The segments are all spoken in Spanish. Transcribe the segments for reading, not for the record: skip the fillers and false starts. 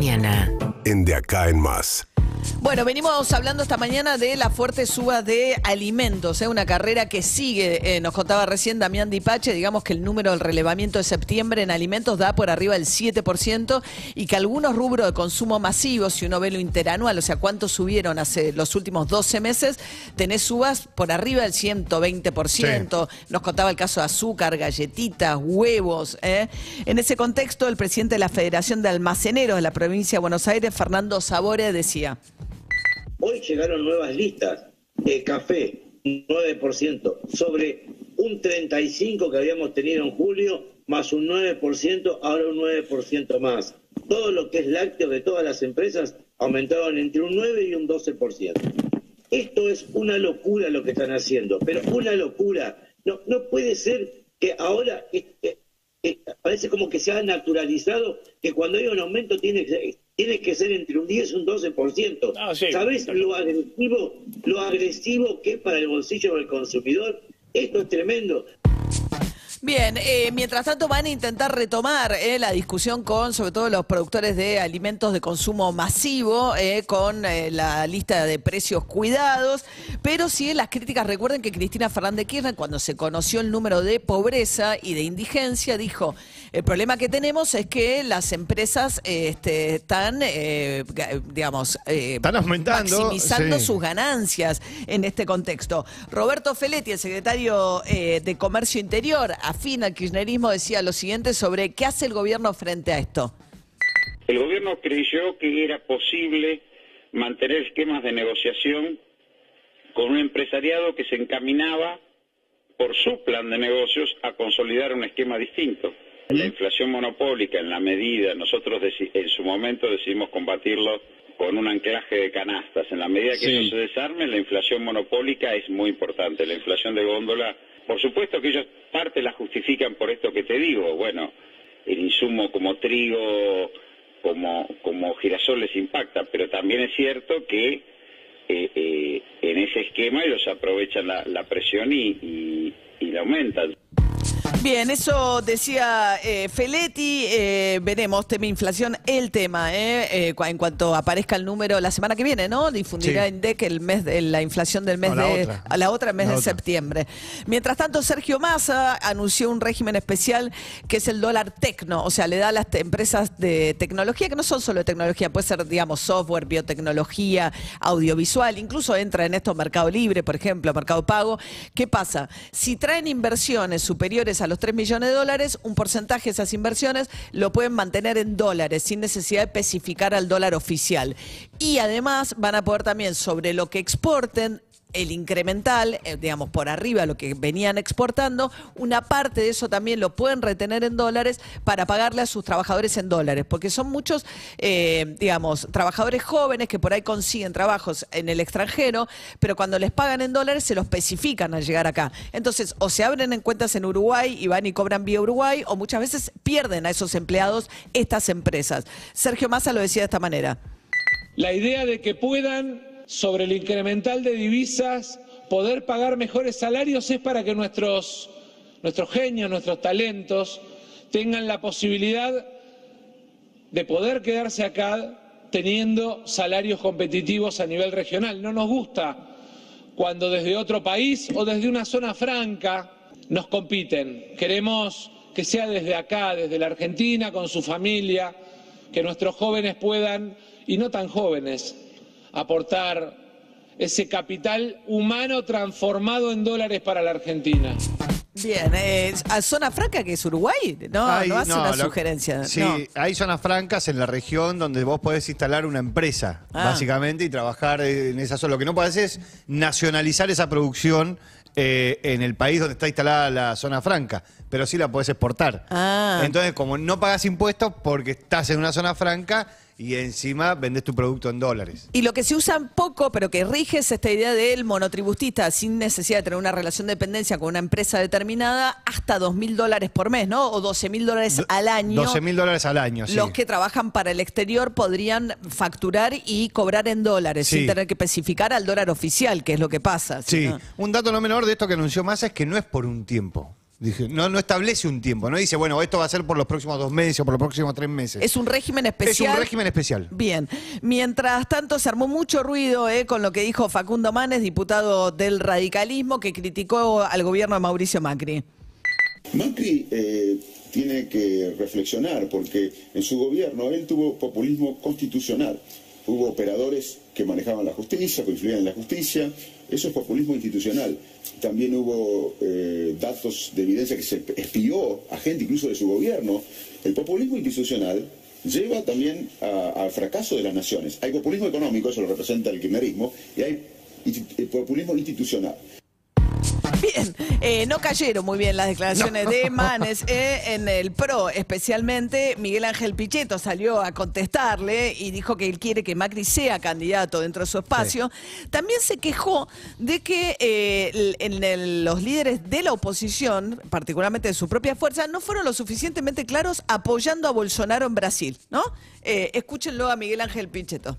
mañana. En De Acá en Más. Bueno, venimos hablando esta mañana de la fuerte suba de alimentos, una carrera que sigue, nos contaba recién Damián Dipache, digamos que el número del relevamiento de septiembre en alimentos da por arriba del 7% y que algunos rubros de consumo masivo, si uno ve lo interanual, o sea, cuánto subieron hace los últimos 12 meses, tenés subas por arriba del 120%, sí. Nos contaba el caso de azúcar, galletitas, huevos. En ese contexto, el presidente de la Federación de Almaceneros de la provincia de Buenos Aires, Fernando Sabore, decía: hoy llegaron nuevas listas de café, 9%, sobre un 35% que habíamos tenido en julio, más un 9%, ahora un 9% más. Todo lo que es lácteo de todas las empresas aumentaron entre un 9 y un 12%. Esto es una locura lo que están haciendo, pero una locura. No puede ser que ahora parece como que se ha naturalizado que cuando hay un aumento tiene que ser entre un 10 y un 12%. Sí. ¿Sabés lo agresivo que es para el bolsillo del consumidor? Esto es tremendo. Bien, mientras tanto van a intentar retomar la discusión con sobre todo los productores de alimentos de consumo masivo, con la lista de precios cuidados, pero sí las críticas. Recuerden que Cristina Fernández Kirchner, cuando se conoció el número de pobreza y de indigencia, dijo: el problema que tenemos es que las empresas están, están aumentando, maximizando sí, sus ganancias en este contexto. Roberto Feletti, el secretario de Comercio Interior, afín al kirchnerismo, decía lo siguiente sobre qué hace el gobierno frente a esto. El gobierno creyó que era posible mantener esquemas de negociación con un empresariado que se encaminaba por su plan de negocios a consolidar un esquema distinto. La inflación monopólica, en la medida, nosotros en su momento decidimos combatirlo con un anclaje de canastas. En la medida que eso se desarme, la inflación monopólica es muy importante. La inflación de góndola, por supuesto que ellos parte la justifican por esto que te digo. Bueno, el insumo como trigo, como girasol les impacta, pero también es cierto que en ese esquema ellos aprovechan la presión y la aumentan. Bien, eso decía Feletti. Veremos, tema inflación, el tema, en cuanto aparezca el número la semana que viene, ¿no? Difundirá INDEC el mes de la inflación del mes de septiembre. Mientras tanto, Sergio Massa anunció un régimen especial que es el dólar tecno, o sea, le da a las empresas de tecnología, que no son solo de tecnología, puede ser, digamos, software, biotecnología, audiovisual, incluso entra en esto Mercado Libre, por ejemplo, Mercado Pago. ¿Qué pasa? Si traen inversiones superiores a los 3 millones de dólares, un porcentaje de esas inversiones lo pueden mantener en dólares sin necesidad de especificar al dólar oficial. Y además van a poder también, sobre lo que exporten, el incremental, digamos, por arriba de lo que venían exportando, una parte de eso también lo pueden retener en dólares para pagarle a sus trabajadores en dólares, porque son muchos, trabajadores jóvenes que por ahí consiguen trabajos en el extranjero, pero cuando les pagan en dólares se los especifican al llegar acá. Entonces, o se abren en cuentas en Uruguay y van y cobran vía Uruguay, o muchas veces pierden a esos empleados estas empresas. Sergio Massa lo decía de esta manera. La idea de que puedan, sobre el incremental de divisas, poder pagar mejores salarios es para que nuestros genios, nuestros talentos, tengan la posibilidad de poder quedarse acá teniendo salarios competitivos a nivel regional. No nos gusta cuando desde otro país o desde una zona franca nos compiten. Queremos que sea desde acá, desde la Argentina, con su familia, que nuestros jóvenes puedan, y no tan jóvenes, aportar ese capital humano transformado en dólares para la Argentina. Bien, ¿a zona franca que es Uruguay? No hace una sugerencia. Sí, hay zonas francas en la región donde vos podés instalar una empresa, básicamente, y trabajar en esa zona. Lo que no podés es nacionalizar esa producción en el país donde está instalada la zona franca, pero sí la podés exportar. Entonces, como no pagás impuestos porque estás en una zona franca, y encima vendés tu producto en dólares. Y lo que se usa poco, pero que rige, es esta idea del monotributista, sin necesidad de tener una relación de dependencia con una empresa determinada, hasta $2.000 por mes, ¿no? O $12.000 al año. $12.000 al año, sí. Los que trabajan para el exterior podrían facturar y cobrar en dólares, sin tener que especificar al dólar oficial, que es lo que pasa. Sí, ¿no? Un dato no menor de esto que anunció Massa es que no es por un tiempo. Dije, no establece un tiempo, no dice, bueno, esto va a ser por los próximos 2 meses o por los próximos 3 meses. Es un régimen especial. Es un régimen especial. Bien. Mientras tanto, se armó mucho ruido con lo que dijo Facundo Manes, diputado del radicalismo, que criticó al gobierno de Mauricio Macri. Macri tiene que reflexionar porque en su gobierno él tuvo populismo constitucional. Hubo operadores que manejaban la justicia, que influían en la justicia. Eso es populismo institucional. También hubo datos de evidencia que se espió a gente incluso de su gobierno. El populismo institucional lleva también al fracaso de las naciones. Hay populismo económico, eso lo representa el kirchnerismo, y hay populismo institucional. Bien, no cayeron muy bien las declaraciones de Manes en el PRO, especialmente Miguel Ángel Pichetto salió a contestarle y dijo que él quiere que Macri sea candidato dentro de su espacio. Sí. También se quejó de que los líderes de la oposición, particularmente de su propia fuerza, no fueron lo suficientemente claros apoyando a Bolsonaro en Brasil, ¿no? Escúchenlo a Miguel Ángel Pichetto.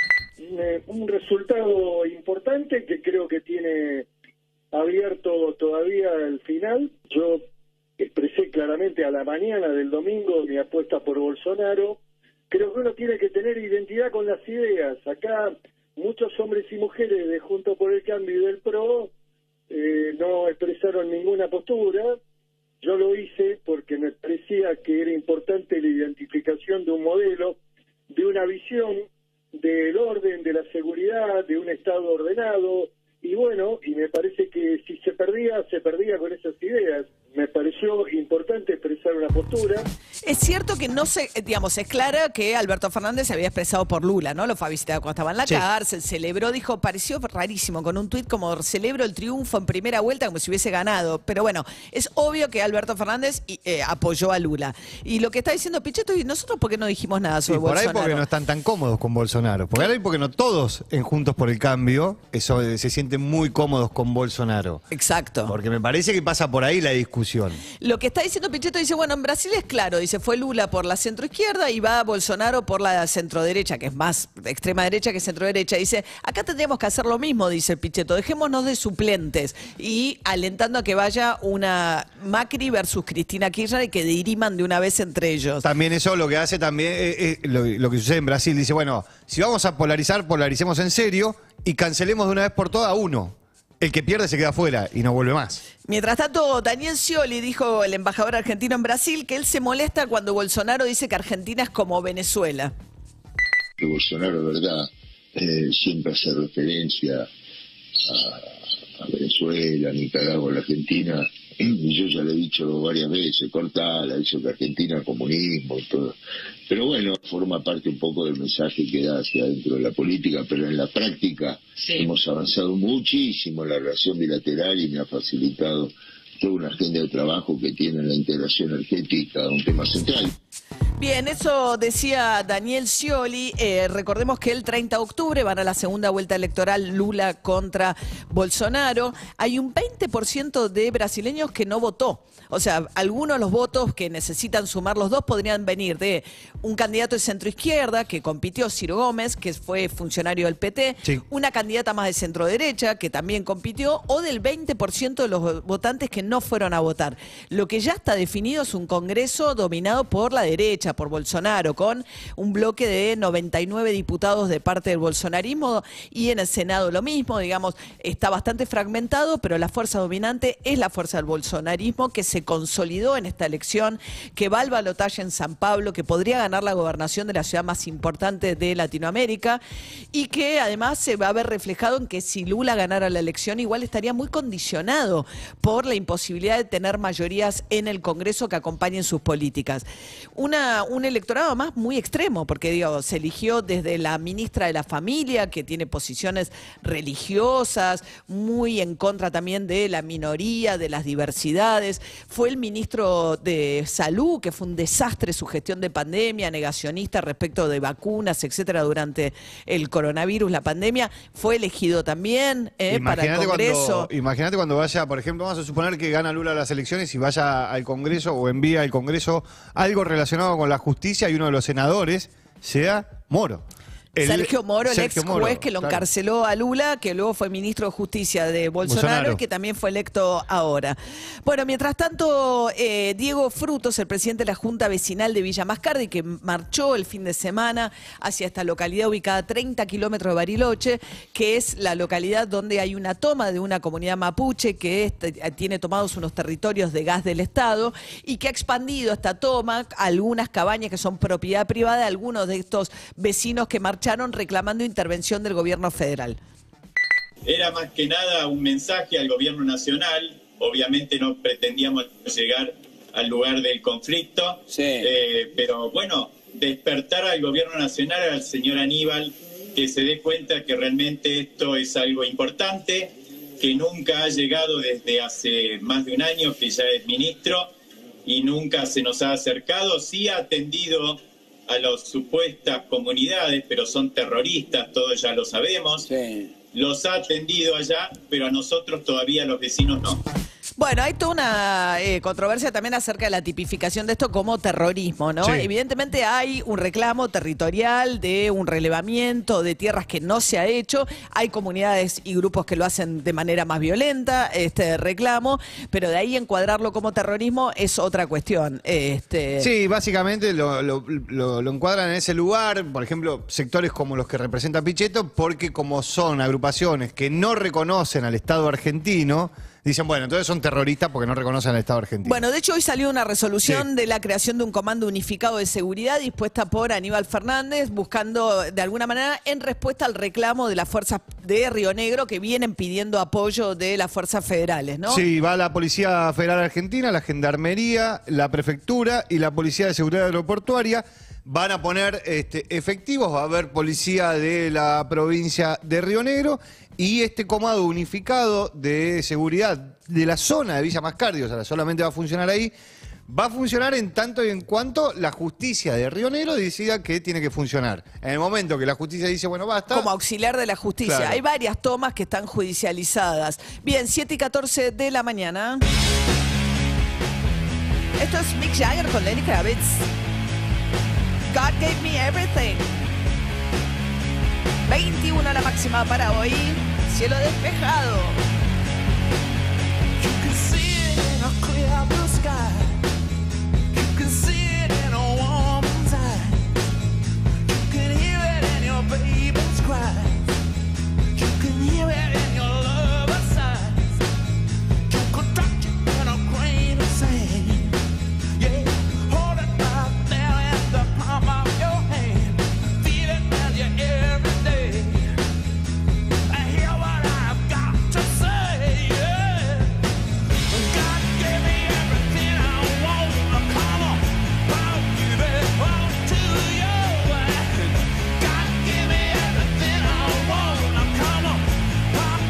Un resultado importante que creo que tiene abierto todavía el final. Yo expresé claramente a la mañana del domingo mi apuesta por Bolsonaro. Creo que uno tiene que tener identidad con las ideas. Acá muchos hombres y mujeres de Juntos por el Cambio y del PRO no expresaron ninguna postura. Yo lo hice porque me parecía que era importante la identificación de un modelo, de una visión del orden, de la seguridad, de un Estado ordenado. Y bueno, y me parece que si se perdía con esas ideas. Me pareció importante expresar una postura. Es cierto que no se, digamos, es claro que Alberto Fernández se había expresado por Lula, ¿no? Lo fue a visitar cuando estaba en la cárcel, celebró, dijo, pareció rarísimo, con un tuit como celebro el triunfo en primera vuelta como si hubiese ganado. Pero bueno, es obvio que Alberto Fernández apoyó a Lula. Y lo que está diciendo Pichetto, y nosotros, ¿por qué no dijimos nada sobre Bolsonaro? Por ahí porque no están tan cómodos con Bolsonaro. Por ahí porque no todos en Juntos por el Cambio se sienten muy cómodos con Bolsonaro. Exacto. Porque me parece que pasa por ahí la discusión. Lo que está diciendo Pichetto, dice, bueno, en Brasil es claro, dice, fue Lula por la centroizquierda y va Bolsonaro por la centroderecha, que es más extrema derecha que centroderecha. Dice, acá tendríamos que hacer lo mismo, dice Pichetto, dejémonos de suplentes y alentando a que vaya una Macri versus Cristina Kirchner y que diriman de una vez entre ellos. También eso lo que hace también, lo que sucede en Brasil, dice, bueno, si vamos a polarizar, polaricemos en serio y cancelemos de una vez por todas a uno. El que pierde se queda afuera y no vuelve más. Mientras tanto, Daniel Scioli, dijo el embajador argentino en Brasil, que él se molesta cuando Bolsonaro dice que Argentina es como Venezuela. Bolsonaro, verdad, siempre hace referencia a Venezuela, Nicaragua, la Argentina. Y yo ya le he dicho varias veces, cortala, ha dicho que Argentina es comunismo y todo. Pero bueno, forma parte un poco del mensaje que da hacia adentro de la política, pero en la práctica hemos avanzado muchísimo en la relación bilateral y me ha facilitado toda una agenda de trabajo que tiene la integración energética, un tema central. Bien, eso decía Daniel Scioli. Recordemos que el 30 de octubre van a la segunda vuelta electoral Lula contra Bolsonaro. Hay un 20% de brasileños que no votó. O sea, algunos de los votos que necesitan sumar los dos podrían venir de un candidato de centroizquierda que compitió, Ciro Gómez, que fue funcionario del PT, una candidata más de centroderecha que también compitió, o del 20% de los votantes que no fueron a votar. Lo que ya está definido es un Congreso dominado por la derecha, por Bolsonaro, con un bloque de 99 diputados de parte del bolsonarismo, y en el Senado lo mismo, digamos, está bastante fragmentado, pero la fuerza dominante es la fuerza del bolsonarismo, que se consolidó en esta elección, que va al balotaje en San Pablo, que podría ganar la gobernación de la ciudad más importante de Latinoamérica, y que además se va a ver reflejado en que si Lula ganara la elección, igual estaría muy condicionado por la imposibilidad de tener mayorías en el Congreso que acompañen sus políticas. Un electorado más muy extremo, porque digo, se eligió desde la ministra de la Familia, que tiene posiciones religiosas, muy en contra también de la minoría, de las diversidades. Fue el ministro de Salud, que fue un desastre su gestión de pandemia, negacionista respecto de vacunas, etcétera, durante el coronavirus, la pandemia. Fue elegido también para el Congreso. Imagínate cuando vaya, por ejemplo, vamos a suponer que gana Lula las elecciones y vaya al Congreso o envía al Congreso algo relacionado con la justicia y uno de los senadores sea Moro. Sergio Moro, el ex juez que lo encarceló a Lula, que luego fue ministro de Justicia de Bolsonaro y que también fue electo ahora. Bueno, mientras tanto, Diego Frutos, el presidente de la Junta Vecinal de Villa Mascardi, que marchó el fin de semana hacia esta localidad ubicada a 30 kilómetros de Bariloche, que es la localidad donde hay una toma de una comunidad mapuche que tiene tomados unos territorios de gas del Estado y que ha expandido esta toma a algunas cabañas que son propiedad privada de algunos de estos vecinos que marcharon reclamando intervención del gobierno federal. Era más que nada un mensaje al gobierno nacional. Obviamente no pretendíamos llegar al lugar del conflicto, pero bueno, despertar al gobierno nacional, al señor Aníbal, que se dé cuenta que realmente esto es algo importante, que nunca ha llegado desde hace más de un año, que ya es ministro, y nunca se nos ha acercado. Sí ha atendido a las supuestas comunidades, pero son terroristas, todos ya lo sabemos. Los ha atendido allá, pero a nosotros todavía, los vecinos, no. Bueno, hay toda una controversia también acerca de la tipificación de esto como terrorismo, ¿no? Evidentemente hay un reclamo territorial de un relevamiento de tierras que no se ha hecho. Hay comunidades y grupos que lo hacen de manera más violenta, este reclamo, pero de ahí encuadrarlo como terrorismo es otra cuestión. Sí, básicamente lo encuadran en ese lugar, por ejemplo, sectores como los que representa Pichetto, porque como son agrupaciones que no reconocen al Estado argentino, dicen, bueno, entonces son terroristas porque no reconocen al Estado argentino. Bueno, de hecho hoy salió una resolución de la creación de un comando unificado de seguridad dispuesta por Aníbal Fernández, buscando de alguna manera en respuesta al reclamo de las fuerzas de Río Negro que vienen pidiendo apoyo de las fuerzas federales, ¿no? Sí, va la Policía Federal Argentina, la Gendarmería, la Prefectura y la Policía de Seguridad Aeroportuaria. Van a poner efectivos, va a haber policía de la provincia de Río Negro y este comando unificado de seguridad de la zona de Villa Mascardi, o sea, solamente va a funcionar ahí, va a funcionar en tanto y en cuanto la justicia de Río Negro decida que tiene que funcionar. En el momento que la justicia dice, bueno, basta. Como auxiliar de la justicia. Claro. Hay varias tomas que están judicializadas. Bien, 7:14 de la mañana. Esto es Mick Jagger con Lenny Kravitz. God gave me everything. 21 la máxima para hoy. Cielo despejado. You can see it in a clear blue sky. You can see it in a woman's eye. You can hear it in your baby's cry. You can hear it in your lover's sighs. You could touch it in a grain of sand. Yeah, hold it right there in the palm of your hand. Feel it as you every day. I hear what I've got to say, yeah. God gave me everything I want. Come on, I'll give it all to you. God gave me everything I want. Come on, I'll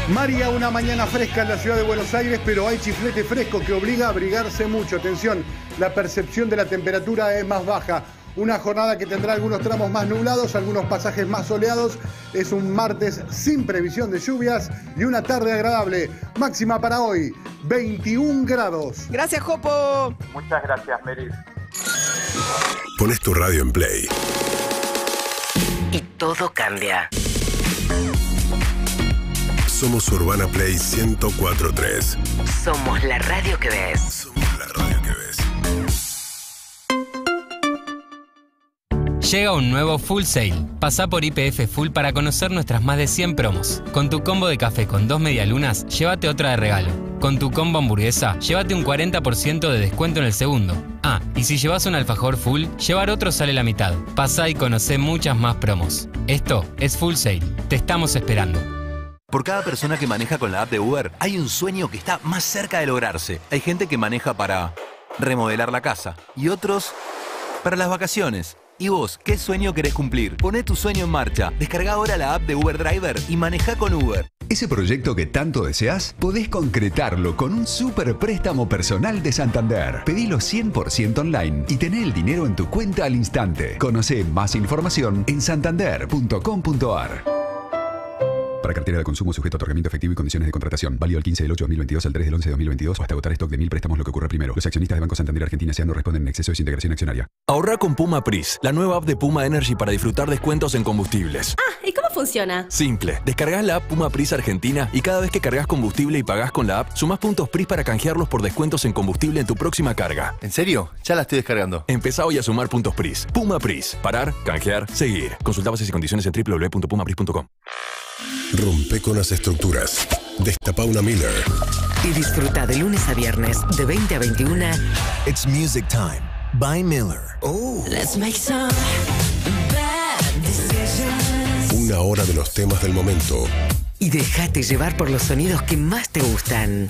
María, una mañana fresca en la ciudad de Buenos Aires, pero hay chiflete fresco que obliga a abrigarse mucho. Atención, la percepción de la temperatura es más baja. Una jornada que tendrá algunos tramos más nublados, algunos pasajes más soleados. Es un martes sin previsión de lluvias y una tarde agradable. Máxima para hoy, 21 grados. Gracias, Jopo. Muchas gracias, Meris. Pones tu radio en play. Y todo cambia. Somos Urbana Play 104.3. Somos la radio que ves. Somos la radio que ves. Llega un nuevo Full Sail. Pasá por YPF Full para conocer nuestras más de 100 promos. Con tu combo de café con 2 medialunas, llévate otra de regalo. Con tu combo hamburguesa, llévate un 40% de descuento en el segundo. Ah, y si llevas un alfajor full, llevar otro sale la mitad. Pasá y conocé muchas más promos. Esto es Full Sail. Te estamos esperando. Por cada persona que maneja con la app de Uber, hay un sueño que está más cerca de lograrse. Hay gente que maneja para remodelar la casa y otros para las vacaciones. ¿Y vos, qué sueño querés cumplir? Poné tu sueño en marcha. Descarga ahora la app de Uber Driver y maneja con Uber. Ese proyecto que tanto deseas, podés concretarlo con un super préstamo personal de Santander. Pedilo 100% online y tené el dinero en tu cuenta al instante. Conocé más información en santander.com.ar. Para cartera de consumo sujeto a otorgamiento efectivo y condiciones de contratación. Válido el 15 del 8 de 2022 al 3 del 11 de 2022 o hasta agotar stock de 1000 préstamos, lo que ocurra primero. Los accionistas de Banco Santander Argentina S.A. no responden en exceso de su integración accionaria. Ahorra con Puma Pris, la nueva app de Puma Energy para disfrutar descuentos en combustibles. ¿Y cómo funciona? Simple. Descargás la app Puma Pris Argentina y cada vez que cargas combustible y pagás con la app, sumás puntos Pris para canjearlos por descuentos en combustible en tu próxima carga. ¿En serio? Ya la estoy descargando. Empezá hoy a sumar puntos Pris. Puma Pris. Parar, canjear, seguir. Consulta bases y condiciones en www.pumapris.com. Rompe con las estructuras. Destapa una Miller. Y disfruta de lunes a viernes de 20 a 21. It's Music Time by Miller. Oh. Let's make some bad decisions. Una hora de los temas del momento. Y déjate llevar por los sonidos que más te gustan.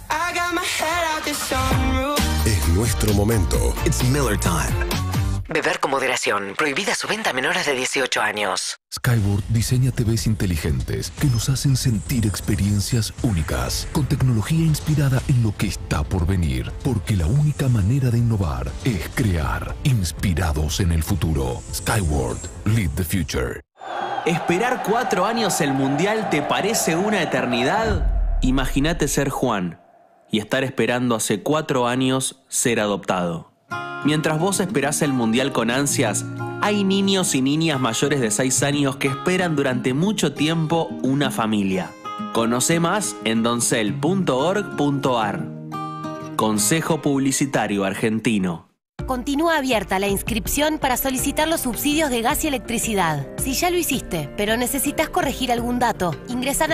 Es nuestro momento. It's Miller Time. Beber con moderación. Prohibida su venta a menores de 18 años. Skyward diseña TVs inteligentes que nos hacen sentir experiencias únicas, con tecnología inspirada en lo que está por venir, porque la única manera de innovar es crear, inspirados en el futuro. Skyward, lead the future. ¿Esperar 4 años el Mundial te parece una eternidad? Imagínate ser Juan y estar esperando hace 4 años ser adoptado. Mientras vos esperás el Mundial con ansias, hay niños y niñas mayores de 6 años que esperan durante mucho tiempo una familia. Conoce más en doncel.org.ar. Consejo Publicitario Argentino. Continúa abierta la inscripción para solicitar los subsidios de gas y electricidad. Si ya lo hiciste, pero necesitas corregir algún dato, ingresá en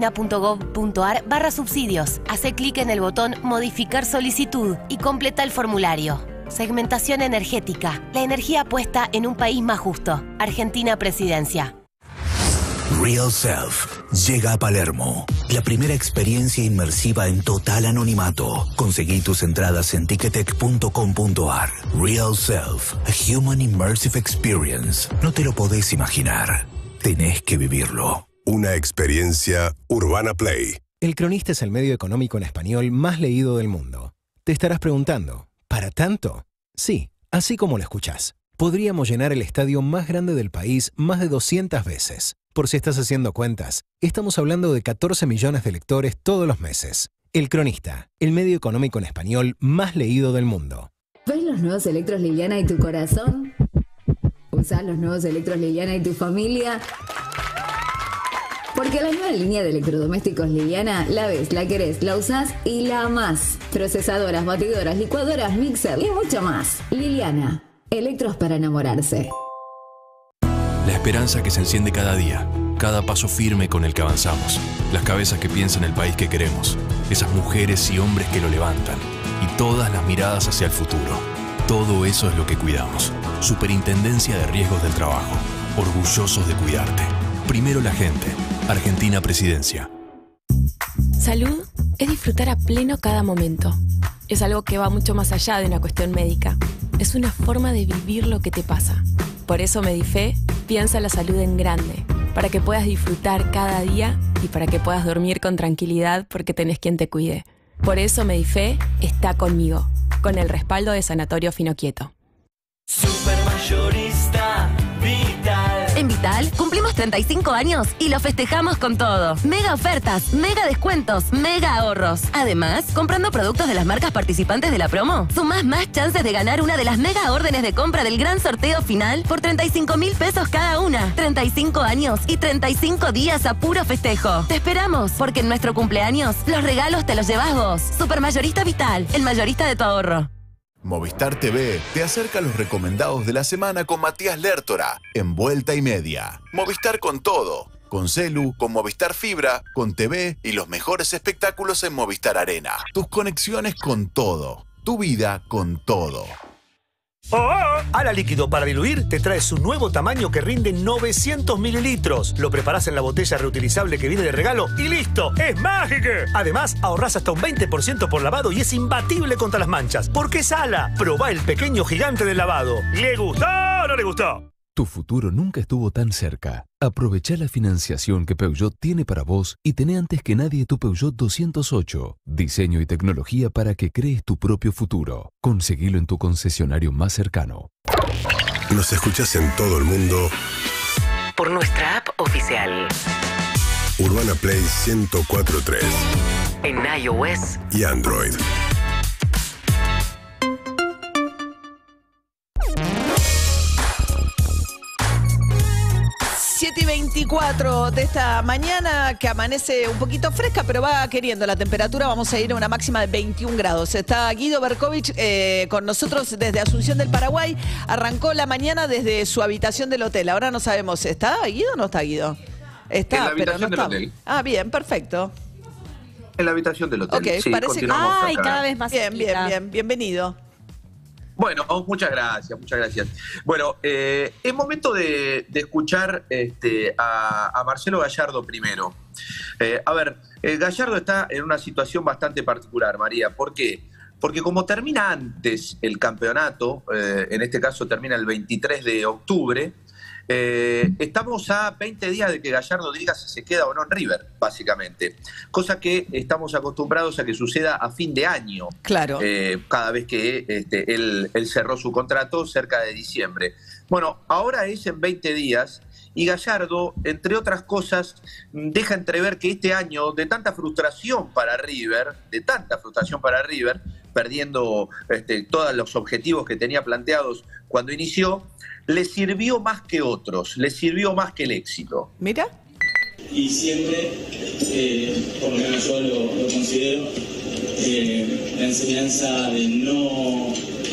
argentina.gov.ar/subsidios. Hacé clic en el botón Modificar solicitud y completa el formulario. Segmentación energética. La energía puesta en un país más justo. Argentina Presidencia. Real Self llega a Palermo. La primera experiencia inmersiva en total anonimato. Conseguí tus entradas en ticketek.com.ar. Real Self, a human immersive experience. No te lo podés imaginar. Tenés que vivirlo. Una experiencia Urbana Play. El Cronista es el medio económico en español más leído del mundo. Te estarás preguntando, ¿para tanto? Sí, así como lo escuchás. Podríamos llenar el estadio más grande del país más de 200 veces. Por si estás haciendo cuentas, estamos hablando de 14 millones de lectores todos los meses. El Cronista, el medio económico en español más leído del mundo. ¿Ves los nuevos electros Liliana y tu corazón? ¿Usás los nuevos electros Liliana y tu familia? Porque la nueva línea de electrodomésticos Liliana la ves, la querés, la usás y la amás. Procesadoras, batidoras, licuadoras, mixer y mucho más. Liliana, electros para enamorarse. La esperanza que se enciende cada día, cada paso firme con el que avanzamos, las cabezas que piensan el país que queremos, esas mujeres y hombres que lo levantan, y todas las miradas hacia el futuro. Todo eso es lo que cuidamos. Superintendencia de Riesgos del Trabajo. Orgullosos de cuidarte. Primero la gente. Argentina Presidencia. Salud es disfrutar a pleno cada momento. Es algo que va mucho más allá de una cuestión médica. Es una forma de vivir lo que te pasa. Por eso Medife piensa la salud en grande, para que puedas disfrutar cada día y para que puedas dormir con tranquilidad porque tenés quien te cuide. Por eso Medife está conmigo, con el respaldo de Sanatorio Finoquieto. Supermayorista Vital. En Vital cumplimos 35 años y lo festejamos con todo. Mega ofertas, mega descuentos, mega ahorros. Además, comprando productos de las marcas participantes de la promo, sumás más chances de ganar una de las mega órdenes de compra del gran sorteo final por 35.000 pesos cada una. 35 años y 35 días a puro festejo. Te esperamos, porque en nuestro cumpleaños los regalos te los llevas vos. Supermayorista Vital, el mayorista de tu ahorro. Movistar TV te acerca a los recomendados de la semana con Matías Lertora, en Vuelta y Media. Movistar con todo, con celu, con Movistar Fibra, con TV y los mejores espectáculos en Movistar Arena. Tus conexiones con todo, tu vida con todo. Ala Líquido para diluir te trae su nuevo tamaño que rinde 900 mililitros. Lo preparás en la botella reutilizable que viene de regalo y ¡listo! ¡Es mágico! Además, ahorrás hasta un 20% por lavado y es imbatible contra las manchas. Porque es Ala. Probá el pequeño gigante del lavado. ¿Le gustó o no le gustó? Tu futuro nunca estuvo tan cerca. Aprovechá la financiación que Peugeot tiene para vos y tené antes que nadie tu Peugeot 208. Diseño y tecnología para que crees tu propio futuro. Conseguilo en tu concesionario más cercano. Nos escuchás en todo el mundo Por nuestra app oficial. Urbana Play 104.3 En iOS y Android. Y 24 de esta mañana, que amanece un poquito fresca, pero va queriendo la temperatura. Vamos a ir a una máxima de 21 grados. Está Guido Berkovich con nosotros desde Asunción del Paraguay. Arrancó la mañana desde su habitación del hotel. Ahora no sabemos, ¿está Guido o no está Guido? Está, en la pero no habitación está. del hotel. Ah, bien, perfecto. En la habitación del hotel. Ok, Sí, parece continuamos acá. cada vez más bien, bien, bienvenido. Bueno, muchas gracias, muchas gracias. Bueno, es momento de escuchar a Marcelo Gallardo primero. Gallardo está en una situación bastante particular, María. ¿Por qué? Porque como termina antes el campeonato, en este caso termina el 23 de octubre, estamos a 20 días de que Gallardo diga si se queda o no en River, básicamente. Cosa que estamos acostumbrados a que suceda a fin de año. Claro. Cada vez que él cerró su contrato cerca de diciembre. Bueno, ahora es en 20 días y Gallardo, entre otras cosas, deja entrever que este año de tanta frustración para River, perdiendo todos los objetivos que tenía planteados cuando inició, le sirvió más que otros, le sirvió más que el éxito. Mira. Y siempre, por lo menos yo lo considero, la enseñanza de no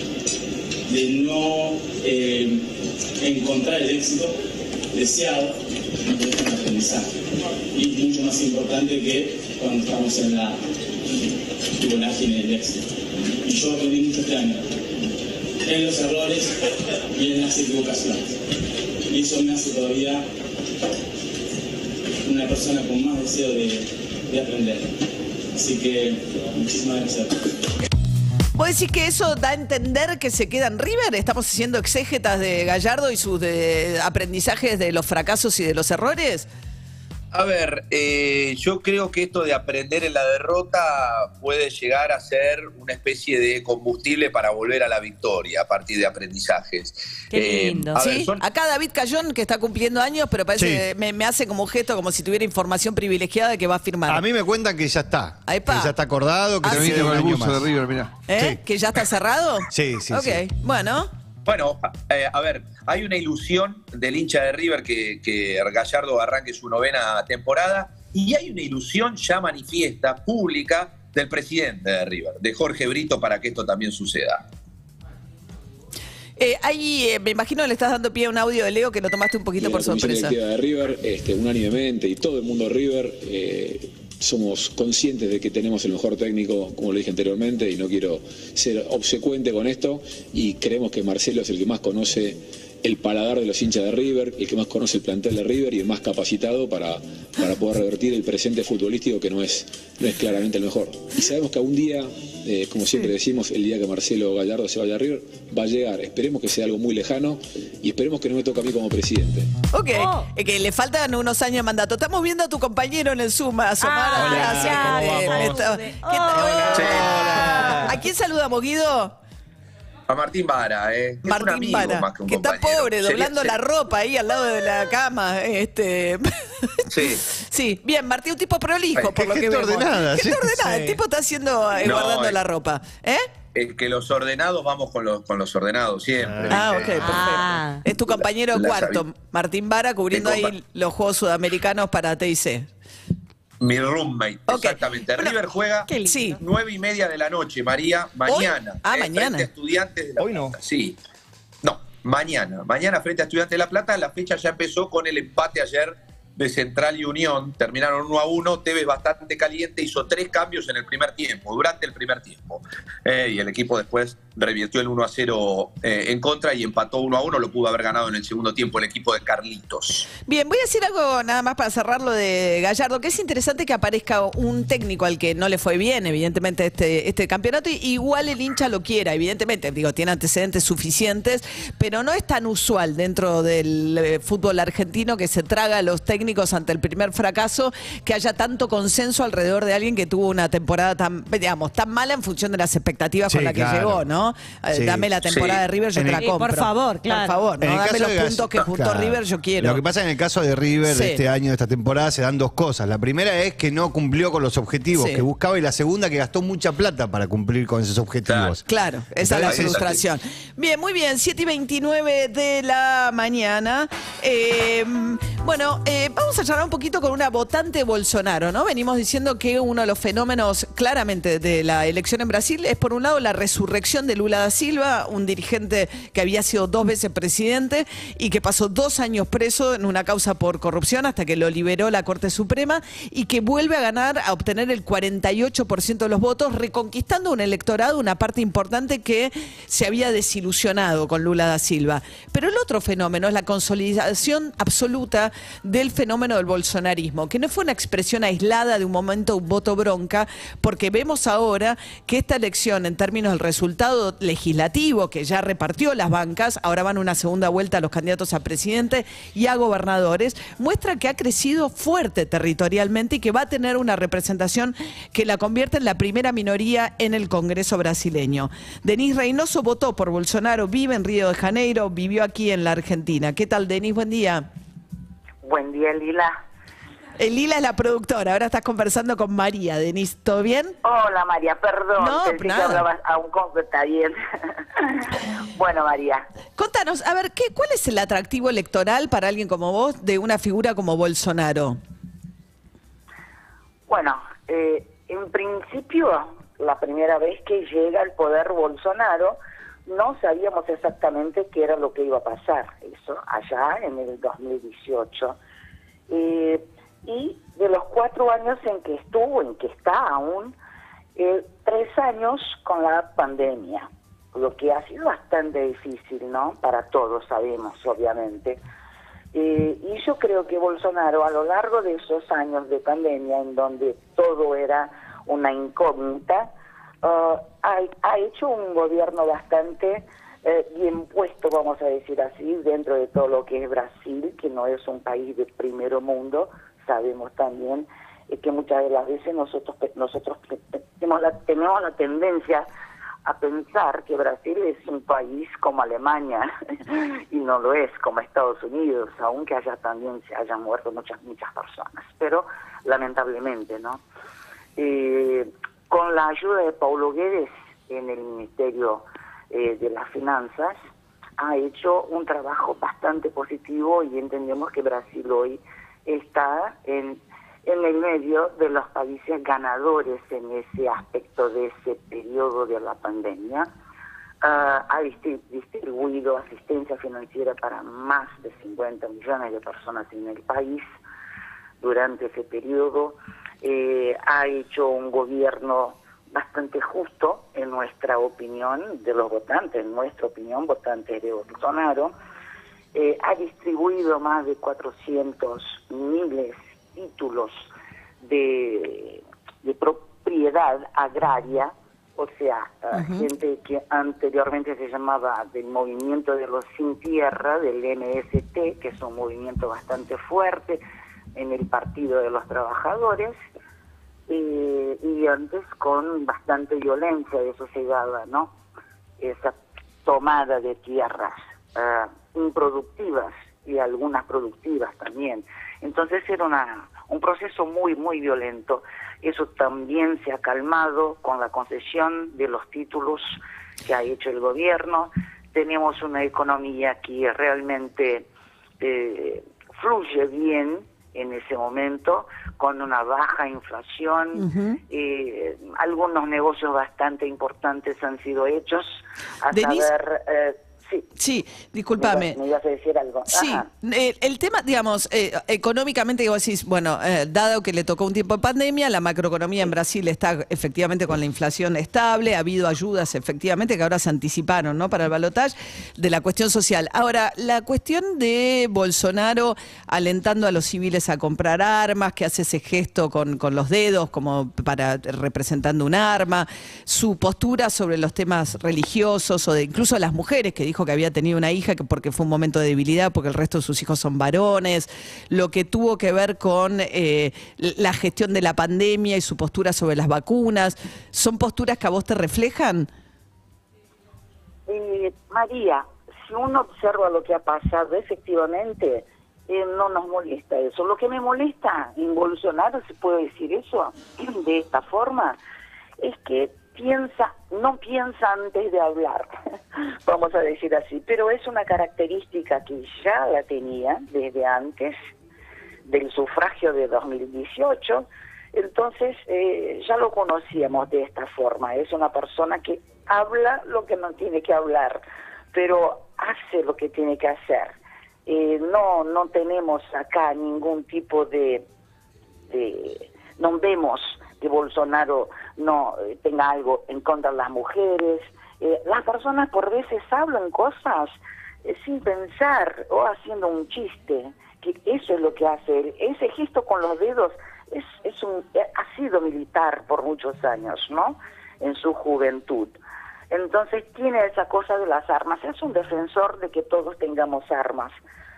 encontrar el éxito deseado nos deja un aprendizaje. Y mucho más importante que cuando estamos en la vorágine del éxito. Y yo aprendí mucho este año en los errores y en las equivocaciones. Y eso me hace todavía una persona con más deseo de aprender. Así que muchísimas gracias. ¿Vos decís que eso da a entender que se queda en River? ¿Estamos haciendo exégetas de Gallardo y sus aprendizajes de los fracasos y de los errores? A ver, yo creo que esto de aprender en la derrota puede llegar a ser una especie de combustible para volver a la victoria a partir de aprendizajes. Qué lindo. ¿Sí? Acá David Cayón, que está cumpliendo años, pero parece que me hace como un gesto, como si tuviera información privilegiada de que va a firmar. A mí me cuentan que ya está. Epa. Que ya está acordado, que sí. termina un año más. De River, mirá. Sí. ¿Que ya está cerrado? Sí, sí, Ok, sí. bueno. Bueno, a ver, hay una ilusión del hincha de River que Gallardo arranque su 9ª temporada y hay una ilusión ya manifiesta, pública, del presidente de River, de Jorge Brito, para que esto también suceda. Me imagino que le estás dando pie a un audio de Leo que lo tomaste un poquito por sorpresa. La directiva de River, unánimemente, y todo el mundo de River, somos conscientes de que tenemos el mejor técnico, como lo dije anteriormente, y no quiero ser obsecuente con esto, y creemos que Marcelo es el que más conoce el paladar de los hinchas de River, el que más conoce el plantel de River y el más capacitado para poder revertir el presente futbolístico que no es claramente el mejor. Y sabemos que algún día, como siempre decimos, el día que Marcelo Gallardo se vaya a River, va a llegar. Esperemos que sea algo muy lejano y esperemos que no me toque a mí como presidente. Ok, que le faltan unos años de mandato. Estamos viendo a tu compañero en el Zoom, a Somar. ¿A quién saludamos, Guido? A Martín Vara, es un Martín amigo Vara, más que un que está compañero. pobre, doblando la ropa ahí al lado de la cama. Sí. Sí, bien, Martín, un tipo prolijo, por lo que gente vemos. ordenada, Gente sí. ordenada, Sí. el tipo está haciendo, No, guardando la ropa. Que los ordenados vamos con los ordenados siempre. Ah, ¿viste? ok, perfecto. Es tu compañero de La cuarto, Martín Vara, cubriendo Mi ahí los Juegos Sudamericanos para TIC. Mi roommate, exactamente. River juega 9:30 de la noche, María, mañana. Mañana. Frente a Estudiantes de La Plata. Sí. No, mañana. Mañana frente a Estudiantes de La Plata. La fecha ya empezó con el empate ayer de Central y Unión. Terminaron 1-1. Tevez bastante caliente, hizo 3 cambios en el primer tiempo, durante el primer tiempo. Y el equipo después revirtió el 1-0 en contra y empató 1-1. Lo pudo haber ganado en el segundo tiempo el equipo de Carlitos. Bien, voy a decir algo nada más para cerrar lo de Gallardo, que es interesante que aparezca un técnico al que no le fue bien, evidentemente, este campeonato, y igual el hincha lo quiera, evidentemente, digo, tiene antecedentes suficientes, pero no es tan usual dentro del fútbol argentino que se traga a los técnicos ante el primer fracaso, que haya tanto consenso alrededor de alguien que tuvo una temporada tan mala en función de las expectativas con la que llegó, ¿no? Sí. Dame la temporada de River, yo te la compro. Por favor, claro. Por favor, En no el dame caso los de puntos que juntó claro. River, yo quiero. Lo que pasa en el caso de River Sí. de este año, de esta temporada, se dan dos cosas. La primera es que no cumplió con los objetivos Sí. que buscaba, y la segunda que gastó mucha plata para cumplir con esos objetivos. Claro, esa es la Entonces, frustración. Bien, muy bien, 7:29 de la mañana. Vamos a charlar un poquito con una votante de Bolsonaro, ¿no? Venimos diciendo que uno de los fenómenos claramente de la elección en Brasil es, por un lado, la resurrección de Lula da Silva, un dirigente que había sido 2 veces presidente y que pasó 2 años preso en una causa por corrupción hasta que lo liberó la Corte Suprema, y que vuelve a obtener el 48% de los votos, reconquistando un electorado, una parte importante que se había desilusionado con Lula da Silva. Pero el otro fenómeno es la consolidación absoluta del fenómeno del bolsonarismo, que no fue una expresión aislada de un momento, un voto bronca, porque vemos ahora que esta elección, en términos del resultado legislativo, que ya repartió las bancas, ahora van una segunda vuelta a los candidatos a presidente y a gobernadores, muestra que ha crecido fuerte territorialmente y que va a tener una representación que la convierte en la primera minoría en el Congreso brasileño. Denise Reynoso votó por Bolsonaro, vive en Río de Janeiro, vivió aquí en la Argentina. ¿Qué tal, Denise? Buen día. Buen día, Lila. Lila es la productora, ahora estás conversando con María. Denise, ¿todo bien? Hola, María, perdón, No, pensé que nada. hablabas aún con bien. Bueno, María. Contanos, a ver, ¿cuál es el atractivo electoral para alguien como vos de una figura como Bolsonaro? Bueno, en principio, la primera vez que llega al poder Bolsonaro, no sabíamos exactamente qué era lo que iba a pasar, eso, allá en el 2018. Y de los 4 años en que estuvo, en que está aún, 3 años con la pandemia, lo que ha sido bastante difícil, ¿no? Para todos, sabemos, obviamente. Y yo creo que Bolsonaro, a lo largo de esos años de pandemia, en donde todo era una incógnita, ha hecho un gobierno bastante bien puesto, vamos a decir así, dentro de todo lo que es Brasil, que no es un país de primer mundo. Sabemos también que muchas de las veces nosotros tenemos la tendencia a pensar que Brasil es un país como Alemania y no lo es, como Estados Unidos, aunque allá también se hayan muerto muchas personas, pero lamentablemente, ¿no? Con la ayuda de Paulo Guedes en el Ministerio de las Finanzas, ha hecho un trabajo bastante positivo y entendemos que Brasil hoy está en el medio de los países ganadores en ese aspecto de ese periodo de la pandemia. Ha distribuido asistencia financiera para más de 50 millones de personas en el país durante ese periodo. Ha hecho un gobierno bastante justo, en nuestra opinión, de los votantes, en nuestra opinión, votantes de Bolsonaro, ha distribuido más de 400 miles títulos de propiedad agraria, o sea, gente que anteriormente se llamaba del movimiento de los sin tierra, del MST, que es un movimiento bastante fuerte en el Partido de los Trabajadores, y antes con bastante violencia eso se daba, ¿no? Esa tomada de tierras improductivas y algunas productivas también. Entonces era un proceso muy, muy violento. Eso también se ha calmado con la concesión de los títulos que ha hecho el gobierno. Tenemos una economía que realmente fluye bien en ese momento, con una baja inflación. Algunos negocios bastante importantes han sido hechos, a saber... Sí, discúlpame. ¿Me ibas a decir algo? Sí, el tema, digamos, económicamente, digo, decís, bueno, dado que le tocó un tiempo de pandemia, la macroeconomía en Brasil está efectivamente con la inflación estable, ha habido ayudas efectivamente que ahora se anticiparon, ¿no?, para el balotaje de la cuestión social. Ahora, la cuestión de Bolsonaro alentando a los civiles a comprar armas, que hace ese gesto con los dedos como para representando un arma, su postura sobre los temas religiosos o de incluso las mujeres, que dijo que había tenido una hija porque fue un momento de debilidad, porque el resto de sus hijos son varones, lo que tuvo que ver con la gestión de la pandemia y su postura sobre las vacunas, ¿son posturas que a vos te reflejan? María, si uno observa lo que ha pasado, efectivamente, no nos molesta eso. Lo que me molesta en Bolsonaro, si puedo decir eso de esta forma, es que no piensa antes de hablar, vamos a decir así, pero es una característica que ya la tenía desde antes del sufragio de 2018, entonces ya lo conocíamos de esta forma. Es una persona que habla lo que no tiene que hablar, pero hace lo que tiene que hacer. No tenemos acá ningún tipo no vemos que Bolsonaro no tenga algo en contra de las mujeres. Las personas por veces hablan cosas sin pensar o haciendo un chiste, que eso es lo que hace él. Ese gesto con los dedos ha sido militar por muchos años, ¿no?, en su juventud. Entonces tiene esa cosa de las armas. Es un defensor de que todos tengamos armas.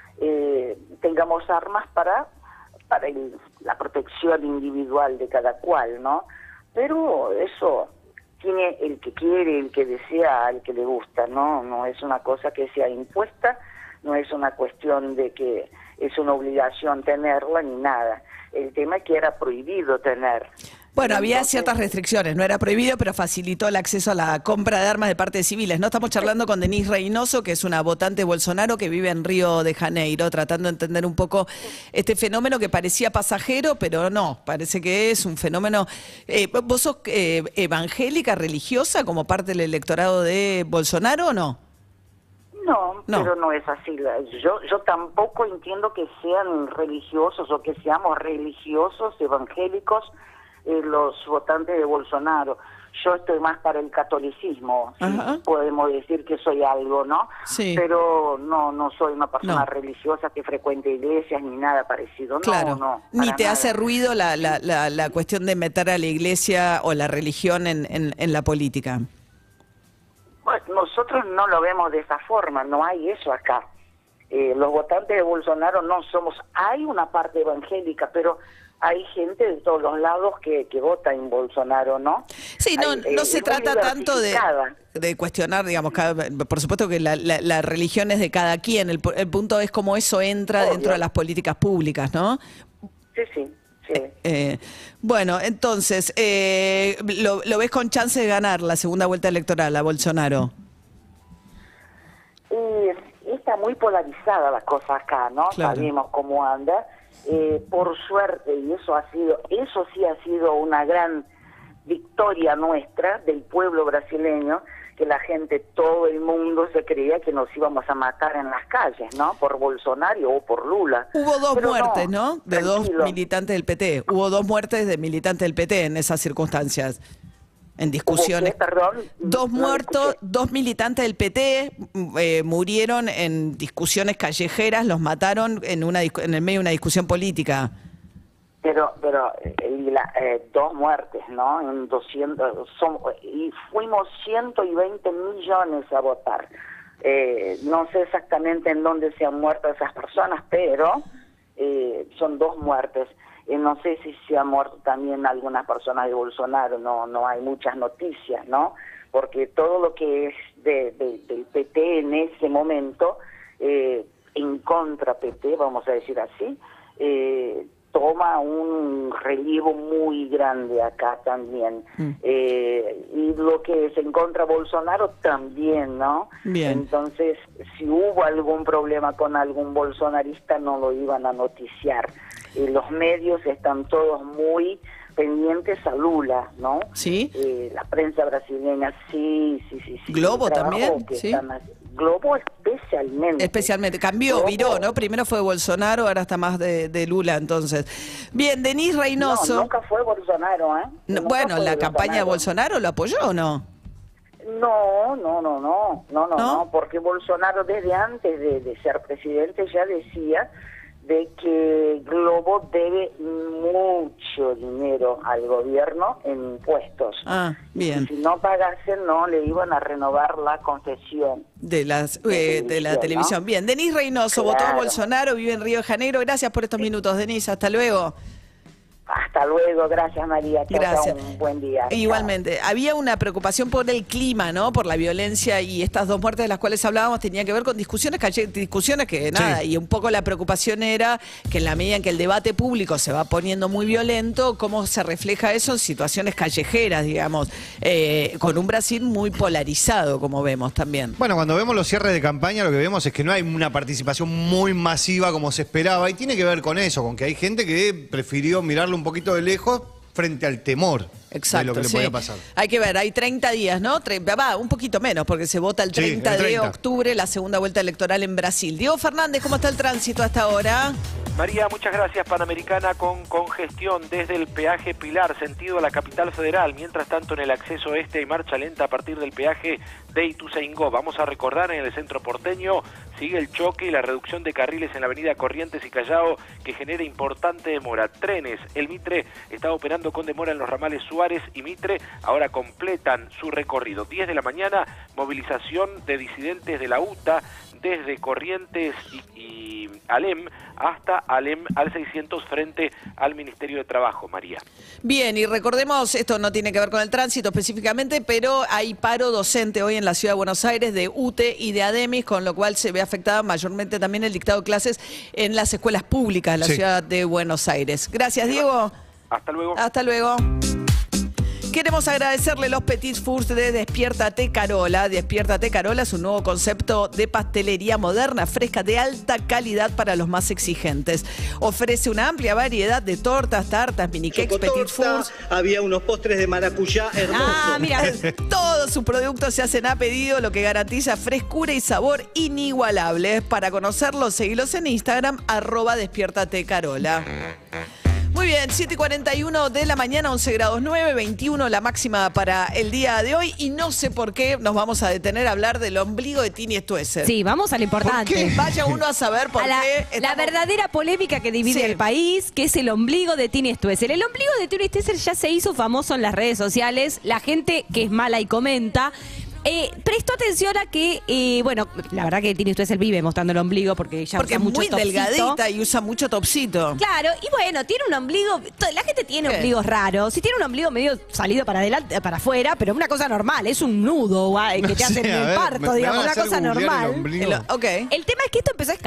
Para la protección individual de cada cual, ¿no? Pero eso tiene el que quiere, el que desea, el que le gusta, ¿no? No es una cosa que sea impuesta, no es una cuestión de que es una obligación tenerla ni nada. El tema es que era prohibido tener. Bueno, había ciertas restricciones, no era prohibido, pero facilitó el acceso a la compra de armas de parte de civiles. No estamos charlando con Denise Reynoso, que es una votante de Bolsonaro que vive en Río de Janeiro, tratando de entender un poco este fenómeno que parecía pasajero, pero no, parece que es un fenómeno. ¿Vos sos evangélica, religiosa, como parte del electorado de Bolsonaro o no? No, pero no es así. Yo tampoco entiendo que sean religiosos o que seamos religiosos, evangélicos, los votantes de Bolsonaro. Yo estoy más para el catolicismo, ¿sí? Podemos decir que soy algo, ¿no? Sí. Pero no soy una persona religiosa que frecuente iglesias ni nada parecido. Claro. No, ni te hace ruido la cuestión de meter a la iglesia o la religión en la política. Bueno, nosotros no lo vemos de esa forma, no hay eso acá. Los votantes de Bolsonaro no somos, hay una parte evangélica, pero hay gente de todos los lados que vota en Bolsonaro, ¿no? Sí, no se trata tanto de cuestionar, digamos, por supuesto que la religión es de cada quien, el punto es cómo eso entra dentro de las políticas públicas, ¿no? Sí. Bueno, entonces, ¿lo ves con chance de ganar la segunda vuelta electoral a Bolsonaro? Está muy polarizada la cosa acá, ¿no? Claro. Sabemos cómo anda. Por suerte, y eso sí ha sido una gran victoria nuestra, del pueblo brasileño, que la gente, todo el mundo se creía que nos íbamos a matar en las calles, ¿no? Por Bolsonaro o por Lula. Hubo dos muertes, ¿no? De dos militantes del PT. Hubo 2 muertes de militantes del PT en esas circunstancias. en discusiones. ¿Hubo qué? Perdón, Dos no muertos, dos militantes del PT murieron en discusiones callejeras, los mataron en el medio de una discusión política. Pero dos muertes, ¿no? En 200, y fuimos 120 millones a votar. No sé exactamente en dónde se han muerto esas personas, pero son dos muertes. No sé si se han muerto también algunas personas de Bolsonaro, no hay muchas noticias, ¿no? Porque todo lo que es del PT en ese momento, en contra PT, vamos a decir así, toma un relevo muy grande acá también. Y lo que es en contra Bolsonaro también, ¿no? Bien. Entonces, si hubo algún problema con algún bolsonarista, no lo iban a noticiar. Los medios están todos muy pendientes a Lula, ¿no? Sí. La prensa brasileña, sí. Globo también, sí. Globo especialmente. Especialmente. Cambió, viró, ¿no? Primero fue Bolsonaro, ahora está más de Lula, entonces. Bien, Denise Reynoso. No, nunca fue Bolsonaro, ¿eh? Bueno, la campaña de Bolsonaro lo apoyó, ¿o no? No, porque Bolsonaro desde antes de ser presidente ya decía de que Globo debe mucho dinero al gobierno en impuestos. Ah, bien. Y si no pagasen, no le iban a renovar la concesión. De la televisión. ¿No? Bien, Denise Reynoso, votó a Bolsonaro, vive en Río de Janeiro. Gracias por estos minutos, Denise. Hasta luego. Hasta luego, gracias María. Gracias. Un buen día. Igualmente, había una preocupación por el clima, ¿no? Por la violencia, y estas dos muertes de las cuales hablábamos tenían que ver con discusiones que nada, y un poco la preocupación era que en la medida en que el debate público se va poniendo muy violento, cómo se refleja eso en situaciones callejeras, digamos, con un Brasil muy polarizado, como vemos también. Bueno, cuando vemos los cierres de campaña, lo que vemos es que no hay una participación muy masiva como se esperaba, y tiene que ver con eso, con que hay gente que prefirió mirarlo un poquito de lejos frente al temor. Exacto, de lo que le podía pasar. Hay que ver, hay 30 días, ¿no? Un poquito menos, porque se vota el 30 de octubre, la segunda vuelta electoral en Brasil. Diego Fernández, ¿cómo está el tránsito hasta ahora? María, muchas gracias. Panamericana con congestión desde el peaje Pilar, sentido a la capital federal. Mientras tanto, en el acceso este hay marcha lenta a partir del peaje de Ituzaingó. Vamos a recordar, en el centro porteño sigue el choque y la reducción de carriles en la avenida Corrientes y Callao, que genera importante demora. Trenes, el Mitre está operando con demora en los ramales Suárez y Mitre, ahora completan su recorrido. 10 de la mañana, movilización de disidentes de la UTA desde Corrientes y Alem hasta Alem al 600 frente al Ministerio de Trabajo, María. Bien, y recordemos, esto no tiene que ver con el tránsito específicamente, pero hay paro docente hoy en la Ciudad de Buenos Aires de UTE y de ADEMIS, con lo cual se ve afectada mayormente también el dictado de clases en las escuelas públicas de la Ciudad de Buenos Aires. Gracias, Diego. Hasta luego. Hasta luego. Queremos agradecerle los Petits Fours de Despiértate Carola. Despiértate Carola es un nuevo concepto de pastelería moderna, fresca, de alta calidad para los más exigentes. Ofrece una amplia variedad de tortas, tartas, mini cakes, Petits Fours. Había unos postres de maracuyá hermosos. Mira, todos sus productos se hacen a pedido, lo que garantiza frescura y sabor inigualables. Para conocerlos, seguilos en Instagram, @despiértatecarola. Muy bien, 7:41 de la mañana, 11 grados 9, 21 la máxima para el día de hoy. Y no sé por qué nos vamos a detener a hablar del ombligo de Tini Stoessel. Sí, vamos a lo importante. ¿Por qué? Vaya uno a saber por qué. La verdadera polémica que divide el país, que es el ombligo de Tini Stoessel. El ombligo de Tini Stoessel ya se hizo famoso en las redes sociales. La gente que es mala y comenta prestó atención a que, bueno, la verdad que Tini Stoessel vive mostrando el ombligo porque ella usa mucho muy topsito. delgadita y usa mucho topsito. Claro, y bueno, tiene un ombligo, la gente tiene ombligos raros, si tiene un ombligo medio salido para adelante, para afuera, pero una cosa normal, es un nudo que te hacen en el parto, digamos, una cosa normal. El tema es que esto empezó a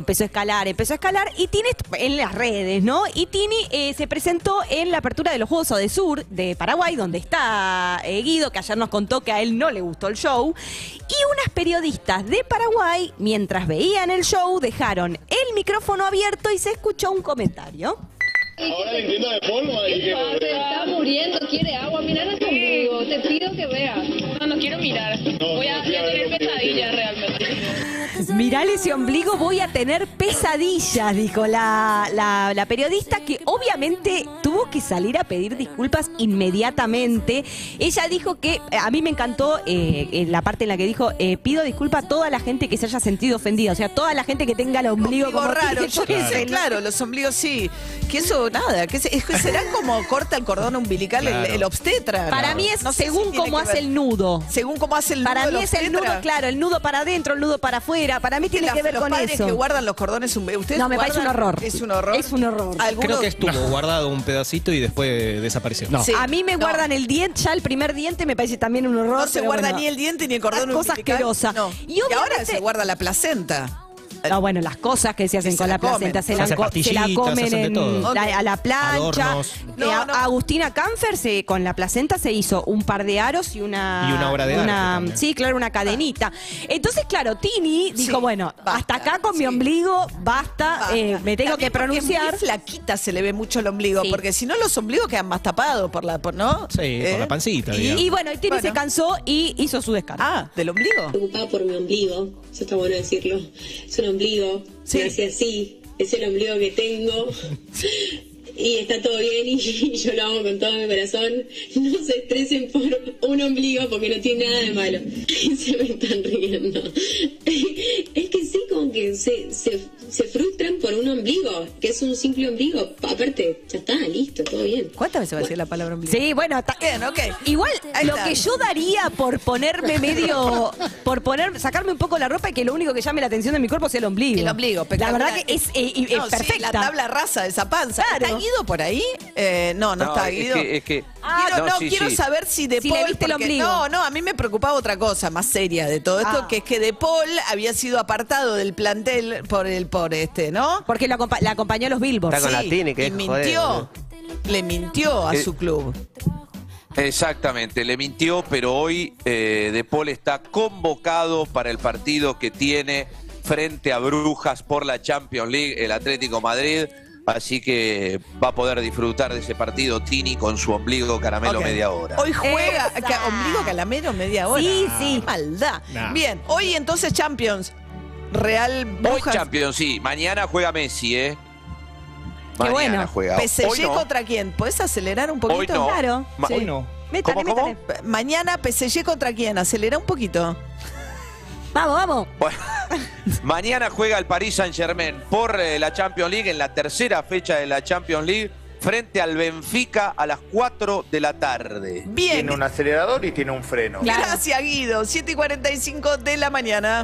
escalar, y Tini en las redes, ¿no? Y Tini se presentó en la apertura de los Juegos Odesur de Paraguay, donde está Guido, que ayer nos contó que a él no le gustó el show, y unas periodistas de Paraguay, mientras veían el show, dejaron el micrófono abierto y se escuchó un comentario. Ahora le entiendo de polvo ahí. Se está muriendo, quiere agua, mira ese ombligo, te pido que veas. No quiero mirar, voy a tener pesadillas realmente. Mirale ese ombligo, voy a tener pesadillas, dijo la periodista, que obviamente tuvo que salir a pedir disculpas inmediatamente. Ella dijo que, a mí me encantó la parte en la que dijo, pido disculpas a toda la gente que se haya sentido ofendida, o sea, toda la gente que tenga el ombligo como raro. Yo tiene. pensé, claro, los ombligos sí. Que eso, nada, que será como corta el cordón umbilical el obstetra. Para mí es según cómo hace el nudo. Según cómo hace el nudo. Para mí es el nudo, claro, el nudo para adentro, el nudo para afuera. Para mí tiene que ver con eso. Los padres que guardan los cordones umbilicales. No, me parece un horror. Es un horror. Es un horror. Creo que estuvo guardado un pedacito y después desapareció. No. Sí. A mí me guardan el diente, ya el primer diente me parece también un horror. No se guarda ni el diente ni el cordón umbilical. Cosa asquerosa. No. Y ahora se guarda la placenta. No, bueno, las cosas que se hacen con la placenta se la comen a la plancha. Agustina Canfer con la placenta se hizo un par de aros y una obra de arte. Sí, claro, una cadenita. Entonces, claro, Tini dijo, bueno, hasta acá con mi ombligo, basta. Me tengo que pronunciar. Es muy flaquita se le ve mucho el ombligo, porque si no los ombligos quedan más tapados ¿no? Sí, por la pancita. Y bueno, Tini se cansó y hizo su descargo. ¿del ombligo? Preocupada por mi ombligo, eso está bueno decirlo. Es un ombligo, nací así, es el ombligo que tengo y está todo bien y yo lo amo con todo mi corazón. No se estresen por un ombligo porque no tiene nada de malo. Se me están riendo. Es que sí, como que se frustran por un ombligo, que es un simple ombligo. Aparte, ya está, listo, todo bien. ¿Cuántas veces va a decir la palabra ombligo? Sí, bueno, está bien, ok. Igual lo que yo daría por ponerme sacarme un poco la ropa y que lo único que llame la atención de mi cuerpo sea el ombligo. El ombligo, la verdad que es perfecta. Sí, la tabla rasa de esa panza. Claro. ¿Está Guido por ahí? No está Guido. Quiero saber si De Paul, le viste el ombligo. No, a mí me preocupaba otra cosa más seria de todo esto, que es que De Paul había sido apartado del plantel ¿no? Porque la acompañó a los Billboard. Está con la Tini, que y mintió. Le mintió a su club. Exactamente, le mintió, pero hoy De Paul está convocado para el partido que tiene frente a Brujas por la Champions League, el Atlético Madrid. Así que va a poder disfrutar de ese partido Tini con su ombligo caramelo media hora. Hoy juega ombligo caramelo media hora. Sí. Maldad. Bien, hoy entonces Champions. Real Brujas. Hoy Champions, sí. Mañana juega Messi, Qué Mañana bueno. juega. PSG contra quién? ¿Puedes acelerar un poquito? Hoy no. Claro. Hoy no. ¿Cómo? Mañana PSG contra quién? Acelera un poquito. Vamos. Bueno, mañana juega el Paris Saint-Germain por la Champions League, en la tercera fecha de la Champions League, frente al Benfica a las 4 de la tarde. Bien. Tiene un acelerador y tiene un freno. Claro. Gracias, Guido. 7:45 de la mañana.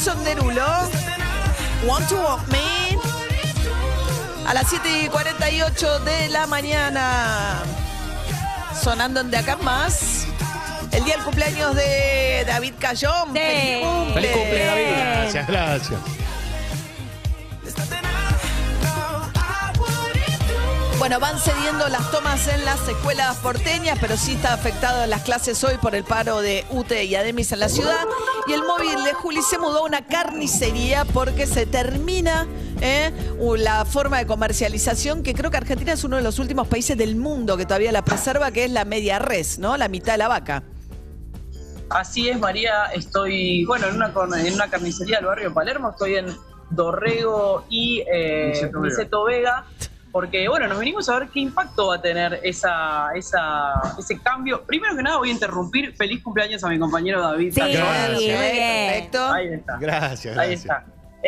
Jason Derulo, Want to Want Me. A las 7:48 de la mañana. Sonando en De Acá en Más. El día del cumpleaños de David Cayón. Sí. ¡Feliz cumple, David! Gracias. Bueno, van cediendo las tomas en las escuelas porteñas, pero sí está afectado en las clases hoy por el paro de UTE y Ademis en la ciudad. Y el móvil de Juli se mudó a una carnicería porque se termina la forma de comercialización, que creo que Argentina es uno de los últimos países del mundo que todavía la preserva, que es la media res, ¿no? La mitad de la vaca. Así es, María. Estoy, bueno, en una carnicería del barrio de Palermo. Estoy en Dorrego y Niceto Vega. Porque, bueno, nos venimos a ver qué impacto va a tener ese cambio. Primero que nada, voy a interrumpir. Feliz cumpleaños a mi compañero David. Sí, perfecto. Ahí está. Gracias. Ahí está.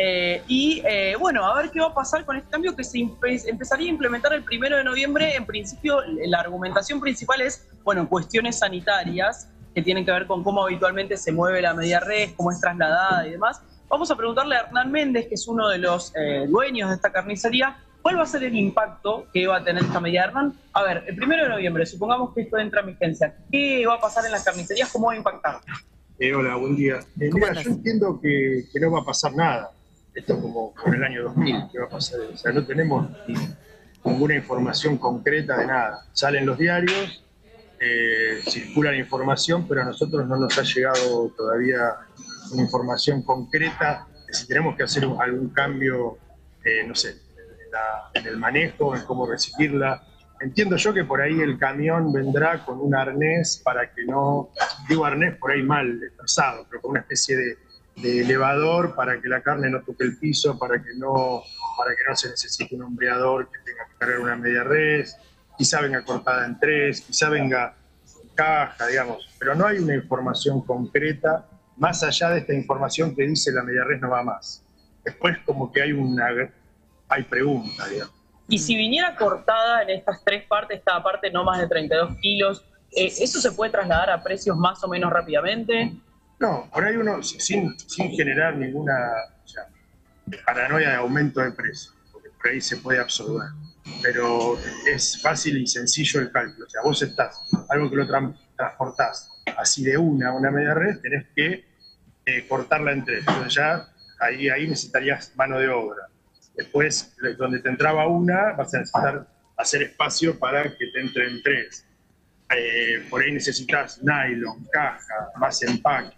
Bueno, a ver qué va a pasar con este cambio que se empezaría a implementar el 1 de noviembre. En principio, la argumentación principal es, bueno, cuestiones sanitarias que tienen que ver con cómo habitualmente se mueve la media res, cómo es trasladada y demás. Vamos a preguntarle a Hernán Méndez, que es uno de los dueños de esta carnicería, ¿cuál va a ser el impacto que va a tener esta medida, Hernán? A ver, el 1 de noviembre, supongamos que esto entra en vigencia. ¿Qué va a pasar en las carnicerías? ¿Cómo va a impactar? Hola, buen día. Mira, yo entiendo que no va a pasar nada. Esto es como en el año 2000, ¿qué va a pasar? O sea, no tenemos ninguna información concreta de nada. Salen los diarios, circula la información, pero a nosotros no nos ha llegado todavía una información concreta de si tenemos que hacer algún cambio, no sé, en el manejo, en cómo recibirla. Entiendo yo que por ahí el camión vendrá con un arnés para que no, digo arnés por ahí mal expresado, pero con una especie de elevador para que la carne no toque el piso, para que no se necesite un hombreador que tenga que cargar una media res, quizá venga cortada en 3, quizá venga en caja, digamos, pero no hay una información concreta más allá de esta información que dice la media res no va más. Después como que hay preguntas, digamos. Y si viniera cortada en estas 3 partes, cada parte no más de 32 kilos, ¿eso se puede trasladar a precios más o menos rápidamente? No, por ahí uno, sin generar ninguna paranoia de aumento de precio, porque por ahí se puede absorber. Pero es fácil y sencillo el cálculo. O sea, vos algo que lo transportás así de una media res, tenés que cortarla en 3. Entonces ya ahí necesitarías mano de obra. Después, donde te entraba una, vas a necesitar hacer espacio para que te entre en 3. Por ahí necesitas nylon, caja, más empaque.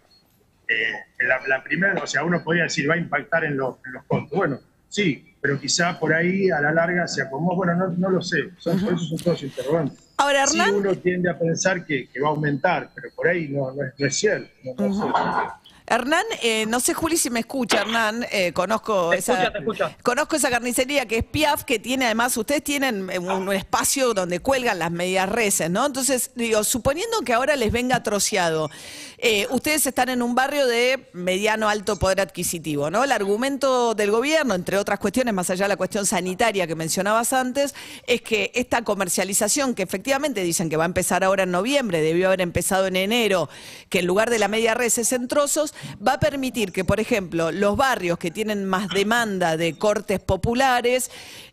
La primera, o sea, uno podría decir, va a impactar en los costos. Bueno, sí, pero quizá por ahí a la larga se acomodó. Bueno, no lo sé. Por eso son todos interrogantes. Ahora, Hernán, sí, uno tiende a pensar que va a aumentar, pero por ahí no es cierto. No es cierto. Hernán, no sé, Juli, si me escucha, Hernán, conozco te escucha. Conozco esa carnicería que es Piaf, que tiene además, ustedes tienen un espacio donde cuelgan las medias reses, ¿no? Entonces, digo, suponiendo que ahora les venga troceado, ustedes están en un barrio de mediano alto poder adquisitivo, ¿no? El argumento del gobierno, entre otras cuestiones, más allá de la cuestión sanitaria que mencionabas antes, es que esta comercialización, que efectivamente dicen que va a empezar ahora en noviembre, debió haber empezado en enero, que en lugar de la media res es en trozos, va a permitir que, por ejemplo, los barrios que tienen más demanda de cortes populares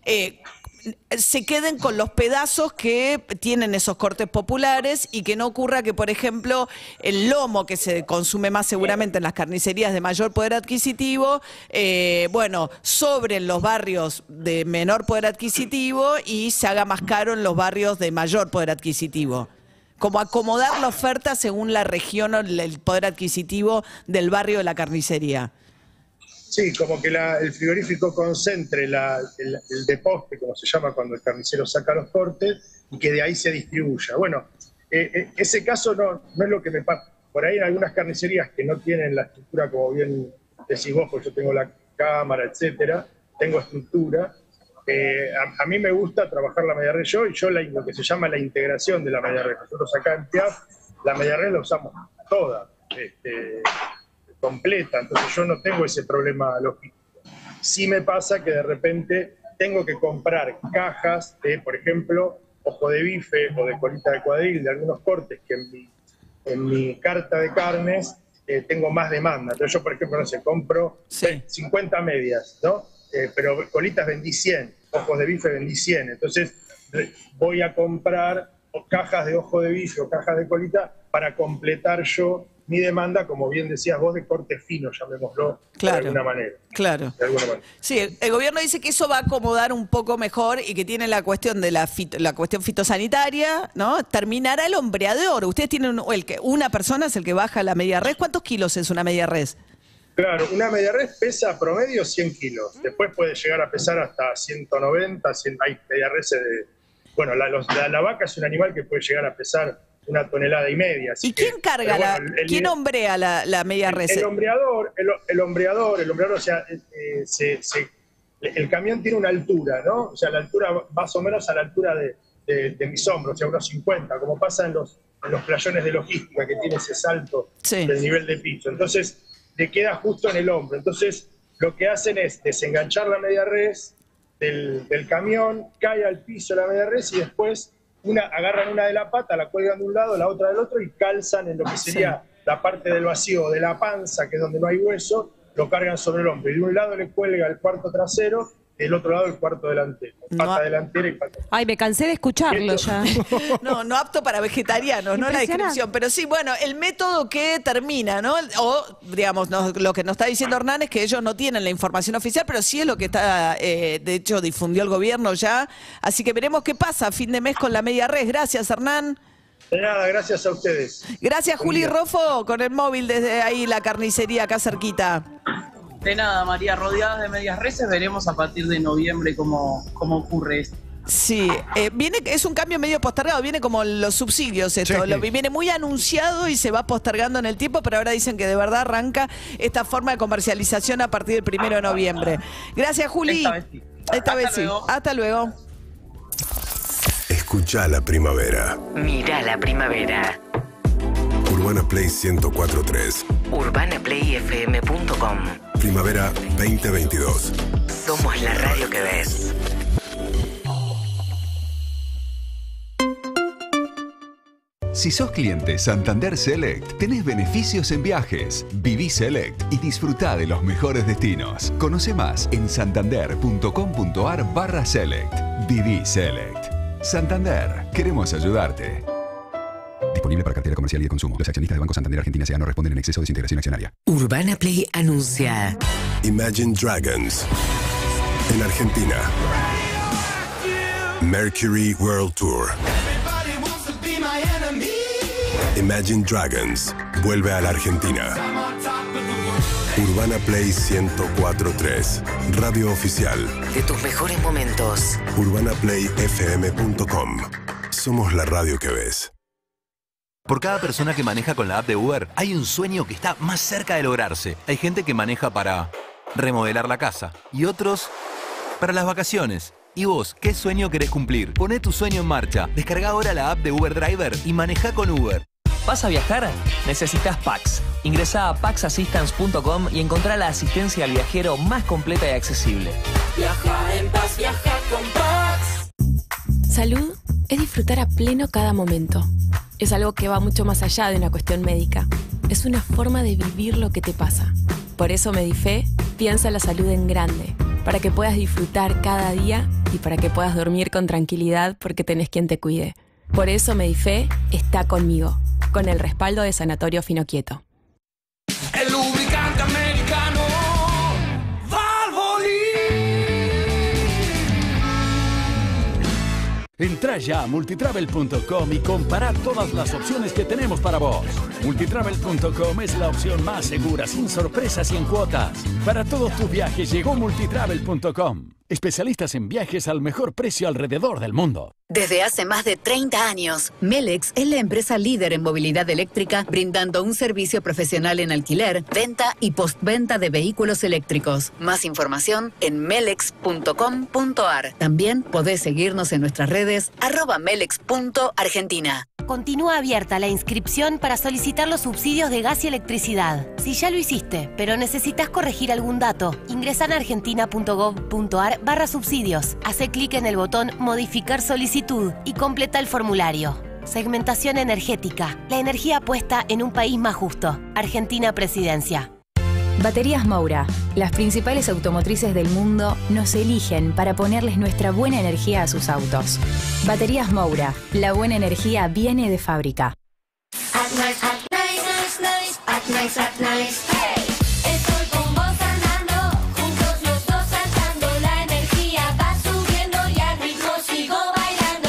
se queden con los pedazos que tienen esos cortes populares y que no ocurra que, por ejemplo, el lomo, que se consume más seguramente en las carnicerías de mayor poder adquisitivo, sobren los barrios de menor poder adquisitivo y se haga más caro en los barrios de mayor poder adquisitivo. Como acomodar la oferta según la región o el poder adquisitivo del barrio de la carnicería. Sí, como que el frigorífico concentre el deposte, como se llama cuando el carnicero saca los cortes, y que de ahí se distribuya. Bueno, ese caso no es lo que me pasa. Por ahí en algunas carnicerías que no tienen la estructura, como bien decís vos, porque yo tengo la cámara, etcétera, tengo estructura. A mí me gusta trabajar la media res yo lo que se llama la integración de la media res. Nosotros acá en Piaf la media res la usamos toda, completa, entonces yo no tengo ese problema logístico. Sí me pasa que de repente tengo que comprar cajas de, por ejemplo, ojo de bife o de colita de cuadril, de algunos cortes que en mi carta de carnes tengo más demanda. Entonces yo, por ejemplo, no sé, compro 50 medias, ¿no? Pero colitas vendí 100, ojos de bife vendí 100. Entonces voy a comprar cajas de ojo de bife o cajas de colita para completar yo mi demanda, como bien decías vos, de corte fino, llamémoslo, de alguna manera. Claro. De alguna manera. Sí, el gobierno dice que eso va a acomodar un poco mejor y que tiene la cuestión de la cuestión fitosanitaria, ¿no? Terminará el hombreador. Ustedes tienen una persona es el que baja la media res. ¿Cuántos kilos es una media res? Claro, una media res pesa promedio 100 kilos. Después puede llegar a pesar hasta 190, 100, hay media res de... Bueno, la vaca es un animal que puede llegar a pesar 1,5 toneladas. ¿Y quién carga quién hombrea la media res? El hombreador, o sea, el camión tiene una altura, ¿no? O sea, la altura más o menos a la altura de mis hombros, o sea, unos 50, como pasa en los playones de logística, que tiene ese salto del nivel de piso. Entonces, le queda justo en el hombro. Entonces, lo que hacen es desenganchar la media res del camión, cae al piso la media res y después agarran una de la pata, la cuelgan de un lado, la otra del otro y calzan en lo que sería la parte del vacío de la panza, que es donde no hay hueso, lo cargan sobre el hombro. Y de un lado le cuelga el cuarto trasero, del otro lado el cuarto delantero. Pata delantera y pata. Ay, me cansé de escucharlo ya. No apto para vegetarianos, no la descripción. Pero sí, bueno, el método que termina, ¿no? O, digamos, lo que nos está diciendo Hernán es que ellos no tienen la información oficial, pero sí es lo que está, de hecho, difundió el gobierno ya. Así que veremos qué pasa a fin de mes con la media res. Gracias, Hernán. De nada, gracias a ustedes. Gracias, Juli Rofo, con el móvil desde ahí, la carnicería acá cerquita. De nada, María, rodeadas de medias reses, veremos a partir de noviembre cómo ocurre esto. Sí, es un cambio medio postergado, viene como los subsidios esto, viene muy anunciado y se va postergando en el tiempo, pero ahora dicen que de verdad arranca esta forma de comercialización a partir del 1 de noviembre. Gracias, Juli. Esta vez sí. Hasta luego. Escucha la primavera. Mira la primavera. Urbana Play 104.3. UrbanaPlayFM.com. Primavera 2022. Somos la radio que ves. Si sos cliente Santander Select, tenés beneficios en viajes. Viví Select y disfrutá de los mejores destinos. Conoce más en santander.com.ar/select. Viví Select. Santander, queremos ayudarte. Disponible para cartera comercial y de consumo. Los accionistas de Banco Santander Argentina S.A. no responden en exceso de desintegración accionaria. Urbana Play anuncia Imagine Dragons en Argentina. Mercury World Tour. Imagine Dragons vuelve a la Argentina. Urbana Play 104.3, radio oficial de tus mejores momentos. UrbanaPlayFM.com. Somos la radio que ves. Por cada persona que maneja con la app de Uber, hay un sueño que está más cerca de lograrse. Hay gente que maneja para remodelar la casa y otros para las vacaciones. ¿Y vos, qué sueño querés cumplir? Poné tu sueño en marcha. Descarga ahora la app de Uber Driver y maneja con Uber. ¿Vas a viajar? Necesitas Pax. Ingresá a paxassistance.com y encontrá la asistencia al viajero más completa y accesible. Viaja en paz, viaja con Pax. Salud es disfrutar a pleno cada momento. Es algo que va mucho más allá de una cuestión médica. Es una forma de vivir lo que te pasa. Por eso Medife piensa la salud en grande, para que puedas disfrutar cada día y para que puedas dormir con tranquilidad porque tenés quien te cuide. Por eso Medife está conmigo, con el respaldo de Sanatorio Finoquieto. El lubricante americano Valvoline. Entrá ya a multitravel.com y compara todas las opciones que tenemos para vos. Multitravel.com es la opción más segura, sin sorpresas y en cuotas. Para todos tus viajes llegó Multitravel.com. Especialistas en viajes al mejor precio alrededor del mundo. Desde hace más de 30 años, Melex es la empresa líder en movilidad eléctrica, brindando un servicio profesional en alquiler, venta y postventa de vehículos eléctricos. Más información en melex.com.ar. También podés seguirnos en nuestras redes @melex.argentina. Continúa abierta la inscripción para solicitar los subsidios de gas y electricidad. Si ya lo hiciste, pero necesitas corregir algún dato, ingresa en argentina.gov.ar/subsidios. Hace clic en el botón Modificar solicitud y completa el formulario. Segmentación energética. La energía puesta en un país más justo. Argentina Presidencia. Baterías Moura. Las principales automotrices del mundo nos eligen para ponerles nuestra buena energía a sus autos. Baterías Moura. La buena energía viene de fábrica. Estoy con vos andando, juntos los dos saltando, la energía va subiendo y al ritmo sigo bailando.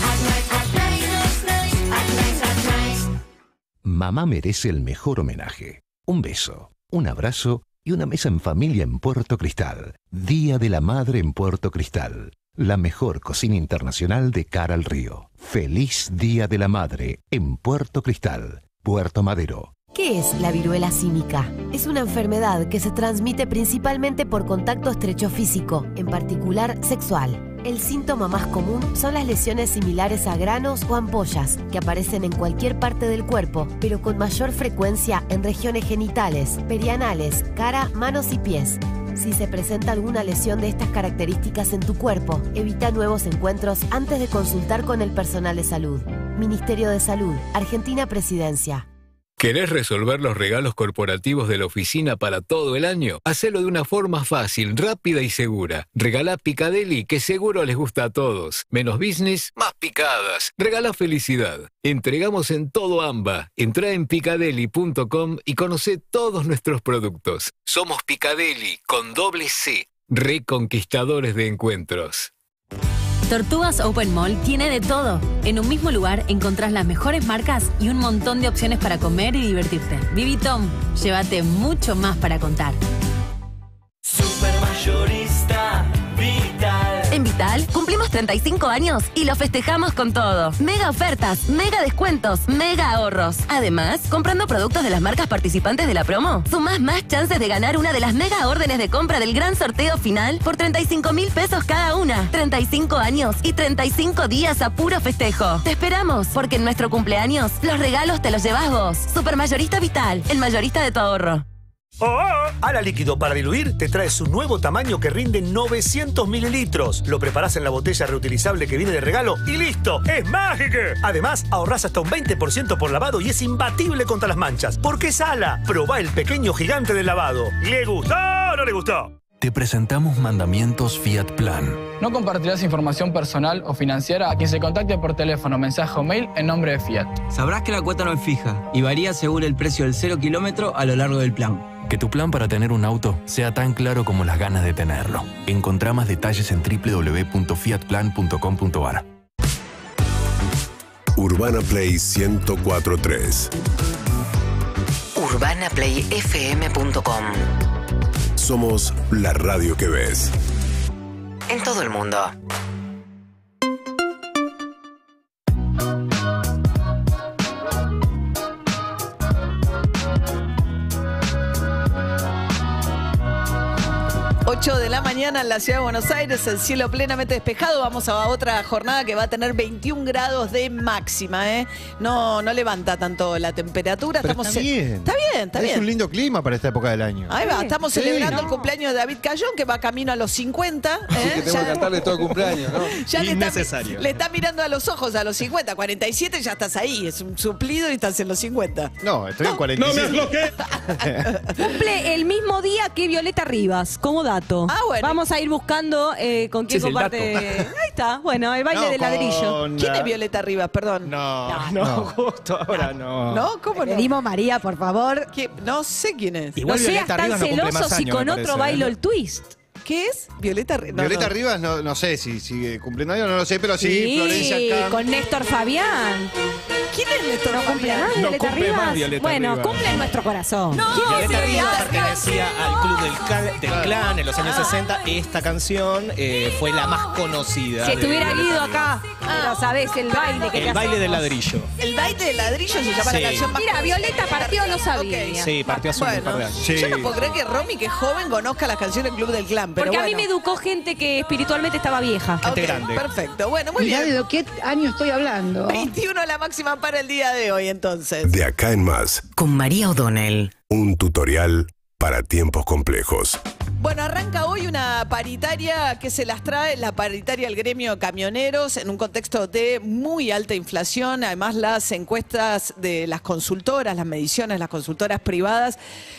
Mamá merece el mejor homenaje. Un beso, un abrazo y una mesa en familia en Puerto Cristal. Día de la Madre en Puerto Cristal. La mejor cocina internacional de cara al río. Feliz Día de la Madre en Puerto Cristal, Puerto Madero. ¿Qué es la viruela símica? Es una enfermedad que se transmite principalmente por contacto estrecho físico, en particular sexual. El síntoma más común son las lesiones similares a granos o ampollas, que aparecen en cualquier parte del cuerpo, pero con mayor frecuencia en regiones genitales, perianales, cara, manos y pies. Si se presenta alguna lesión de estas características en tu cuerpo, evita nuevos encuentros antes de consultar con el personal de salud. Ministerio de Salud, Argentina Presidencia. ¿Querés resolver los regalos corporativos de la oficina para todo el año? Hacelo de una forma fácil, rápida y segura. Regalá Picadeli, que seguro les gusta a todos. Menos business, más picadas. Regalá felicidad. Entregamos en todo AMBA. Entrá en picadeli.com y conocé todos nuestros productos. Somos Picadeli, con doble C. Reconquistadores de encuentros. Tortugas Open Mall tiene de todo. En un mismo lugar encontrás las mejores marcas y un montón de opciones para comer y divertirte. Vivitom, llévate mucho más para contar. Supermayorista Vital. En Vital cumplimos 35 años y lo festejamos con todo. Mega ofertas, mega descuentos, mega ahorros. Además, comprando productos de las marcas participantes de la promo, sumás más chances de ganar una de las mega órdenes de compra del gran sorteo final por 35.000 pesos cada una. 35 años y 35 días a puro festejo. Te esperamos, porque en nuestro cumpleaños los regalos te los llevas vos. Supermayorista Vital, el mayorista de tu ahorro. Ala Líquido para diluir te trae su nuevo tamaño que rinde 900 mililitros. Lo preparás en la botella reutilizable que viene de regalo y ¡listo! ¡Es mágico! Además, ahorrás hasta un 20% por lavado y es imbatible contra las manchas. Porque es Ala. Probá el pequeño gigante del lavado. ¿Le gustó o no le gustó? Te presentamos Mandamientos Fiat Plan. No compartirás información personal o financiera a quien se contacte por teléfono, mensaje o mail en nombre de Fiat. Sabrás que la cuota no es fija y varía según el precio del 0 kilómetro a lo largo del plan. Que tu plan para tener un auto sea tan claro como las ganas de tenerlo. Encontrá más detalles en www.fiatplan.com.ar. Urbana Play 104.3. UrbanaPlayFM.com. Somos la radio que ves. En todo el mundo. 8 de la mañana en la ciudad de Buenos Aires, el cielo plenamente despejado. Vamos a otra jornada que va a tener 21 grados de máxima, ¿eh? No levanta tanto la temperatura. Pero está bien. Está bien. Es un lindo clima para esta época del año. Ahí va, estamos celebrando el cumpleaños de David Cayón, que va camino a los 50. Así que tengo que cantarle todo el cumpleaños, ¿no? Ya innecesario. Le está mirando a los ojos a los 50. 47 ya estás ahí. Es un suplido y estás en los 50. No, estoy en 47. No me afloqué. Cumple el mismo día que Violeta Rivas, como dato. Ah, bueno. Vamos a ir buscando con quién comparte. Ahí está, bueno, el baile del ladrillo. ¿Quién es Violeta Rivas? Perdón. No, justo ahora no. ¿No? ¿Cómo no? Pedimos María, por favor. No sé quién es. Igual no seas tan celoso si con otro bailo el twist. ¿Qué es? Violeta Rivas. Violeta Rivas, no sé si sigue cumpliendo años, no lo sé, pero sí, Florencia Camp. Con Néstor Fabián. ¿Quién es Néstor ¿No cumple más Violeta Rivas? Bueno, cumple en nuestro corazón. Violeta Rivas pertenecía al club del clan en los años 60. Esta canción fue la más conocida. Si estuviera Guido acá, pero sabés el baile que El baile del ladrillo. El baile del ladrillo se llama la canción más Mira, Violeta partió, no sabía. Sí, partió hace un par de años. Yo no puedo creer que Romy, que es joven, conozca las canciones del Club del Clan. Pero porque bueno. a mí me educó gente que espiritualmente estaba vieja. Gente grande. Perfecto. Bueno, muy Mirá bien. de qué año estoy hablando. 21 la máxima para el día de hoy, entonces. De acá en más, Con María O'Donnell. un tutorial para tiempos complejos. Bueno, arranca hoy una paritaria que se las trae, la paritaria del gremio de camioneros, en un contexto de muy alta inflación. Además, las encuestas de las consultoras, las mediciones, las consultoras privadas,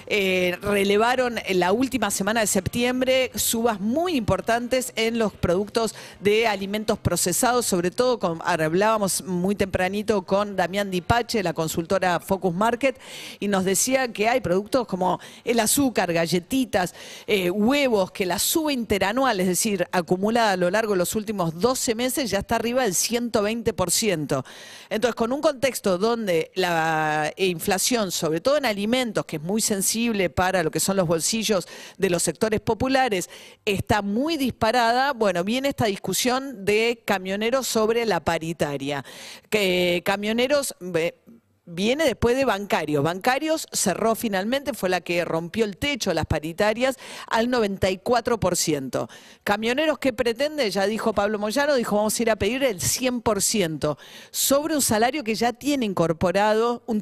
relevaron en la última semana de septiembre subas muy importantes en los productos de alimentos procesados, sobre todo, hablábamos muy tempranito con Damián Dipache, la consultora Focus Market, y nos decía que hay productos como el azúcar, galletitas, huevos, que la suba interanual, es decir, acumulada a lo largo de los últimos 12 meses, ya está arriba del 120%. Entonces, con un contexto donde la inflación, sobre todo en alimentos, que es muy sensible para lo que son los bolsillos de los sectores populares, está muy disparada, bueno, viene esta discusión de camioneros sobre la paritaria. Que camioneros... viene después de Bancarios. Bancarios cerró finalmente, fue la que rompió el techo de las paritarias al 94%. Camioneros, ¿qué pretende? Ya dijo Pablo Moyano, dijo vamos a ir a pedir el 100% sobre un salario que ya tiene incorporado un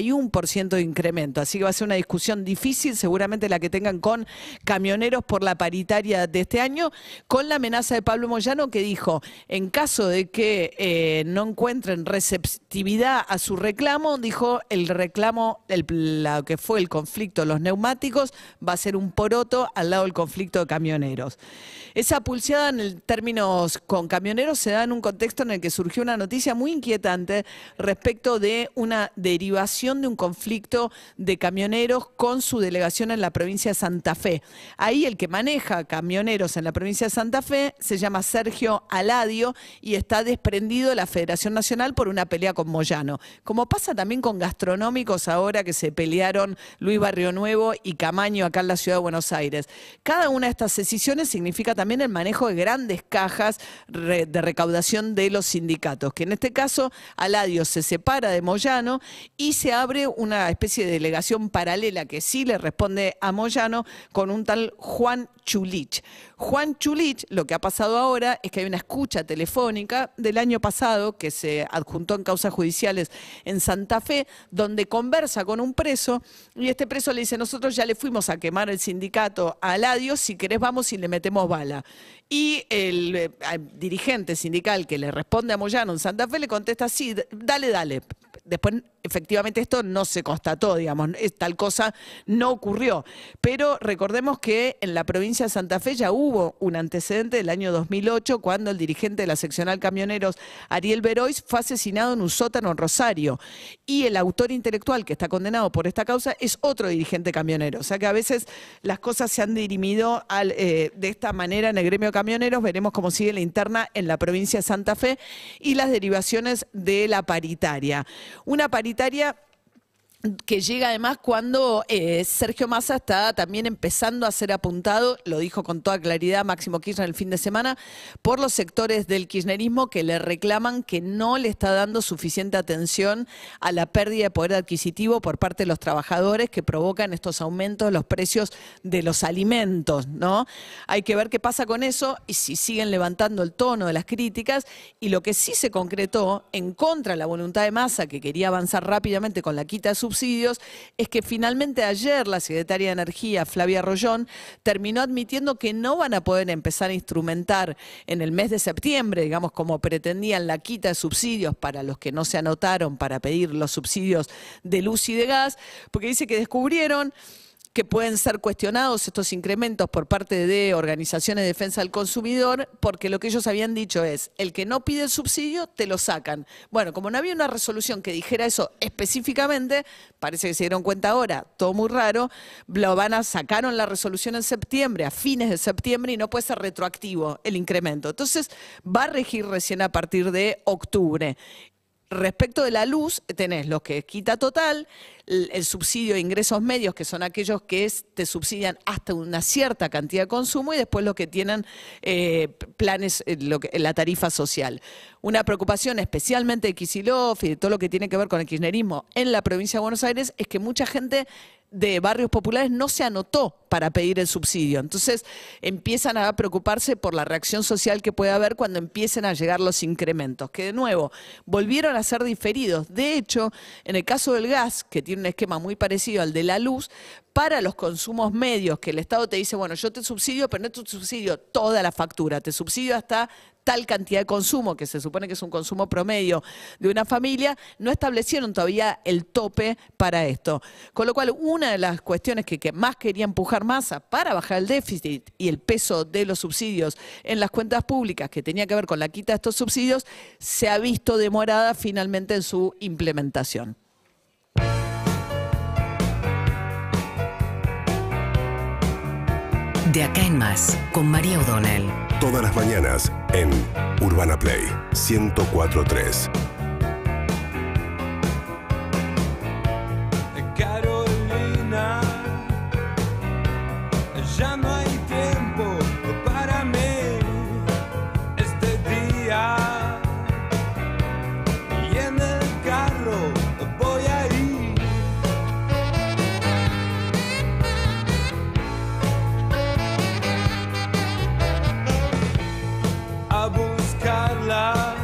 31% de incremento. Así que va a ser una discusión difícil, seguramente la que tengan con camioneros por la paritaria de este año, con la amenaza de Pablo Moyano que dijo, en caso de que no encuentren receptividad a su reclamo, dijo, el reclamo, lo que fue el conflicto de los neumáticos, va a ser un poroto al lado del conflicto de camioneros. Esa pulseada en términos con camioneros se da en un contexto en el que surgió una noticia muy inquietante respecto de una derivación de un conflicto de camioneros con su delegación en la provincia de Santa Fe. Ahí el que maneja camioneros en la provincia de Santa Fe se llama Sergio Aladio y está desprendido de la Federación Nacional por una pelea con Moyano. Como pasa también con gastronómicos ahora que se pelearon Luis Barrionuevo y Camaño acá en la ciudad de Buenos Aires. Cada una de estas decisiones significa también el manejo de grandes cajas de recaudación de los sindicatos, que en este caso Aladio se separa de Moyano y se abre una especie de delegación paralela que sí le responde a Moyano con un tal Juan Chulich. Juan Chulich, lo que ha pasado ahora es que hay una escucha telefónica del año pasado que se adjuntó en causas judiciales en Santa Fe, donde conversa con un preso y este preso le dice, nosotros ya le fuimos a quemar el sindicato a Aladio, si querés vamos y le metemos bala. Y el dirigente sindical que le responde a Moyano en Santa Fe le contesta, sí, dale, dale. Después, efectivamente, esto no se constató, digamos, tal cosa no ocurrió. Pero recordemos que en la provincia de Santa Fe ya hubo un antecedente del año 2008, cuando el dirigente de la seccional Camioneros, Ariel Berois, fue asesinado en un sótano en Rosario. Y el autor intelectual que está condenado por esta causa es otro dirigente camionero. O sea que a veces las cosas se han dirimido de esta manera en el gremio de camioneros. Veremos cómo sigue la interna en la provincia de Santa Fe y las derivaciones de la paritaria. Una paritaria que llega además cuando Sergio Massa está también empezando a ser apuntado, lo dijo con toda claridad Máximo Kirchner el fin de semana, por los sectores del kirchnerismo que le reclaman que no le está dando suficiente atención a la pérdida de poder adquisitivo por parte de los trabajadores que provocan estos aumentos de los precios de los alimentos, ¿no? Hay que ver qué pasa con eso y si siguen levantando el tono de las críticas, y lo que sí se concretó en contra de la voluntad de Massa, que quería avanzar rápidamente con la quita de subsidios, es que finalmente ayer la secretaria de Energía, Flavia Rollón, terminó admitiendo que no van a poder empezar a instrumentar en el mes de septiembre, digamos, como pretendían, la quita de subsidios para los que no se anotaron para pedir los subsidios de luz y de gas, porque dice que descubrieron que pueden ser cuestionados estos incrementos por parte de organizaciones de defensa del consumidor, porque lo que ellos habían dicho es, el que no pide el subsidio, te lo sacan. Bueno, como no había una resolución que dijera eso específicamente, parece que se dieron cuenta ahora, todo muy raro, sacaron la resolución en septiembre, a fines de septiembre, y no puede ser retroactivo el incremento. Entonces, va a regir recién a partir de octubre. Respecto de la luz, tenés los que quita total, el subsidio de ingresos medios, que son aquellos que te subsidian hasta una cierta cantidad de consumo, y después los que tienen planes, la tarifa social. Una preocupación especialmente de Kicillof y de todo lo que tiene que ver con el kirchnerismo en la provincia de Buenos Aires es que mucha gente de barrios populares no se anotó para pedir el subsidio. Entonces empiezan a preocuparse por la reacción social que puede haber cuando empiecen a llegar los incrementos, que de nuevo volvieron a ser diferidos. De hecho, en el caso del gas, que tiene un esquema muy parecido al de la luz, para los consumos medios, que el Estado te dice, bueno, yo te subsidio, pero no te subsidio toda la factura, te subsidio hasta tal cantidad de consumo, que se supone que es un consumo promedio de una familia, no establecieron todavía el tope para esto. Con lo cual, una de las cuestiones que más quería empujar Massa para bajar el déficit y el peso de los subsidios en las cuentas públicas, que tenía que ver con la quita de estos subsidios, se ha visto demorada finalmente en su implementación. De acá en más, con María O'Donnell. Todas las mañanas en Urbana Play 104.3. Carolina, ya no hay tiempo para mí este día. Y en el carro voy a ir a buscarla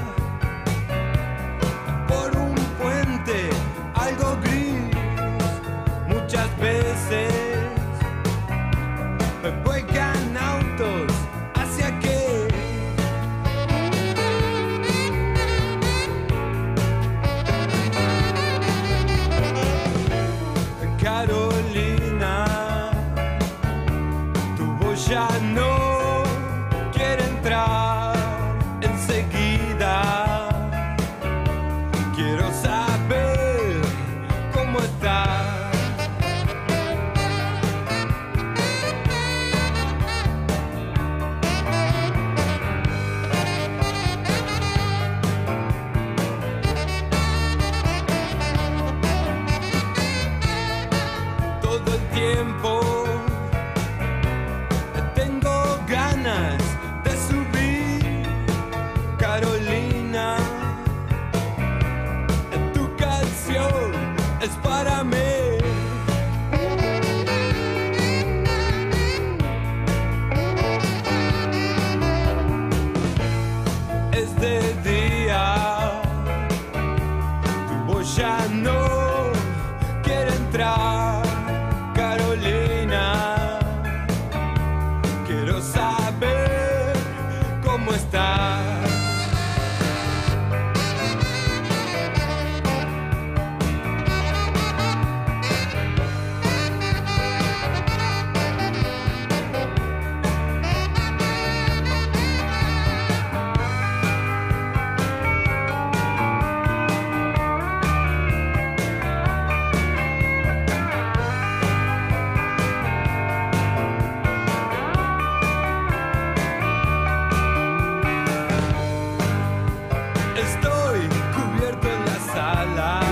por un puente, algo gris. Muchas veces me vuelcan autos hacia qué. Carolina, tu voz ya no quiere entrar enseguida. Quiero saber cómo estás. Todo el tiempo tengo ganas de subir, Carolina. Tu canción es para mí. Es de día, tu voz ya no quiere entrar, Carolina. Quiero saber cómo estás. Estoy cubierto en la sala.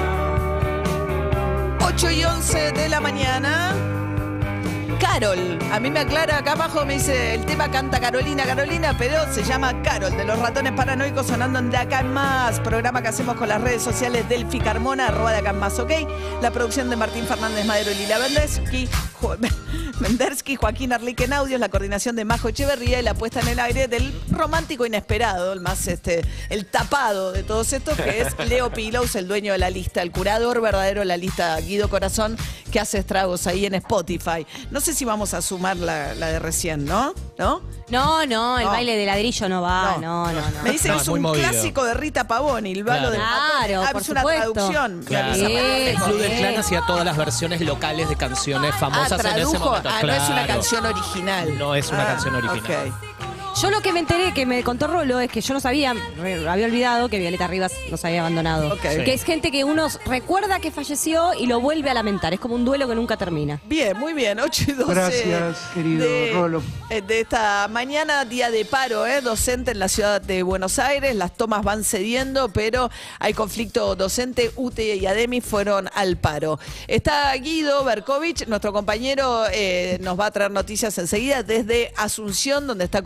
8:11 de la mañana. Carol, a mí me aclara acá abajo, me dice, el tema canta Carolina, pero se llama Carol, de los ratones paranoicos, sonando en De Acá en Más, programa que hacemos con las redes sociales Delphi Carmona, @ De Acá en Más, ok. La producción de Martín Fernández Madero y Lila Mendersky, Joaquín Arlique en audios, la coordinación de Majo Echeverría y la puesta en el aire del romántico inesperado, el más el tapado de todos estos, que es Leo Pilaus, el dueño de la lista, el curador verdadero de la lista, Guido Corazón, que hace estragos ahí en Spotify. No sé si vamos a sumar la de recién, ¿no? ¿No? No, el baile de ladrillo no va, no. Me dice que es un clásico de Rita Pavone, el balo del Claro, por es una supuesto. traducción. Claro. El Club del Clan hacía todas las versiones locales de canciones famosas en ese tradujo. momento. No es una canción original. No es una canción original. Ok. Yo lo que me enteré, que me contó Rolo, es que yo no sabía, había olvidado que Violeta Rivas nos había abandonado. Ok. Que es gente que uno recuerda que falleció y lo vuelve a lamentar. Es como un duelo que nunca termina. Bien, muy bien. 8:12. Gracias, querido Rolo. De esta mañana, día de paro, docente en la ciudad de Buenos Aires. Las tomas van cediendo, pero hay conflicto docente. UTE y ADEMI fueron al paro. Está Guido Berkovich, nuestro compañero, nos va a traer noticias enseguida desde Asunción, donde está cubriendo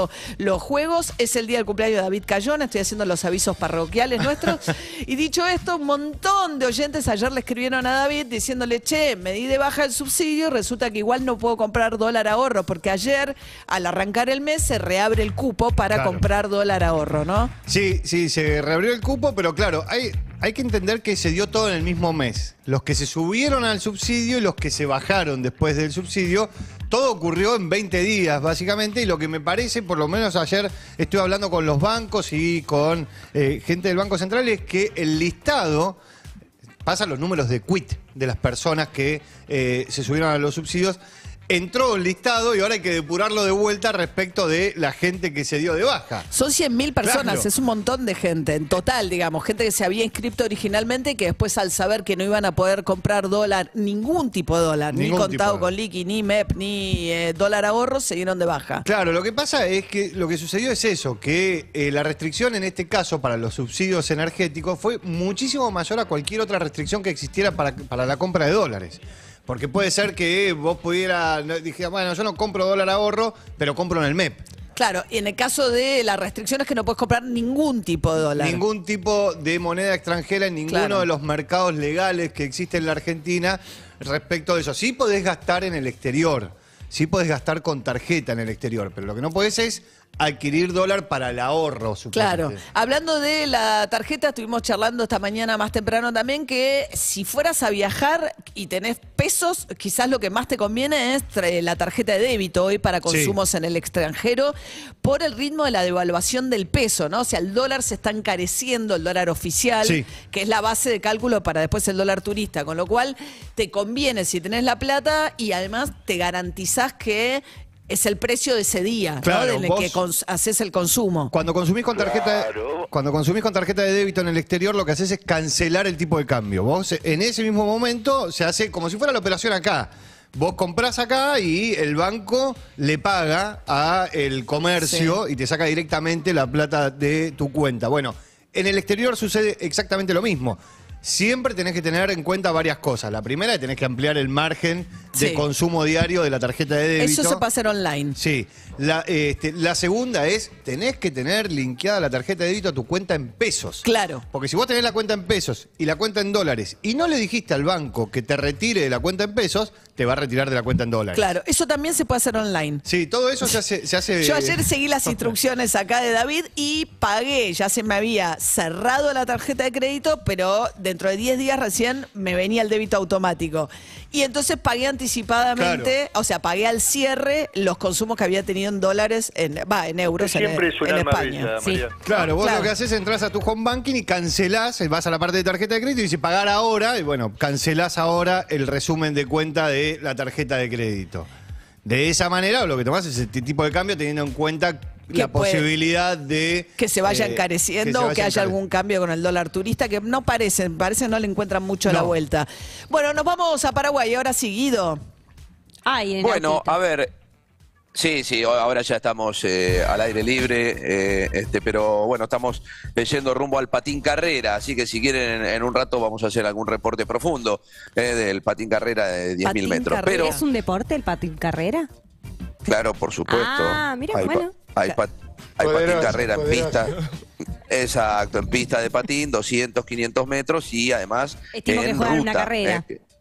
terminando los juegos. Es el día del cumpleaños de David Cayón, estoy haciendo los avisos parroquiales nuestros. Y dicho esto, un montón de oyentes ayer le escribieron a David diciéndole, che, me di de baja el subsidio, resulta que igual no puedo comprar dólar ahorro, porque ayer, al arrancar el mes, se reabre el cupo para comprar dólar ahorro, ¿no? Sí, se reabrió el cupo, pero claro, hay que entender que se dio todo en el mismo mes. Los que se subieron al subsidio y los que se bajaron después del subsidio, todo ocurrió en 20 días, básicamente, y lo que me parece, por lo menos ayer estuve hablando con los bancos y con gente del Banco Central, es que el listado, pasan los números de quit de las personas que se subieron a los subsidios, entró el listado y ahora hay que depurarlo de vuelta respecto de la gente que se dio de baja. Son 100.000 personas, Claro. es un montón de gente, en total, digamos, gente que se había inscrito originalmente y que después al saber que no iban a poder comprar dólar, ningún tipo de dólar, Ningún ni contado tipo de con liqui, ni MEP, ni dólar ahorro, se dieron de baja. Claro, lo que pasa es que lo que sucedió es eso, que la restricción en este caso para los subsidios energéticos fue muchísimo mayor a cualquier otra restricción que existiera para la compra de dólares. Porque puede ser que vos pudieras, dije, bueno, yo no compro dólar ahorro, pero compro en el MEP. Claro, y en el caso de la restricción es que no puedes comprar ningún tipo de dólar. Ningún tipo de moneda extranjera en ninguno de los mercados legales que existen en la Argentina respecto de eso. Sí podés gastar en el exterior, sí podés gastar con tarjeta en el exterior, pero lo que no podés es adquirir dólar para el ahorro, supuestamente. Claro. Hablando de la tarjeta, estuvimos charlando esta mañana más temprano también que si fueras a viajar y tenés pesos, quizás lo que más te conviene es la tarjeta de débito hoy para consumos en el extranjero por el ritmo de la devaluación del peso, ¿no? O sea, el dólar se está encareciendo, el dólar oficial, que es la base de cálculo para después el dólar turista, con lo cual te conviene si tenés la plata y además te garantizás que es el precio de ese día, Claro, ¿no? En el que haces el consumo. Cuando consumís con tarjeta de débito en el exterior, lo que haces es cancelar el tipo de cambio. Vos en ese mismo momento se hace como si fuera la operación acá. Vos comprás acá y el banco le paga a el comercio y te saca directamente la plata de tu cuenta. Bueno, en el exterior sucede exactamente lo mismo. Siempre tenés que tener en cuenta varias cosas. La primera es que tenés que ampliar el margen de consumo diario de la tarjeta de débito. Eso se puede hacer online. Sí. La segunda es, tenés que tener linkeada la tarjeta de débito a tu cuenta en pesos. Claro. Porque si vos tenés la cuenta en pesos y la cuenta en dólares y no le dijiste al banco que te retire de la cuenta en pesos, te va a retirar de la cuenta en dólares. Claro, eso también se puede hacer online. Sí, todo eso se hace. Yo ayer seguí las instrucciones acá de David y pagué. Ya se me había cerrado la tarjeta de crédito, pero dentro de 10 días recién me venía el débito automático. Y entonces pagué anticipadamente, o sea, pagué al cierre los consumos que había tenido en dólares, en euros Siempre es un en alma España. bella, María. Claro, vos lo que haces es entras a tu home banking y cancelás, vas a la parte de tarjeta de crédito y dice pagar ahora, y bueno, cancelás ahora el resumen de cuenta de la tarjeta de crédito. De esa manera, lo que tomás es este tipo de cambio teniendo en cuenta la posibilidad de que se vaya encareciendo o que haya algún cambio con el dólar turista, que no parece no le encuentran mucho la vuelta. Bueno, nos vamos a Paraguay, ahora sí, Guido. Bueno, a ver, sí, ahora ya estamos al aire libre, pero bueno, estamos yendo rumbo al patín carrera, así que si quieren en un rato vamos a hacer algún reporte profundo del patín carrera de 10.000 metros. Pero ¿es un deporte el patín carrera? claro, por supuesto. Ah, mira, bueno. Hay patín carrera en pista. Exacto, en pista de patín, 200, 500 metros y además Estimo que en juegan ruta. una carrera.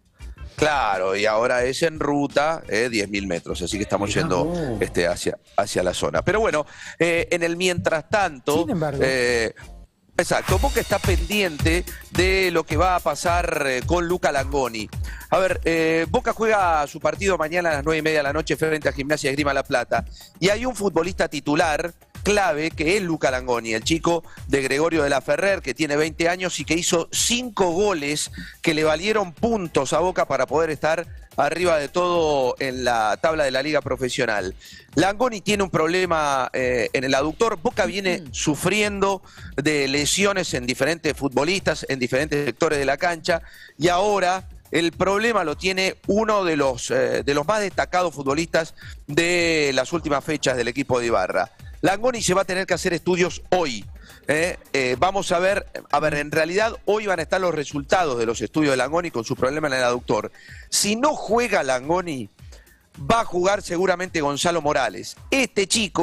Claro, y ahora es en ruta, 10.000 metros, así que estamos yendo hacia la zona. Pero bueno, en el mientras tanto, Sin embargo. exacto, Boca está pendiente de lo que va a pasar con Luca Langoni. A ver, Boca juega su partido mañana a las 9:30 de la noche frente a Gimnasia de Esgrima La Plata. Y hay un futbolista titular clave que es Luca Langoni, el chico de Gregorio de la Ferrer, que tiene 20 años y que hizo 5 goles que le valieron puntos a Boca para poder estar arriba de todo en la tabla de la liga profesional. Langoni tiene un problema en el aductor. Boca viene sufriendo de lesiones en diferentes futbolistas, en diferentes sectores de la cancha, y ahora el problema lo tiene uno de los más destacados futbolistas de las últimas fechas del equipo de Ibarra. Langoni se va a tener que hacer estudios hoy. Vamos a ver, en realidad hoy van a estar los resultados de los estudios de Langoni con su problema en el aductor. Si no juega Langoni, va a jugar seguramente Gonzalo Morales. Este chico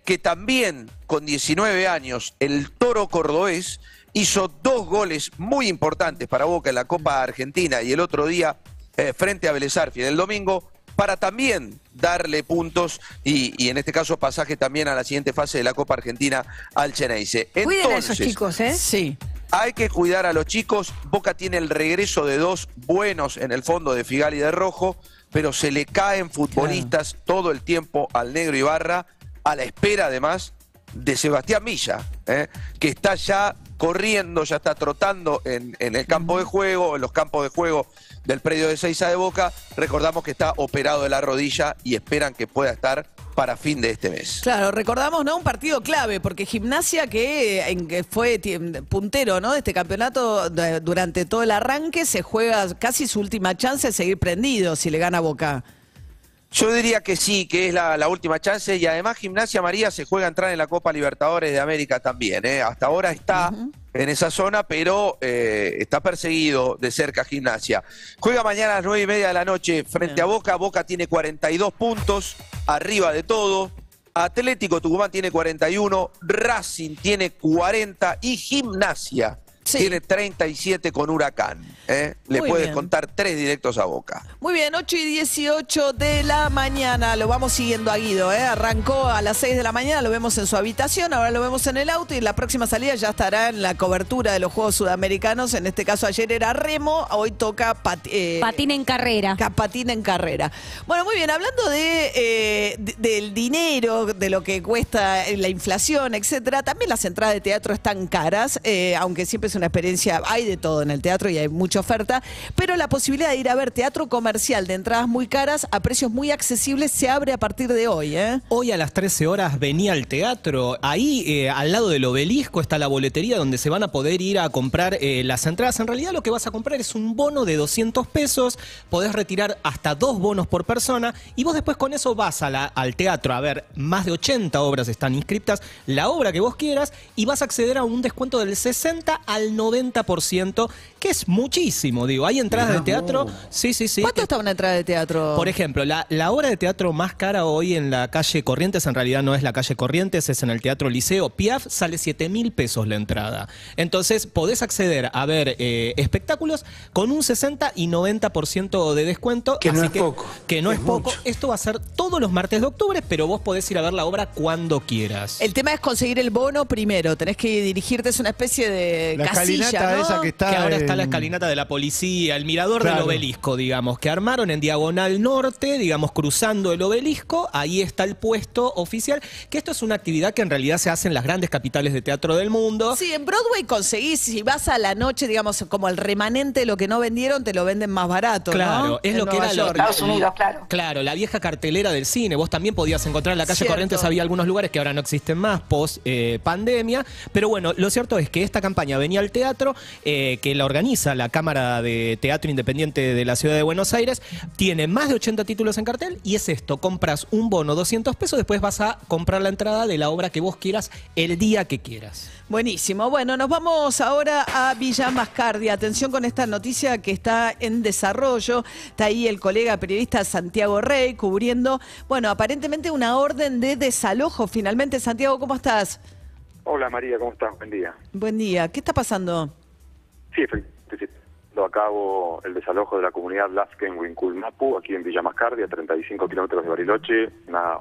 que también con 19 años, el Toro Cordobés hizo 2 goles muy importantes para Boca en la Copa Argentina y el otro día frente a Vélez Sarsfield el domingo, para también darle puntos y en este caso pasaje también a la siguiente fase de la Copa Argentina al Xeneize. Cuiden a esos chicos, ¿eh? Sí. Hay que cuidar a los chicos. Boca tiene el regreso de 2 buenos en el fondo de Figal y de Rojo, pero se le caen futbolistas todo el tiempo al Negro Ibarra, a la espera además de Sebastián Villa, que está ya corriendo, ya está trotando en el campo de juego, en los campos de juego del predio de Ezeiza de Boca. Recordamos que está operado de la rodilla y esperan que pueda estar para fin de este mes. Claro, recordamos, ¿no? Un partido clave, porque Gimnasia que fue puntero, ¿no? De este campeonato durante todo el arranque, se juega casi su última chance de seguir prendido si le gana Boca. Yo diría que sí, que es la última chance, y además Gimnasia María se juega a entrar en la Copa Libertadores de América también, Hasta ahora está en esa zona, pero está perseguido de cerca Gimnasia. Juega mañana a las 9:30 de la noche frente a Boca. Boca tiene 42 puntos, arriba de todo. Atlético Tucumán tiene 41, Racing tiene 40 y Gimnasia tiene 37 con Huracán. Le puedes contar 3 directos a Boca. Muy bien, 8:18 de la mañana. Lo vamos siguiendo a Guido. Arrancó a las 6 de la mañana, lo vemos en su habitación, ahora lo vemos en el auto y en la próxima salida ya estará en la cobertura de los Juegos Sudamericanos. En este caso ayer era remo, hoy toca patín en carrera. Patín en carrera. Bueno, muy bien, hablando del dinero, de lo que cuesta la inflación, etcétera, también las entradas de teatro están caras, aunque siempre es una experiencia, hay de todo en el teatro y hay mucha oferta, pero la posibilidad de ir a ver teatro comercial de entradas muy caras a precios muy accesibles se abre a partir de hoy. Hoy a las 13 horas venía al teatro, ahí al lado del obelisco está la boletería donde se van a poder ir a comprar las entradas. En realidad lo que vas a comprar es un bono de 200 pesos, podés retirar hasta 2 bonos por persona y vos después con eso vas al teatro a ver, más de 80 obras están inscriptas, la obra que vos quieras, y vas a acceder a un descuento del 60 al 90%, que es muchísimo, digo. Hay entradas de teatro. Sí. ¿Cuánto está una entrada de teatro? Por ejemplo, la obra de teatro más cara hoy en la calle Corrientes, en realidad no es la calle Corrientes, es en el Teatro Liceo Piaf, sale 7.000 pesos la entrada. Entonces, podés acceder a ver espectáculos con un 60 y 90% de descuento. Que no es poco. Que no es poco. Esto va a ser todos los martes de octubre, pero vos podés ir a ver la obra cuando quieras. El tema es conseguir el bono primero. Tenés que dirigirte, es una especie de la casilla, escalinata, ¿no? esa que está. Que ahora está la escalinata de la policía, el mirador del obelisco, digamos, que armaron en diagonal norte, digamos, cruzando el obelisco. Ahí está el puesto oficial, que esto es una actividad que en realidad se hace en las grandes capitales de teatro del mundo. Sí, en Broadway conseguís, si vas a la noche, digamos, como el remanente de lo que no vendieron, te lo venden más barato, claro, ¿no? es lo que era Estados Unidos, claro. Claro, la vieja cartelera del cine. Vos también podías encontrar en la calle Cierto. Corrientes, había algunos lugares que ahora no existen más, post pandemia. Pero bueno, lo cierto es que esta campaña venía al teatro, que la organiza la Cámara de Teatro Independiente de la Ciudad de Buenos Aires. Tiene más de 80 títulos en cartel y es esto: compras un bono 200 pesos, después vas a comprar la entrada de la obra que vos quieras el día que quieras. Buenísimo. Bueno, nos vamos ahora a Villa Mascardi. Atención con esta noticia que está en desarrollo. Está ahí el colega periodista Santiago Rey cubriendo, bueno, aparentemente una orden de desalojo. Finalmente, Santiago, ¿cómo estás? Hola María, ¿cómo estás? Buen día. Buen día. ¿Qué está pasando? Sí, efectivamente, lo acabo el desalojo de la comunidad Lasken Huincul-Mapu, aquí en Villa Mascardi, a 35 kilómetros de Bariloche, una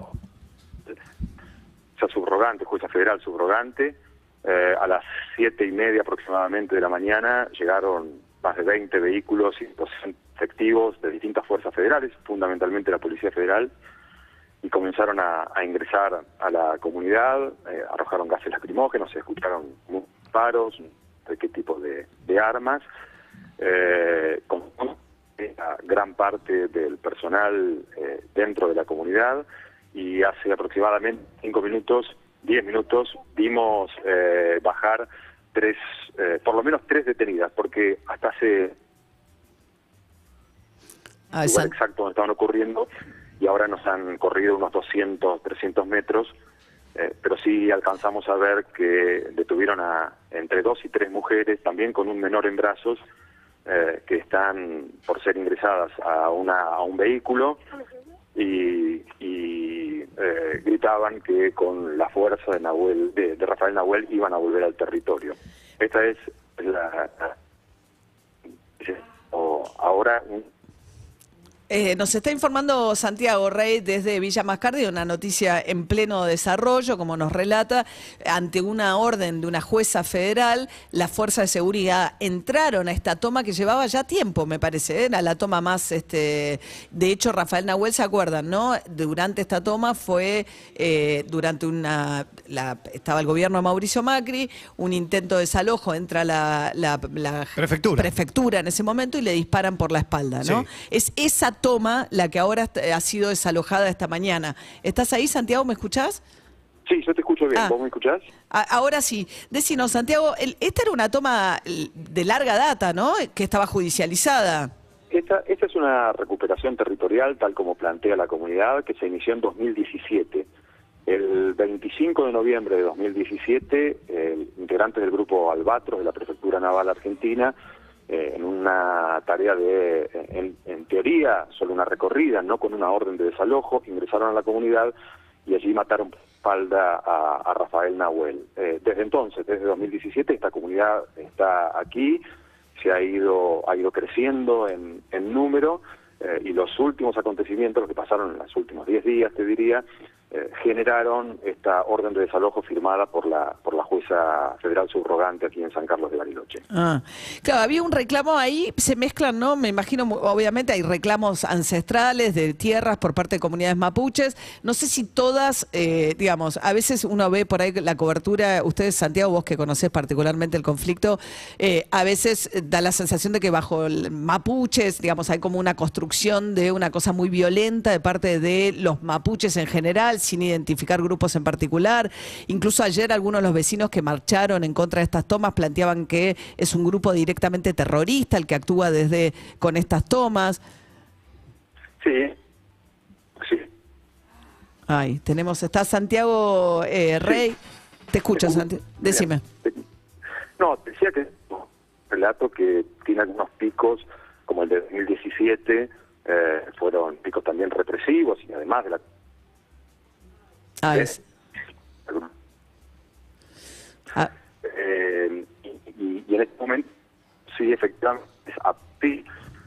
subrogante, jueza federal subrogante. A las 7:30 aproximadamente de la mañana llegaron más de 20 vehículos y 200 efectivos de distintas fuerzas federales, fundamentalmente la Policía Federal, y comenzaron a ingresar a la comunidad, arrojaron gases lacrimógenos, se escucharon disparos, de qué tipo de armas, con gran parte del personal dentro de la comunidad, y hace aproximadamente 10 minutos, vimos bajar por lo menos tres detenidas, porque hasta hace el lugar exacto donde estaban ocurriendo, y ahora nos han corrido unos 200, 300 metros, pero sí alcanzamos a ver que detuvieron a entre 2 y 3 mujeres, también con un menor en brazos, que están por ser ingresadas a un vehículo, y gritaban que con la fuerza de Rafael Nahuel iban a volver al territorio. Esta es ahora nos está informando Santiago Rey desde Villa Mascardi, una noticia en pleno desarrollo, como nos relata, ante una orden de una jueza federal, las fuerzas de seguridad entraron a esta toma que llevaba ya tiempo, me parece, era la toma más, de hecho Rafael Nahuel, ¿se acuerdan, no? Durante esta toma fue, durante estaba el gobierno de Mauricio Macri, un intento de desalojo, entra la prefectura en ese momento y le disparan por la espalda, ¿no? Sí. Es esa toma la que ahora ha sido desalojada esta mañana. ¿Estás ahí, Santiago? ¿Me escuchás? Sí, yo te escucho bien. ¿Vos me escuchás? Ahora sí. Decinos, Santiago, esta era una toma de larga data, ¿no? Que estaba judicializada. Esta es una recuperación territorial, tal como plantea la comunidad, que se inició en 2017. El 25 de noviembre de 2017, integrantes del grupo Albatros de la Prefectura Naval Argentina, en una tarea en teoría, solo una recorrida, no con una orden de desalojo, ingresaron a la comunidad y allí mataron por espalda a Rafael Nahuel. Desde entonces, desde 2017, esta comunidad está aquí, se ha ido creciendo en número, y los últimos acontecimientos, los que pasaron en los últimos 10 días, te diría, generaron esta orden de desalojo firmada por la jueza federal subrogante aquí en San Carlos de Bariloche. Claro, había un reclamo ahí, se mezclan, ¿no? Me imagino, obviamente hay reclamos ancestrales de tierras por parte de comunidades mapuches. No sé si todas, digamos, a veces uno ve por ahí la cobertura, ustedes, Santiago, vos que conocés particularmente el conflicto, a veces da la sensación de que bajo mapuches, digamos, hay como una construcción de una cosa muy violenta de parte de los mapuches en general, sin identificar grupos en particular. Incluso ayer algunos de los vecinos que marcharon en contra de estas tomas planteaban que es un grupo directamente terrorista el que actúa con estas tomas. Sí. Ay, está Santiago Rey. Sí. Te escucho, Santiago. Decime. No, decía que un relato que tiene algunos picos, como el de 2017, fueron picos también represivos y además de la... Y en este momento, sí, efectivamente, es apti.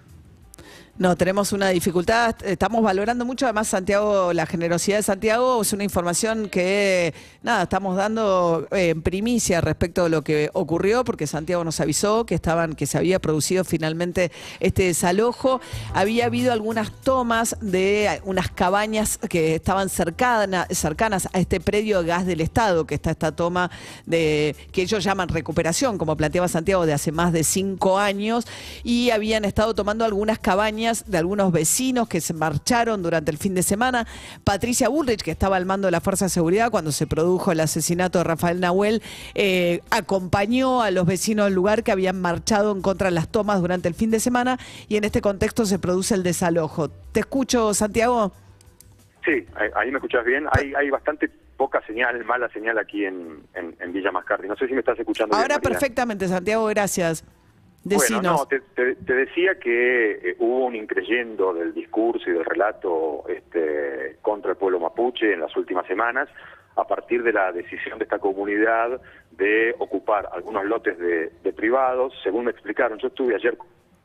No, tenemos una dificultad, estamos valorando mucho, además Santiago, la generosidad de Santiago es una información que, estamos dando en primicia respecto de lo que ocurrió, porque Santiago nos avisó que se había producido finalmente este desalojo. Había habido algunas tomas de unas cabañas que estaban cercanas a este predio de gas del Estado, que está esta toma que ellos llaman recuperación, como planteaba Santiago, de hace más de 5 años, y habían estado tomando algunas cabañas de algunos vecinos que se marcharon durante el fin de semana. Patricia Bullrich, que estaba al mando de la Fuerza de Seguridad cuando se produjo el asesinato de Rafael Nahuel, acompañó a los vecinos del lugar que habían marchado en contra de las tomas durante el fin de semana, y en este contexto se produce el desalojo. ¿Te escucho, Santiago? Sí, ahí me escuchas bien. Hay bastante poca señal, mala señal aquí en Villa Mascardi. No sé si me estás escuchando ahora bien, María. Perfectamente, Santiago, gracias. Decinos. Bueno, no, te decía que hubo un increyendo del discurso y del relato contra el pueblo mapuche en las últimas semanas, a partir de la decisión de esta comunidad de ocupar algunos lotes de privados. Según me explicaron, yo estuve ayer,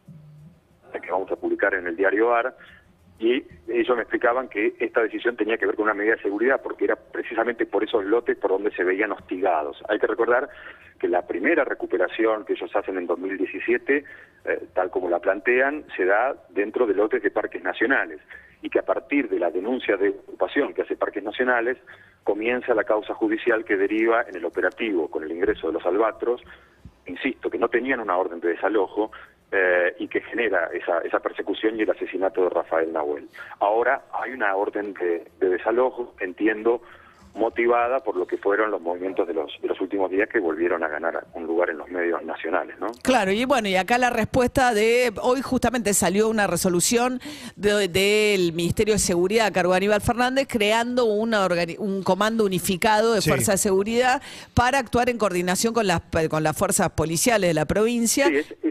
que vamos a publicar en el diario AR, y ellos me explicaban que esta decisión tenía que ver con una medida de seguridad, porque era precisamente por esos lotes por donde se veían hostigados. Hay que recordar que la primera recuperación que ellos hacen en 2017, tal como la plantean, se da dentro de lotes de parques nacionales, y que a partir de la denuncia de ocupación que hace Parques Nacionales, comienza la causa judicial que deriva en el operativo con el ingreso de los albatros, insisto, que no tenían una orden de desalojo, y que genera esa persecución y el asesinato de Rafael Nahuel. Ahora hay una orden de desalojo, entiendo, motivada por lo que fueron los movimientos de los últimos días, que volvieron a ganar un lugar en los medios nacionales, ¿no? Claro, y bueno, y acá la respuesta hoy justamente salió una resolución del Ministerio de Seguridad a cargo de Aníbal Fernández, creando un comando unificado de Fuerza de Seguridad para actuar en coordinación con las fuerzas policiales de la provincia. Sí, es el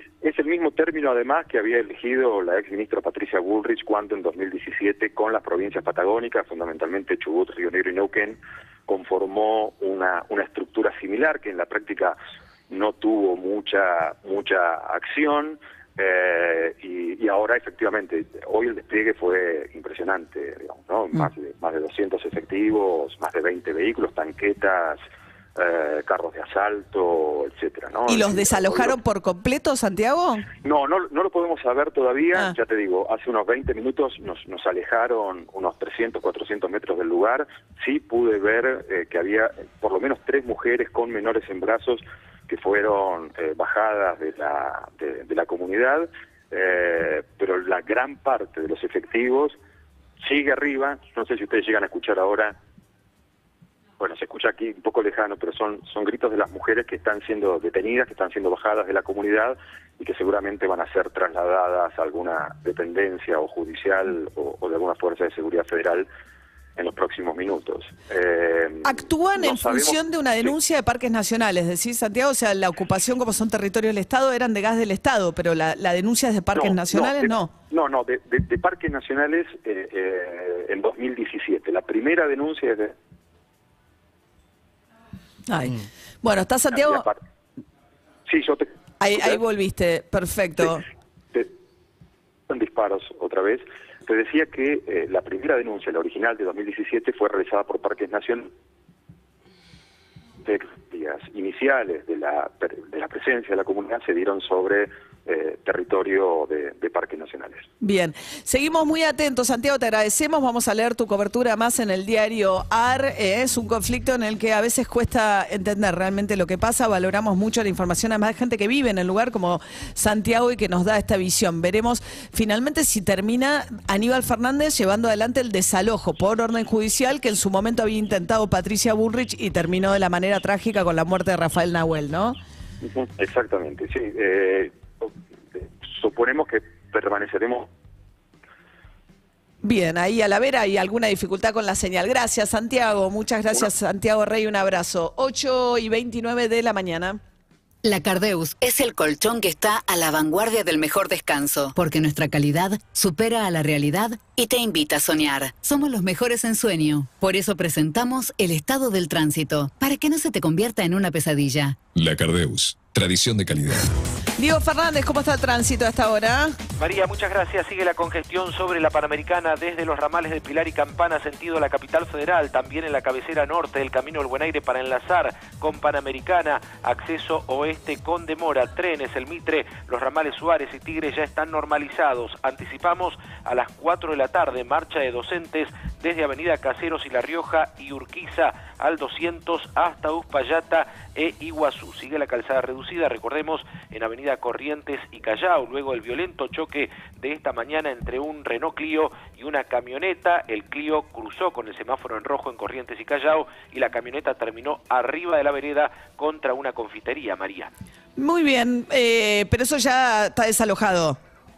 mismo término, además, que había elegido la ex ministra Patricia Bullrich cuando en 2017, con las provincias patagónicas, fundamentalmente Chubut, Río Negro y Neuquén, conformó una estructura similar que en la práctica no tuvo mucha acción. Y ahora efectivamente, hoy el despliegue fue impresionante, digamos, ¿no? Más de 200 efectivos, más de 20 vehículos, tanquetas, carros de asalto, etcétera, ¿no? ¿Y los desalojaron por completo, Santiago? No lo podemos saber todavía. Ya te digo, hace unos 20 minutos nos alejaron unos 300, 400 metros del lugar. Sí pude ver que había por lo menos 3 mujeres con menores en brazos que fueron bajadas de la comunidad, pero la gran parte de los efectivos sigue arriba. No sé si ustedes llegan a escuchar ahora, bueno, se escucha aquí un poco lejano, pero son gritos de las mujeres que están siendo detenidas, que están siendo bajadas de la comunidad y que seguramente van a ser trasladadas a alguna dependencia o judicial o de alguna fuerza de seguridad federal en los próximos minutos. ¿Actúan en función de una denuncia de parques nacionales? ¿Decís, Santiago? O sea, la ocupación, como son territorios del Estado, eran de gas del Estado, pero la denuncia es de parques nacionales, ¿no? No, de parques nacionales en 2017. La primera denuncia es de... Bueno, ¿está Santiago? Sí, yo te... Ahí volviste, perfecto. Son disparos otra vez. Te decía que la primera denuncia, la original de 2017, fue realizada por Parques Nacionales. Días iniciales de la presencia de la comunidad se dieron sobre territorio de parques nacionales. Bien, seguimos muy atentos, Santiago, te agradecemos. Vamos a leer tu cobertura más en el diario AR. Es un conflicto en el que a veces cuesta entender realmente lo que pasa. Valoramos mucho la información, además de gente que vive en el lugar como Santiago y que nos da esta visión. Veremos finalmente si termina Aníbal Fernández llevando adelante el desalojo por orden judicial que en su momento había intentado Patricia Bullrich y terminó de la manera trágica con la muerte de Rafael Nahuel, ¿no? Exactamente, sí. Suponemos que permaneceremos. Bien, ahí a la vera hay alguna dificultad con la señal. Gracias, Santiago. Muchas gracias, Santiago Rey. Un abrazo. 8:29 de la mañana. La Cardeus es el colchón que está a la vanguardia del mejor descanso, porque nuestra calidad supera a la realidad y te invita a soñar. Somos los mejores en sueño. Por eso presentamos el estado del tránsito, para que no se te convierta en una pesadilla. La Cardeus, tradición de calidad. Diego Fernández, ¿cómo está el tránsito hasta ahora? María, muchas gracias. Sigue la congestión sobre la Panamericana desde los ramales de Pilar y Campana, sentido a la capital federal. También en la cabecera norte del Camino del Buen Aire para enlazar con Panamericana. Acceso oeste con demora. Trenes, el Mitre, los ramales Suárez y Tigre ya están normalizados. Anticipamos a las 4 de la tarde, marcha de docentes desde Avenida Caseros y La Rioja y Urquiza al 200 hasta Uspallata e Iguazú. Sigue la calzada reducida, recordemos, en Avenida Corrientes y Callao, luego el violento choque de esta mañana entre un Renault Clio y una camioneta. El Clio cruzó con el semáforo en rojo en Corrientes y Callao y la camioneta terminó arriba de la vereda contra una confitería, María. Muy bien, pero eso ya está desalojado.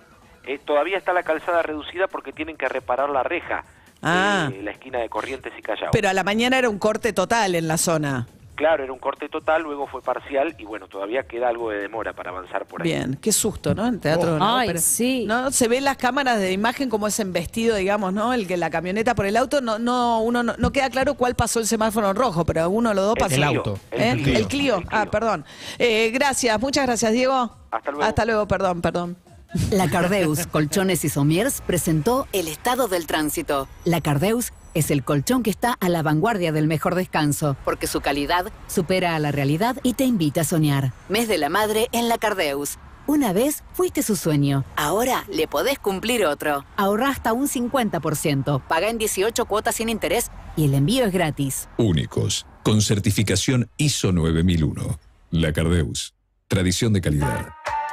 Todavía está la calzada reducida porque tienen que reparar la reja. La esquina de Corrientes y Callao. Pero a la mañana era un corte total en la zona. Claro, era un corte total, luego fue parcial y bueno, todavía queda algo de demora para avanzar por ahí. Bien, qué susto, ¿no? En teatro, ¿no? Ay, pero, sí. ¿no? Se ven las cámaras de imagen como es embestido, digamos, ¿no? El que la camioneta por el auto, uno no queda claro cuál pasó el semáforo en rojo, pero uno de los dos pasó. El auto. El Clio. Ah, perdón. Gracias, muchas gracias, Diego. Hasta luego. Hasta luego, perdón. La Cardeus Colchones y Somiers presentó el estado del tránsito. La Cardeus es el colchón que está a la vanguardia del mejor descanso, porque su calidad supera a la realidad y te invita a soñar. Mes de la Madre en La Cardeus. Una vez fuiste su sueño, ahora le podés cumplir otro. Ahorrá hasta un 50%, paga en 18 cuotas sin interés y el envío es gratis. Únicos, con certificación ISO 9001. La Cardeus, tradición de calidad.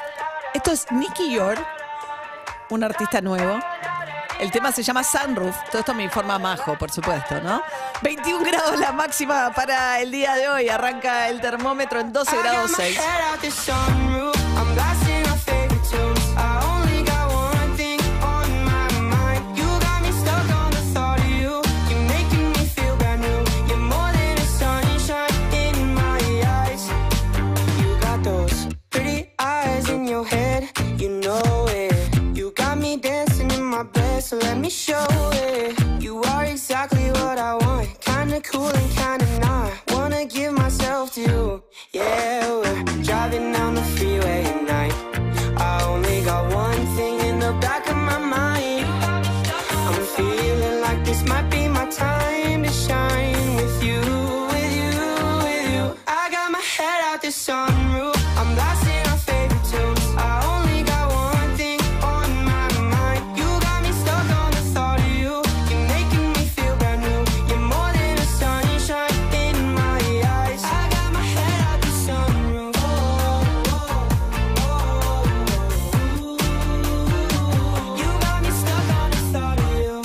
Esto es Nicky York, un artista nuevo. El tema se llama Sunroof. Todo esto me informa Majo, por supuesto, ¿no? 21 grados la máxima para el día de hoy. Arranca el termómetro en 12 grados 6. so let me show it. You are exactly what I want. Kinda cool and kinda not. Wanna give myself to you. Yeah, we're driving down the freeway at night. I only got one thing in the back of my mind. I'm feeling like this might be my time to shine with you, with you, with you. I got my head out the sunroof. I'm blasting our favorite tunes. I only got one thing on my mind. You got me stuck on the thought of you. You're making me feel brand new. You're more than a sunshine in my eyes. I got my head out the sunroof. You got me stuck on the thought of you.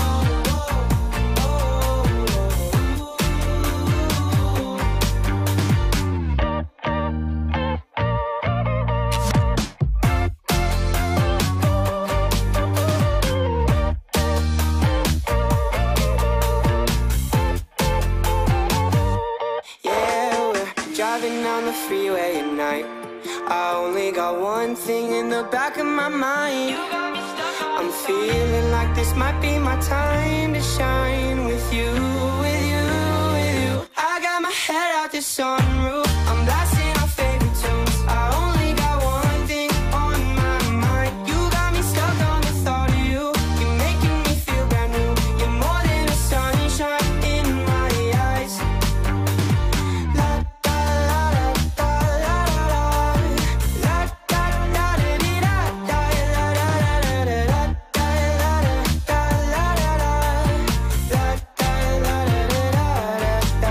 Yeah, we're driving down the freeway at night. I only got one thing in the back of my mind. I'm feeling like this might be my time to shine with you, with you, with you. I got my head out the sunroof. I'm blasting our favorite tunes. I only got one thing on my mind. You got me stuck on the thought of you. You're making me feel brand new. You're more than a sunshine in my eyes. La da la da la la la. La da da da dee da da la la la la la la da la la la la la la da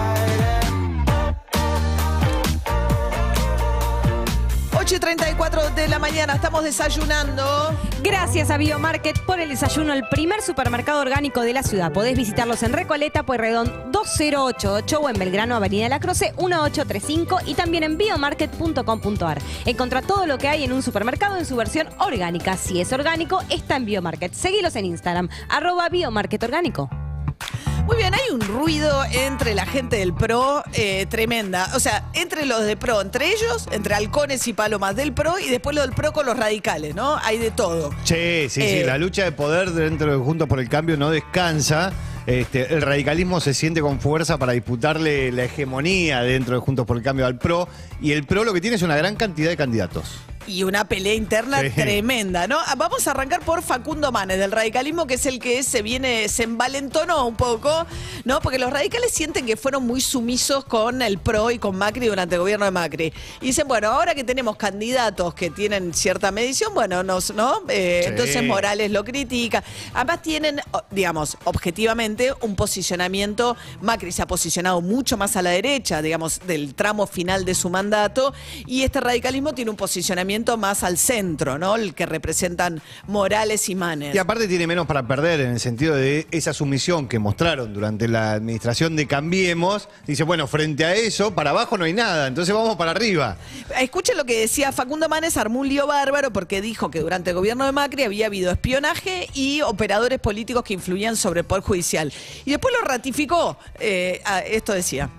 la 8:34 de la mañana, estamos desayunando. Gracias a Biomarket por el desayuno, el primer supermercado orgánico de la ciudad. Podés visitarlos en Recoleta, Pueyrredón 2088 o en Belgrano, Avenida La Croce 1835 y también en biomarket.com.ar. Encontrá todo lo que hay en un supermercado en su versión orgánica. Si es orgánico, está en Biomarket. Seguilos en Instagram, @biomarketorgánico. Muy bien, hay un ruido entre la gente del PRO tremenda. O sea, entre los de PRO, entre ellos, entre halcones y palomas del PRO y después lo del PRO con los radicales, ¿no? Hay de todo. Sí, la lucha de poder dentro de Juntos por el Cambio no descansa. El radicalismo se siente con fuerza para disputarle la hegemonía dentro de Juntos por el Cambio al PRO. Y el PRO lo que tiene es una gran cantidad de candidatos. Y una pelea interna tremenda, ¿no? Vamos a arrancar por Facundo Manes, del radicalismo, que es el que se envalentonó un poco, ¿no? Porque los radicales sienten que fueron muy sumisos con el PRO y con Macri durante el gobierno de Macri. Y dicen, bueno, ahora que tenemos candidatos que tienen cierta medición, bueno, ¿no? Entonces Morales lo critica. Además tienen, digamos, objetivamente, un posicionamiento. Macri se ha posicionado mucho más a la derecha, digamos, del tramo final de su mandato. Y este radicalismo tiene un posicionamiento más al centro, ¿no? El que representan Morales y Manes. Y aparte tiene menos para perder en el sentido de esa sumisión que mostraron durante la administración de Cambiemos. Dice, bueno, frente a eso, para abajo no hay nada, entonces vamos para arriba. Escuchen lo que decía Facundo Manes, armó un lío bárbaro porque dijo que durante el gobierno de Macri había habido espionaje y operadores políticos que influían sobre el Poder Judicial. Y después lo ratificó. Esto decía.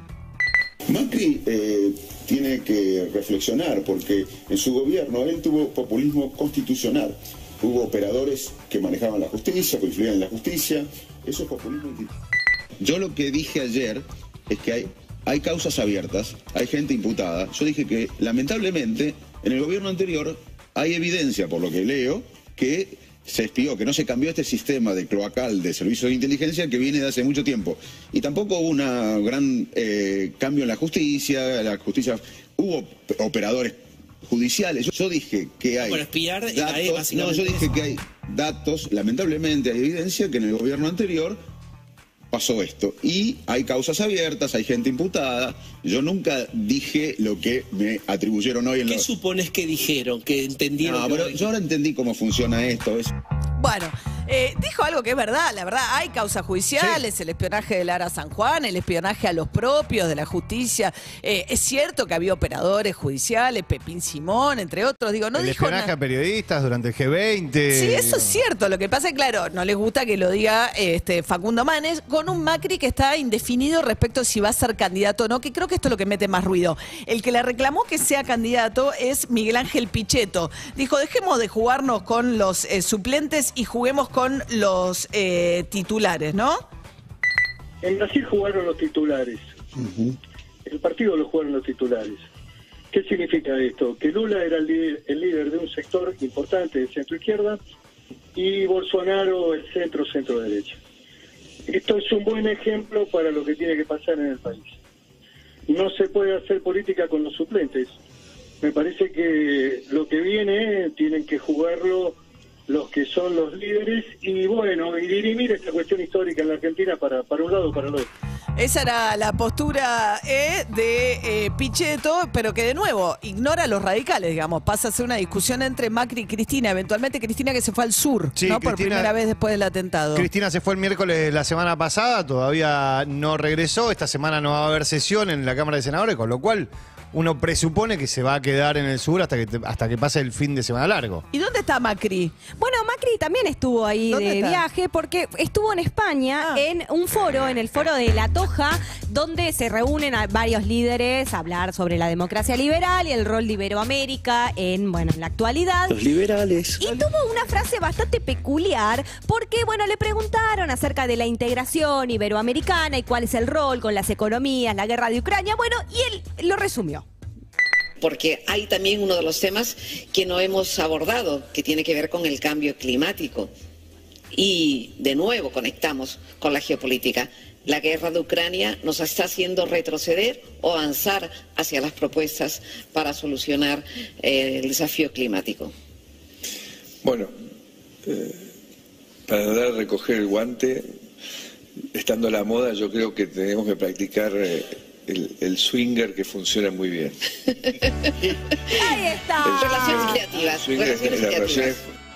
Macri tiene que reflexionar porque en su gobierno él tuvo populismo constitucional. Hubo operadores que manejaban la justicia, que influían en la justicia. Eso es populismo. Yo lo que dije ayer es que hay causas abiertas, hay gente imputada. Yo dije que lamentablemente en el gobierno anterior hay evidencia, por lo que leo, que se espió, que no se cambió este sistema de cloacal de servicios de inteligencia que viene de hace mucho tiempo. Y tampoco hubo un gran cambio en la justicia. Hubo operadores judiciales. Yo dije que hay datos, yo dije que hay datos, lamentablemente hay evidencia que en el gobierno anterior pasó esto. Y hay causas abiertas, hay gente imputada. Yo nunca dije lo que me atribuyeron hoy en ¿Qué supones que dijeron? ¿Que entendieron? No, pero yo ahora entendí cómo funciona esto. Bueno, dijo algo que es verdad. La verdad, hay causas judiciales, sí. El espionaje de Lara San Juan, el espionaje a los propios de la justicia. Es cierto que había operadores judiciales, Pepín Simón, entre otros. Digo, no el dijo espionaje a periodistas durante el G20. Sí, eso es cierto. Lo que pasa es, claro, no les gusta que lo diga Facundo Manes, con un Macri que está indefinido respecto a si va a ser candidato o no, que creo que esto es lo que mete más ruido. El que le reclamó que sea candidato es Miguel Ángel Pichetto. Dijo, dejemos de jugarnos con los suplentes y juguemos con con los titulares, ¿no? En Brasil jugaron los titulares. El partido lo jugaron los titulares. ¿Qué significa esto? Que Lula era el líder de un sector importante de centro-izquierda y Bolsonaro el centro-derecha. Esto es un buen ejemplo para lo que tiene que pasar en el país. No se puede hacer política con los suplentes. Me parece que lo que viene tienen que jugarlo los que son los líderes y bueno, y dirimir esta cuestión histórica en la Argentina para un lado o para el otro. Esa era la postura de Pichetto, pero que de nuevo ignora a los radicales, digamos. Pasa a ser una discusión entre Macri y Cristina. Eventualmente Cristina que se fue al sur, sí, ¿no? Por primera vez después del atentado. Cristina se fue el miércoles la semana pasada, todavía no regresó. Esta semana no va a haber sesión en la Cámara de Senadores, con lo cual uno presupone que se va a quedar en el sur hasta que pase el fin de semana largo. ¿Y dónde está Macri? Bueno, Macri también estuvo ahí de viaje porque estuvo en España en un foro, en el foro de La Toja, donde se reúnen a varios líderes a hablar sobre la democracia liberal y el rol de Iberoamérica en la actualidad. Los liberales. Y tuvo una frase bastante peculiar porque, le preguntaron acerca de la integración iberoamericana y cuál es el rol con las economías, la guerra de Ucrania, y él lo resumió. Porque hay también uno de los temas que no hemos abordado, que tiene que ver con el cambio climático. Y de nuevo conectamos con la geopolítica. La guerra de Ucrania nos está haciendo retroceder o avanzar hacia las propuestas para solucionar el desafío climático. Bueno, para no dar a recoger el guante, estando a la moda, yo creo que tenemos que practicar el swinger, que funciona muy bien. Ahí está. Relaciones creativas.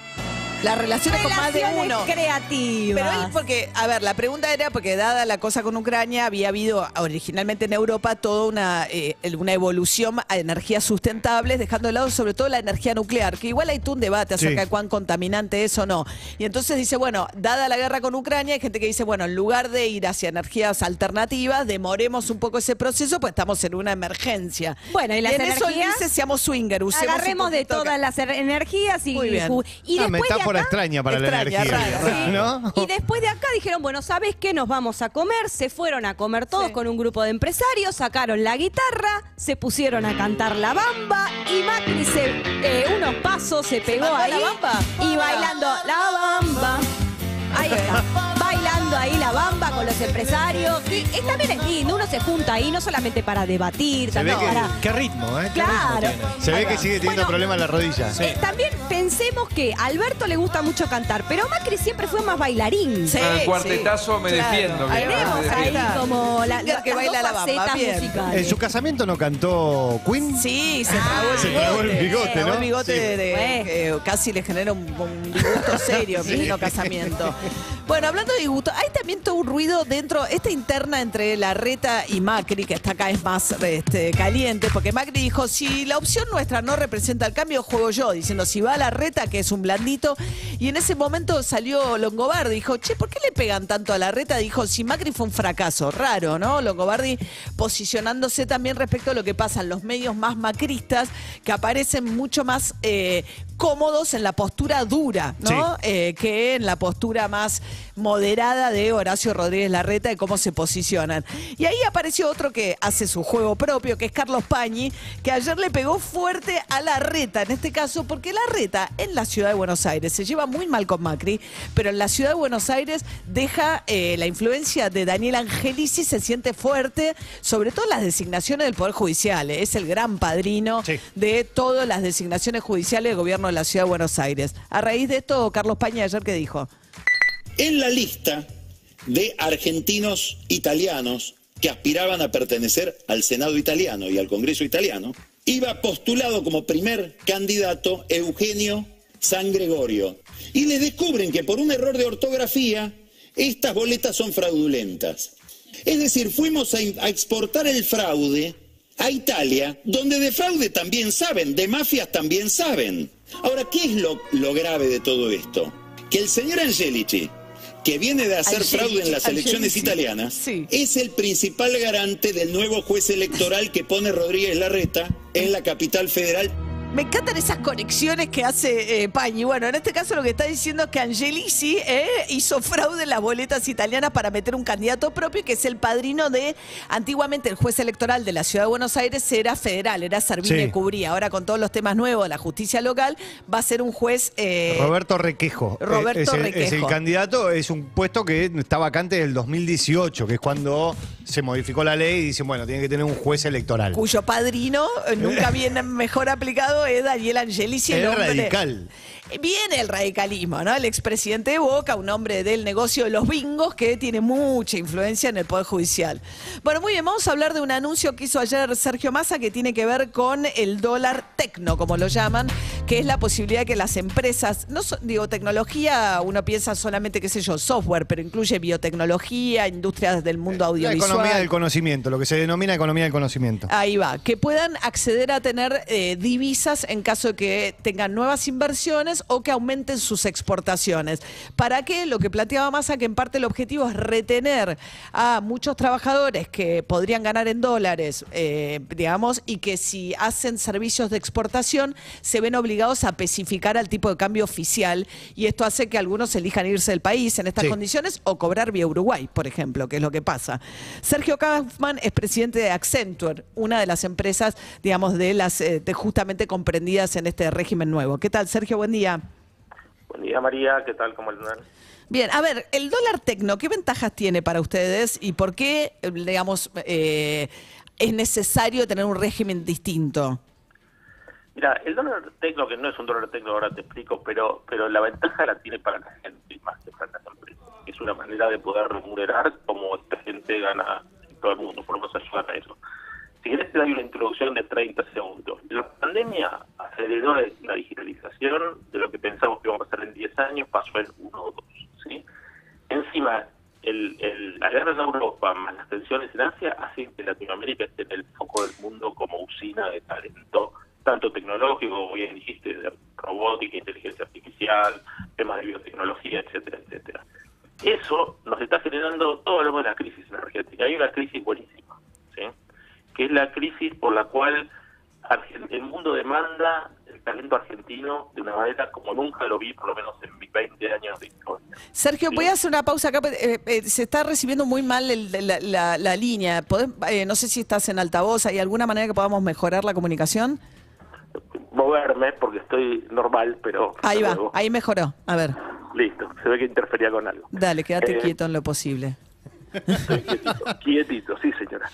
Las relaciones con más de uno. Creativas. Pero él, porque, a ver, la pregunta era porque dada la cosa con Ucrania, había habido originalmente en Europa toda una evolución a energías sustentables, dejando de lado sobre todo la energía nuclear, que igual hay todo un debate acerca de cuán contaminante es o no. Y entonces dice, dada la guerra con Ucrania, hay gente que dice, en lugar de ir hacia energías alternativas, demoremos un poco ese proceso, pues estamos en una emergencia. Bueno, y las en energías, eso él dice, seamos swinger, usemos agarremos de todas las energías y, muy bien. Y después de acá, extraña para la energía, rara, ¿no? Y después de acá dijeron, ¿sabes qué? Nos vamos a comer. Se fueron a comer todos con un grupo de empresarios, sacaron la guitarra, se pusieron a cantar la bamba y Macri unos pasos se pegó ahí la bamba? Y bailando la bamba. Ahí está, bailando ahí la bamba con los empresarios. Y también es lindo, uno se junta ahí no solamente para debatir, también para... Qué ritmo, ¿eh? Claro. Se ve que sigue teniendo problemas en la rodilla. También pensemos que a Alberto le gusta mucho cantar, pero Macri siempre fue más bailarín. Sí, el cuartetazo me defiendo. Tenemos ahí como que baila la bamba, musicales. ¿En su casamiento no cantó Queen? Sí, se tragó el bigote, ¿no? El bigote que casi le genera un disgusto serio en pleno casamiento. Bueno, hablando de disgusto, hay también todo un ruido dentro, esta interna entre Larreta y Macri, que está cada vez más caliente, porque Macri dijo, si la opción nuestra no representa el cambio, juego yo, diciendo, si va Larreta, que es un blandito, y en ese momento salió Longobardi, dijo, ¿por qué le pegan tanto a Larreta? Dijo, si Macri fue un fracaso, raro, ¿no? Longobardi posicionándose también respecto a lo que pasa en los medios más macristas, que aparecen mucho más cómodos en la postura dura, ¿no? Que en la postura más moderada de Horacio Rodríguez Larreta de cómo se posicionan. Y ahí apareció otro que hace su juego propio, que es Carlos Pañi, que ayer le pegó fuerte a Larreta, en este caso, porque Larreta en la ciudad de Buenos Aires se lleva muy mal con Macri, pero en la ciudad de Buenos Aires deja la influencia de Daniel Angelici, se siente fuerte, sobre todo en las designaciones del Poder Judicial. Es el gran padrino de todas las designaciones judiciales del gobierno de la ciudad de Buenos Aires. A raíz de esto, Carlos Pañi ayer, ¿qué dijo? En la lista de argentinos italianos que aspiraban a pertenecer al Senado italiano y al Congreso italiano, iba postulado como primer candidato Eugenio San Gregorio. Y les descubren que por un error de ortografía, estas boletas son fraudulentas. Es decir, fuimos a exportar el fraude a Italia, donde de fraude también saben, de mafias también saben. Ahora, ¿qué es lo grave de todo esto? Que el señor Angelici, que viene de hacer fraude en las elecciones italianas, es el principal garante del nuevo juez electoral que pone Rodríguez Larreta en la capital federal. Me encantan esas conexiones que hace Pañi. Bueno, en este caso lo que está diciendo es que Angelici hizo fraude en las boletas italianas para meter un candidato propio, que es el padrino de, antiguamente el juez electoral de la Ciudad de Buenos Aires era federal, era Servini Cubrí. Ahora con todos los temas nuevos de la justicia local va a ser un juez... Roberto Requejo. Es el candidato, es un puesto que está vacante desde el 2018, que es cuando se modificó la ley y dicen, bueno, tiene que tener un juez electoral. Cuyo padrino, nunca bien mejor aplicado, es Daniel Angelici. Es radical. Viene el radicalismo, ¿no? El expresidente de Boca, un hombre del negocio de los bingos que tiene mucha influencia en el Poder Judicial. Bueno, muy bien, vamos a hablar de un anuncio que hizo ayer Sergio Massa que tiene que ver con el dólar tecno, como lo llaman, que es la posibilidad de que las empresas, digo, tecnología, uno piensa solamente, qué sé yo, software, pero incluye biotecnología, industrias del mundo audiovisual. La economía del conocimiento, lo que se denomina economía del conocimiento. Ahí va, que puedan acceder a tener divisas en caso de que tengan nuevas inversiones o que aumenten sus exportaciones. ¿Para qué? Lo que planteaba Massa, que en parte el objetivo es retener a muchos trabajadores que podrían ganar en dólares, digamos, y que si hacen servicios de exportación se ven obligados a especificar al tipo de cambio oficial, y esto hace que algunos elijan irse del país en estas condiciones o cobrar vía Uruguay, por ejemplo, que es lo que pasa. Sergio Kaufman es presidente de Accenture, una de las empresas, digamos, de las justamente comprendidas en este régimen nuevo. ¿Qué tal, Sergio? Buen día. Buen día, María. ¿Qué tal? ¿Cómo andan? Bien, a ver, el dólar tecno, ¿qué ventajas tiene para ustedes y por qué, digamos, es necesario tener un régimen distinto? Mira, el dólar tecno, que no es un dólar tecno, ahora te explico, pero la ventaja la tiene para la gente más que para las empresas. Es una manera de poder remunerar como esta gente gana en todo el mundo, por lo menos ayudar a eso. Si querés te doy una introducción de 30 segundos. La pandemia aceleró la digitalización de lo que pensamos que iba a pasar en 10 años, pasó en 1 o 2. ¿Sí? Encima, la guerra en Europa más las tensiones en Asia hacen que Latinoamérica esté en el foco del mundo como usina de talento, tanto tecnológico, como bien dijiste, de robótica, inteligencia artificial, temas de biotecnología, etcétera, etcétera. Eso nos está generando todo lo de la crisis energética. Hay una crisis buenísima, ¿sí? Que es la crisis por la cual el mundo demanda el talento argentino de una manera como nunca lo vi, por lo menos en mis 20 años de historia. Sergio, voy a hacer una pausa acá. Se está recibiendo muy mal la línea. No sé si estás en altavoz. ¿Hay alguna manera que podamos mejorar la comunicación? Moverme, porque estoy normal, pero... Ahí va, ahí mejoró. A ver. Listo, se ve que interfería con algo. Dale, quédate quieto en lo posible. Quietito, sí, señora.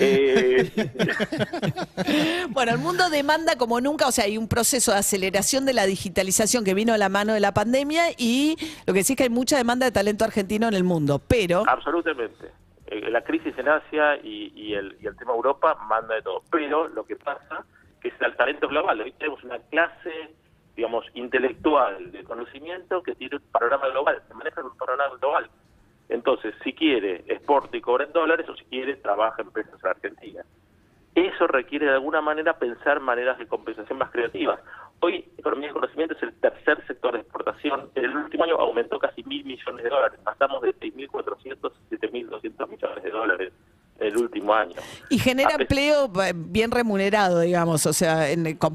Bueno, el mundo demanda como nunca, o sea, hay un proceso de aceleración de la digitalización que vino a la mano de la pandemia, y lo que sí es que hay mucha demanda de talento argentino en el mundo, pero... Absolutamente. La crisis en Asia y el tema Europa manda de todo, pero lo que pasa que es el talento global. Hoy tenemos una clase, digamos, intelectual de conocimiento que tiene un panorama global, se maneja en un panorama global. Entonces, si quiere, exporta y cobra en dólares, o si quiere, trabaja en empresas en Argentina. Eso requiere de alguna manera pensar maneras de compensación más creativas. Hoy, economía del conocimiento es el tercer sector de exportación. En el último año aumentó casi $1.000 millones. Pasamos de 6.400 a 7.200 millones de dólares en el último año. Y genera empleo bien remunerado, digamos, o sea,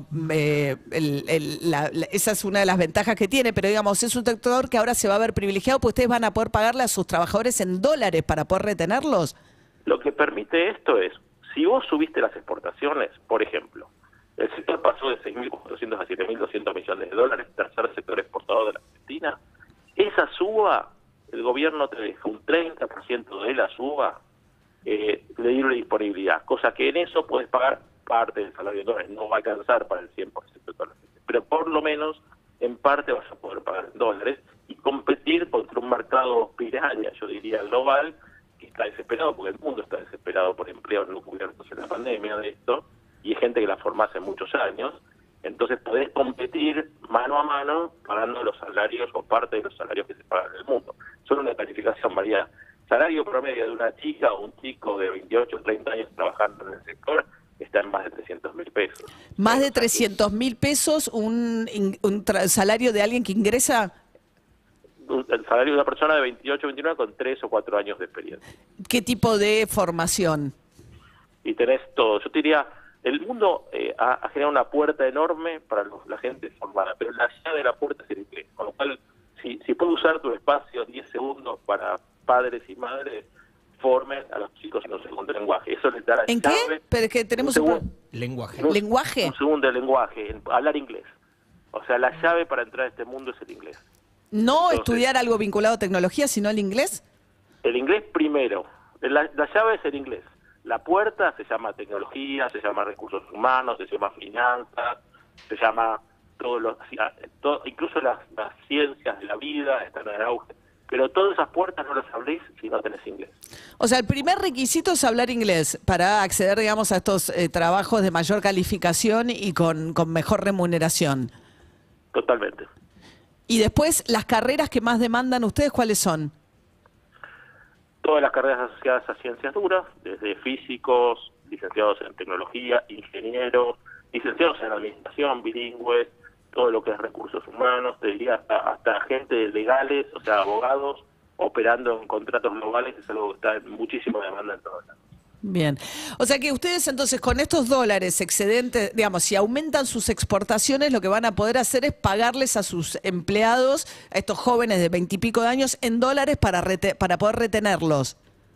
esa es una de las ventajas que tiene, pero digamos, es un sector que ahora se va a ver privilegiado, pues ustedes van a poder pagarle a sus trabajadores en dólares para poder retenerlos. Lo que permite esto es, si vos subiste las exportaciones, por ejemplo, el sector pasó de 6.400 a 7.200 millones de dólares, tercer sector exportador de la Argentina, esa suba, el gobierno te deja un 30% de la suba de libre disponibilidad, cosa que en eso puedes pagar parte del salario de dólares. No va a alcanzar para el 100% de dólares, pero por lo menos en parte vas a poder pagar en dólares y competir contra un mercado piraña, yo diría global, que está desesperado, porque el mundo está desesperado por empleos no cubiertos en la pandemia de esto, y hay gente que la formó hace muchos años. Entonces podés competir mano a mano pagando los salarios o parte de los salarios que se pagan en el mundo. Solo una calificación, María. Salario promedio de una chica o un chico de 28 o 30 años trabajando en el sector está en más de 300.000 pesos. ¿Más de 300.000 pesos un salario de alguien que ingresa? El salario de una persona de 28 o 29 con 3 o 4 años de experiencia. ¿Qué tipo de formación? Y tenés todo. Yo te diría, El mundo ha generado una puerta enorme para la gente formada, pero la llave de la puerta es el inglés. Con lo cual, si puedes usar tu espacio 10 segundos para padres y madres, formen a los chicos en un segundo lenguaje. Eso les dará ¿En llave. qué? Pero es que tenemos lenguaje. ¿Lenguaje? Un segundo de lenguaje, hablar inglés. O sea, la llave para entrar a este mundo es el inglés. No Entonces, estudiar algo vinculado a tecnología, sino el inglés. El inglés primero. La llave es el inglés. La puerta se llama tecnología, se llama recursos humanos, se llama finanzas, se llama incluso las ciencias de la vida están en auge. Pero todas esas puertas no las abrís si no tenés inglés. O sea, el primer requisito es hablar inglés para acceder, digamos, a estos trabajos de mayor calificación y con mejor remuneración. Totalmente. Y después, las carreras que más demandan ustedes, ¿cuáles son? Todas las carreras asociadas a ciencias duras, desde físicos, licenciados en tecnología, ingenieros, licenciados en administración, bilingües, todo lo que es recursos humanos, te diría hasta agentes legales, o sea, abogados, operando en contratos globales, es algo que está en muchísima demanda en todos lados. Bien. O sea que ustedes entonces con estos dólares excedentes, digamos, si aumentan sus exportaciones, lo que van a poder hacer es pagarles a sus empleados, a estos jóvenes de 20 y pico de años, en dólares para poder retenerlos.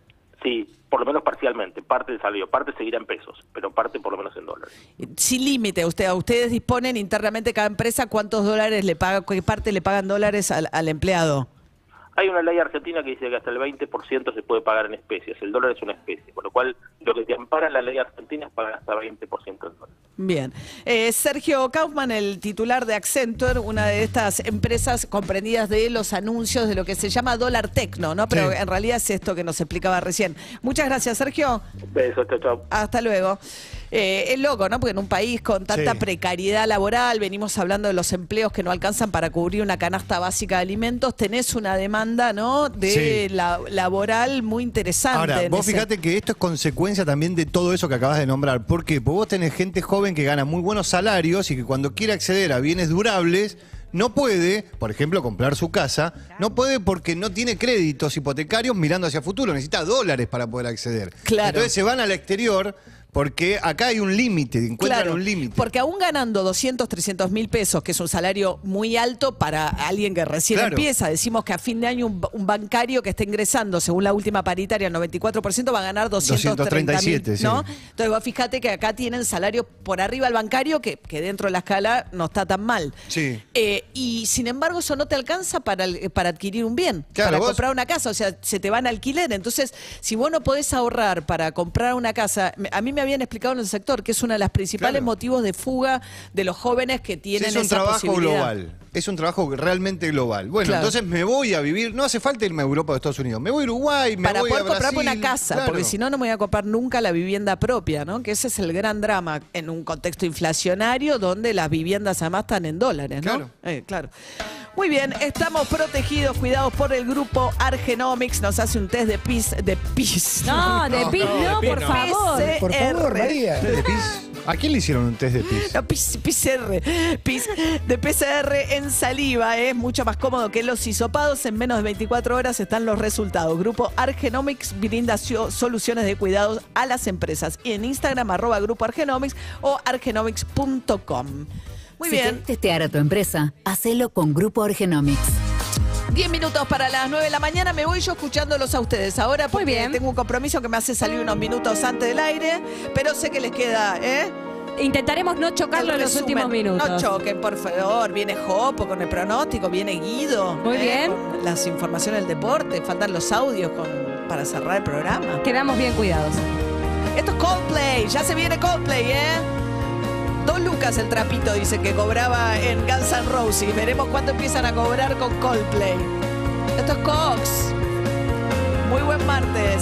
Sí, por lo menos parcialmente. Parte del salario, parte seguirá en pesos, pero parte por lo menos en dólares. Sin límite, ustedes disponen internamente cada empresa cuántos dólares le paga, qué parte le pagan dólares al empleado. Hay una ley argentina que dice que hasta el 20% se puede pagar en especies. El dólar es una especie, con lo cual lo que te ampara la ley argentina es pagar hasta 20% en dólares. Bien. Sergio Kaufman, el titular de Accenture, una de estas empresas comprendidas de los anuncios de lo que se llama dólar tecno, ¿no? Pero en realidad es esto que nos explicaba recién. Muchas gracias, Sergio. Besos, chao. Hasta luego. Es loco, ¿no? Porque en un país con tanta precariedad laboral, venimos hablando de los empleos que no alcanzan para cubrir una canasta básica de alimentos, tenés una demanda, ¿no? De laboral muy interesante. Ahora, vos fíjate que esto es consecuencia también de todo eso que acabas de nombrar. ¿Por qué? Porque vos tenés gente joven que gana muy buenos salarios y que cuando quiere acceder a bienes durables no puede, por ejemplo, comprar su casa, no puede porque no tiene créditos hipotecarios mirando hacia futuro, necesita dólares para poder acceder. Claro. Entonces se van al exterior porque acá hay un límite, encuentran un límite. Porque aún ganando 200, 300 mil pesos, que es un salario muy alto para alguien que recién empieza, decimos que a fin de año un bancario que esté ingresando, según la última paritaria, el 94%, va a ganar 237, ¿no? Entonces vos fíjate que acá tienen salario por arriba al bancario, que dentro de la escala no está tan mal. Sí. Y sin embargo eso no te alcanza para adquirir un bien, claro, para comprar una casa, o sea, se te van a alquiler. Entonces, si vos no podés ahorrar para comprar una casa, a mí me habían explicado en el sector que es uno de los principales motivos de fuga de los jóvenes que tienen esa posibilidad. Es un trabajo global. Es un trabajo realmente global. Bueno, entonces me voy a vivir, no hace falta irme a Europa o a Estados Unidos, me voy a Uruguay, me voy a Brasil. Para poder comprarme una casa, porque si no, no me voy a comprar nunca la vivienda propia, ¿no? Que ese es el gran drama en un contexto inflacionario donde las viviendas además están en dólares, ¿no? Claro. Muy bien, estamos protegidos, cuidados por el grupo Argenomics. Nos hace un test de PIS. No, de PIS no, por favor. Por favor, María. ¿Test de PIS? ¿A quién le hicieron un test de PIS? No, PIS de PCR en saliva. Es mucho más cómodo que los hisopados. En menos de 24 horas están los resultados. Grupo Argenomics brinda soluciones de cuidados a las empresas. Y en Instagram, @Grupo Argenomics o argenomics.com. Muy bien. Si querés testear a tu empresa, hacelo con Grupo Argenomics. 10 minutos para las 9 de la mañana. Me voy yo escuchándolos a ustedes ahora porque tengo un compromiso que me hace salir unos minutos antes del aire, pero sé que les queda, Intentaremos no chocarlo en los últimos minutos. No choquen, por favor. Viene Jopo con el pronóstico, viene Guido. Muy bien. Con las informaciones del deporte, faltan los audios para cerrar el programa. Quedamos bien cuidados. Esto es Coldplay, ya se viene Coldplay, $2 lucas el trapito, dice que cobraba en Guns N' Roses. Veremos cuánto empiezan a cobrar con Coldplay. Esto es Cox. Muy buen martes.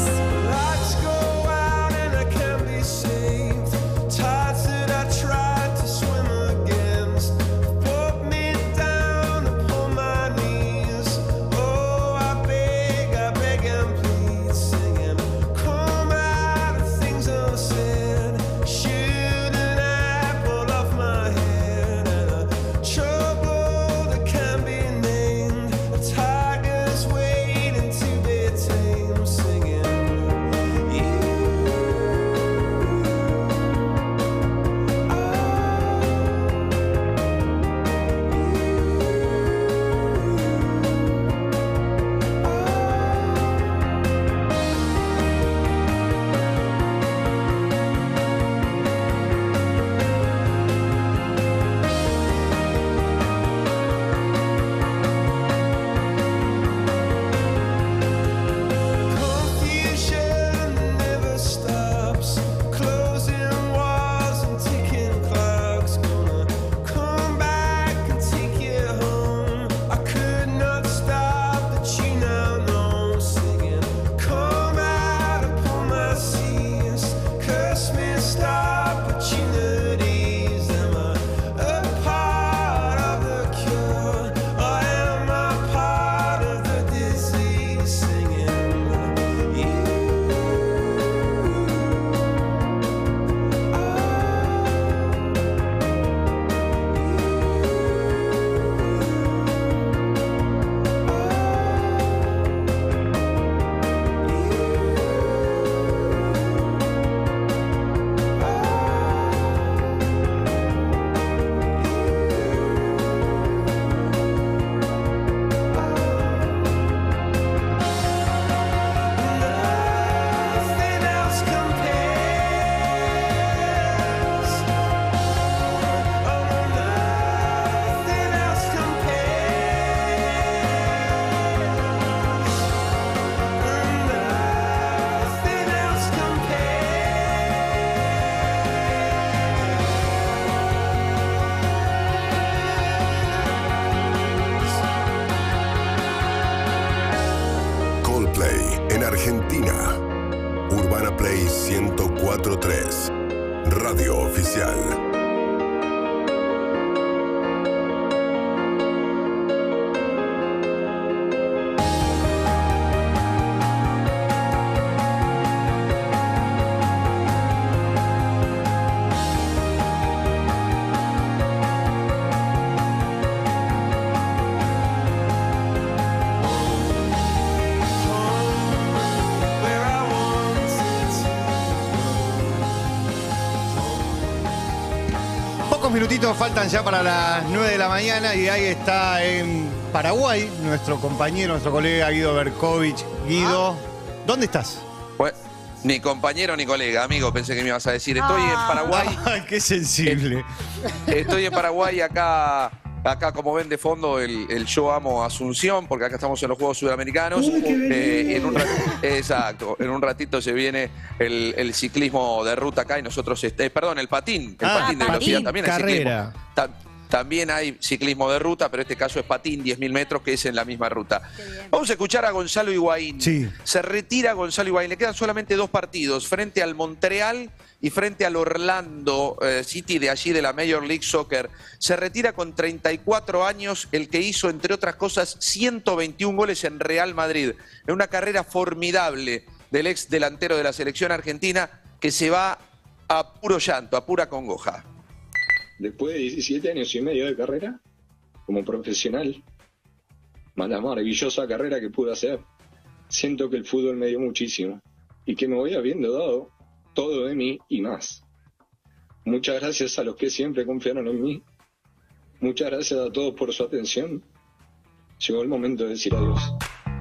En Argentina, Urbana Play 104.3, Radio Oficial. Minutitos faltan ya para las 9 de la mañana y ahí está en Paraguay nuestro compañero, nuestro colega Guido Berkovich. Guido, ¿dónde estás? Pues, ni compañero ni colega, amigo, pensé que me ibas a decir. Estoy en Paraguay. Ay, qué sensible. Estoy en Paraguay, acá como ven de fondo el Yo Amo Asunción, porque acá estamos en los Juegos Sudamericanos. Exacto, en un ratito se viene el ciclismo de ruta acá y nosotros, perdón, el patín de velocidad también. Carrera. También hay ciclismo de ruta, pero este caso es patín, 10.000 metros, que es en la misma ruta. Vamos a escuchar a Gonzalo Higuaín. Sí. Se retira Gonzalo Higuaín, le quedan solamente 2 partidos, frente al Montreal y frente al Orlando City de allí de la Major League Soccer. Se retira con 34 años, el que hizo, entre otras cosas, 121 goles en Real Madrid. En una carrera formidable del ex delantero de la selección argentina que se va a puro llanto, a pura congoja. Después de 17 años y medio de carrera, como profesional, la maravillosa carrera que pude hacer, siento que el fútbol me dio muchísimo y que me voy habiendo dado todo de mí y más. Muchas gracias a los que siempre confiaron en mí. Muchas gracias a todos por su atención. Llegó el momento de decir adiós.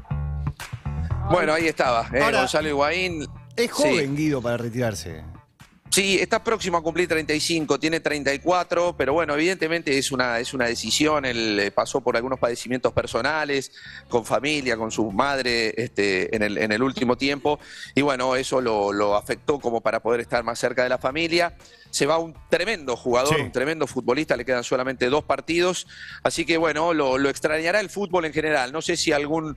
Bueno, ahí estaba, Ahora, Gonzalo Higuaín. Es joven, Sí. Guido, para retirarse. Sí, está próximo a cumplir 35, tiene 34, pero bueno, evidentemente es una decisión. Él pasó por algunos padecimientos personales, con familia, con su madre en el último tiempo, y bueno, eso lo afectó como para poder estar más cerca de la familia. Se va un tremendo jugador, Sí. un tremendo futbolista, le quedan solamente 2 partidos, así que bueno, lo extrañará el fútbol en general. No sé si algún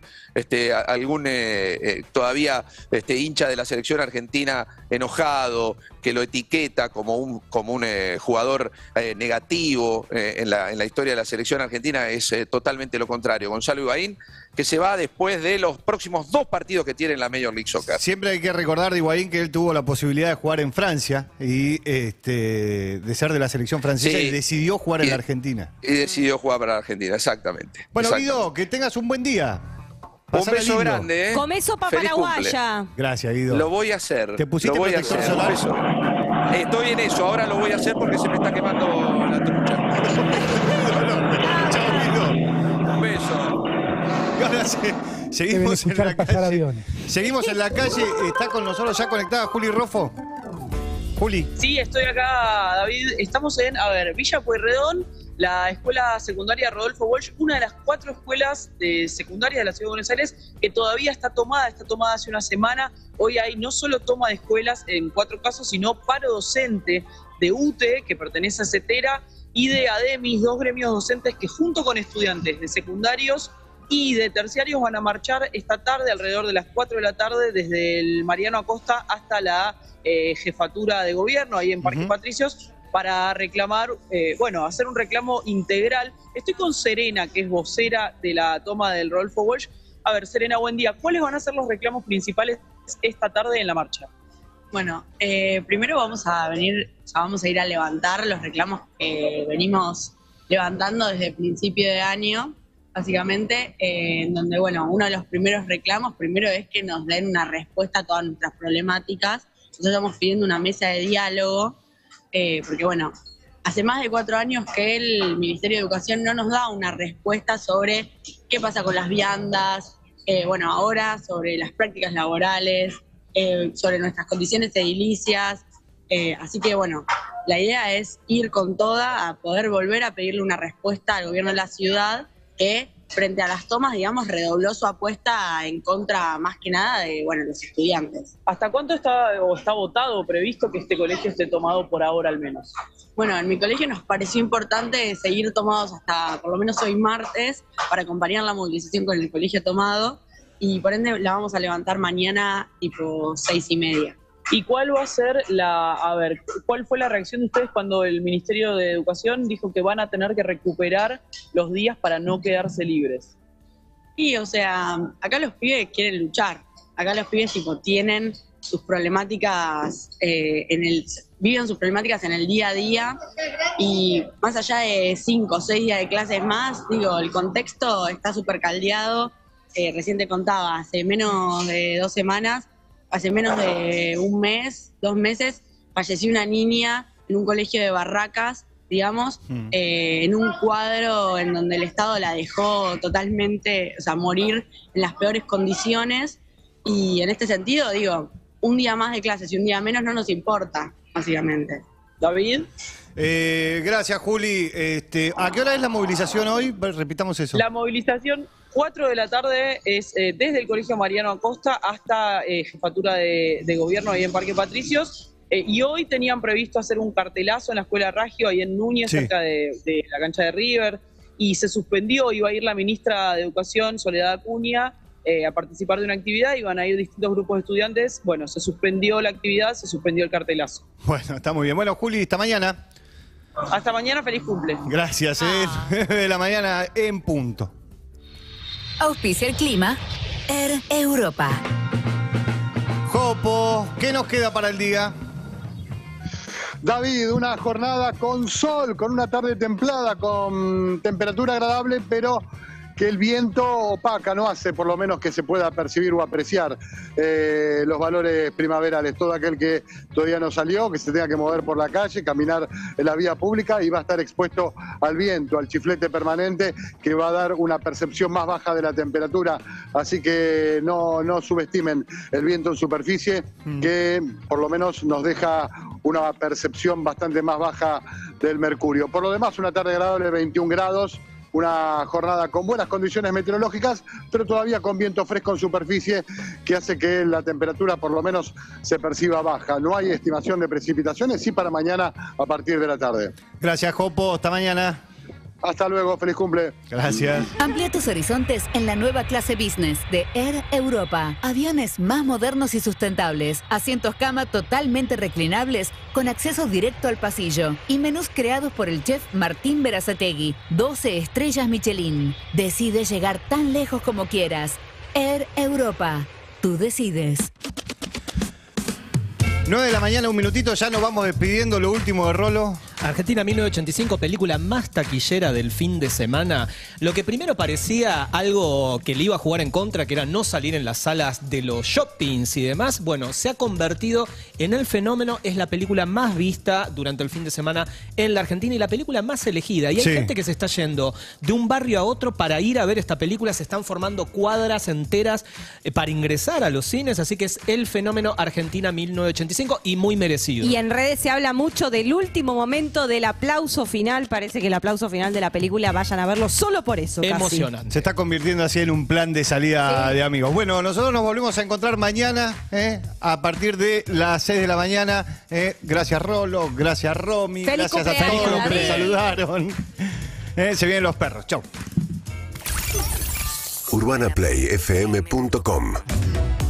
todavía hincha de la selección argentina enojado, que lo etiqueta como un jugador negativo en la historia de la selección argentina, es totalmente lo contrario. Gonzalo Higuaín, que se va después de los próximos 2 partidos que tiene en la Major League Soccer. Siempre hay que recordar de Higuaín que él tuvo la posibilidad de jugar en Francia y de ser de la selección francesa, Sí. y decidió jugar en la Argentina. Y decidió jugar para la Argentina, exactamente. Bueno, Exactamente. Guido, que tengas un buen día. Un Pasala beso lindo. grande, ¿eh? Comé sopa Feliz paraguaya. Gracias, Guido. Lo voy a hacer. ¿Te pusiste lo voy a protector hacer. solar? Un beso. Estoy en eso, ahora lo voy a hacer porque se me está quemando la trucha. Chao, Guido. Un beso. Y ahora seguimos en la calle. Seguimos en la calle. Está con nosotros ya conectada Juli Rofo. Juli. Sí, estoy acá, David. Estamos en, Villa Pueyrredón, la escuela secundaria Rodolfo Walsh, una de las 4 escuelas secundarias de la Ciudad de Buenos Aires que todavía está tomada hace una semana. Hoy hay no solo toma de escuelas en 4 casos, sino paro docente de UTE, que pertenece a CETERA, y de ADEMIS, 2 gremios docentes que junto con estudiantes de secundarios y de terciarios van a marchar esta tarde alrededor de las 4 de la tarde desde el Mariano Acosta hasta la jefatura de gobierno, ahí en Parque Patricios, para reclamar, hacer un reclamo integral. Estoy con Serena, que es vocera de la toma del Rodolfo Walsh. A ver, Serena, buen día. ¿Cuáles van a ser los reclamos principales esta tarde en la marcha? Bueno, primero vamos a ir a levantar los reclamos que venimos levantando desde el principio de año, básicamente, en donde, uno de los primeros reclamos, primero es que nos den una respuesta a todas nuestras problemáticas. Nosotros estamos pidiendo una mesa de diálogo, porque, hace más de 4 años que el Ministerio de Educación no nos da una respuesta sobre qué pasa con las viandas, ahora sobre las prácticas laborales, sobre nuestras condiciones edilicias. Así que, la idea es ir con toda a poder volver a pedirle una respuesta al gobierno de la ciudad que, frente a las tomas, redobló su apuesta en contra, más que nada, de los estudiantes. ¿Hasta cuánto está votado o previsto que este colegio esté tomado por ahora al menos? Bueno, en mi colegio nos pareció importante seguir tomados hasta por lo menos hoy martes para acompañar la movilización con el colegio tomado. y por ende la vamos a levantar mañana tipo 6:30. ¿Y cuál va a ser cuál fue la reacción de ustedes cuando el Ministerio de Educación dijo que van a tener que recuperar los días para no quedarse libres? Y, o sea, acá los pibes quieren luchar. Acá los pibes, tipo, tienen sus problemáticas viven sus problemáticas en el día a día, y más allá de 5 o 6 días de clases más, digo, el contexto está súper caldeado. Recién te contaba, hace menos de 2 semanas, hace menos de un mes, 2 meses, falleció una niña en un colegio de Barracas, digamos, en un cuadro en donde el Estado la dejó totalmente, o sea, morir en las peores condiciones. Y en este sentido, digo, un día más de clases y un día menos no nos importa, básicamente. David. Gracias, Juli. ¿A qué hora es la movilización hoy? Repitamos eso. La movilización, 4 de la tarde, es desde el Colegio Mariano Acosta hasta Jefatura de Gobierno ahí en Parque Patricios. Y hoy tenían previsto hacer un cartelazo en la Escuela Raggio, ahí en Núñez, cerca de la cancha de River. Y se suspendió, iba a ir la ministra de Educación, Soledad Acuña, a participar de una actividad, iban a ir distintos grupos de estudiantes. Bueno, se suspendió la actividad, se suspendió el cartelazo. Bueno, está muy bien. Bueno, Juli, hasta mañana. Hasta mañana, feliz cumple. Gracias, 9 de la mañana en punto. Auspicia el clima, Air Europa. Jopo, ¿qué nos queda para el día? David, una jornada con sol, con una tarde templada, con temperatura agradable, pero que el viento opaca, no hace por lo menos que se pueda percibir o apreciar los valores primaverales. Todo aquel que todavía no salió, que se tenga que mover por la calle, caminar en la vía pública, y va a estar expuesto al viento, al chiflete permanente, que va a dar una percepción más baja de la temperatura. Así que no subestimen el viento en superficie, que por lo menos nos deja una percepción bastante más baja del mercurio. Por lo demás, una tarde agradable, 21 grados. Una jornada con buenas condiciones meteorológicas, pero todavía con viento fresco en superficie, que hace que la temperatura por lo menos se perciba baja. No hay estimación de precipitaciones, sí para mañana a partir de la tarde. Gracias, Jopo. Hasta mañana. Hasta luego, feliz cumple. Gracias. Amplía tus horizontes en la nueva clase business de Air Europa. Aviones más modernos y sustentables, asientos cama totalmente reclinables con acceso directo al pasillo y menús creados por el chef Martín Berazategui. 12 estrellas Michelin. Decide llegar tan lejos como quieras. Air Europa. Tú decides. 9 de la mañana, un minutito, ya nos vamos despidiendo. Lo último de Rolo. Argentina 1985, película más taquillera del fin de semana. Lo que primero parecía algo que le iba a jugar en contra, que era no salir en las salas de los shoppings y demás, bueno, se ha convertido en el fenómeno. Es la película más vista durante el fin de semana en la Argentina y la película más elegida. Y hay gente que se está yendo de un barrio a otro para ir a ver esta película. Se están formando cuadras enteras para ingresar a los cines. Así que es el fenómeno Argentina 1985 y muy merecido. Y en redes se habla mucho del último momento del aplauso final. Parece que el aplauso final de la película, vayan a verlo solo por eso. Emocionante. Se está convirtiendo así en un plan de salida de amigos. Bueno, nosotros nos volvemos a encontrar mañana a partir de las 6 de la mañana. Gracias, Rolo. Gracias, Romy. Feliz gracias a todos los que me saludaron. Se vienen los perros. Chau. UrbanaPlayFM.com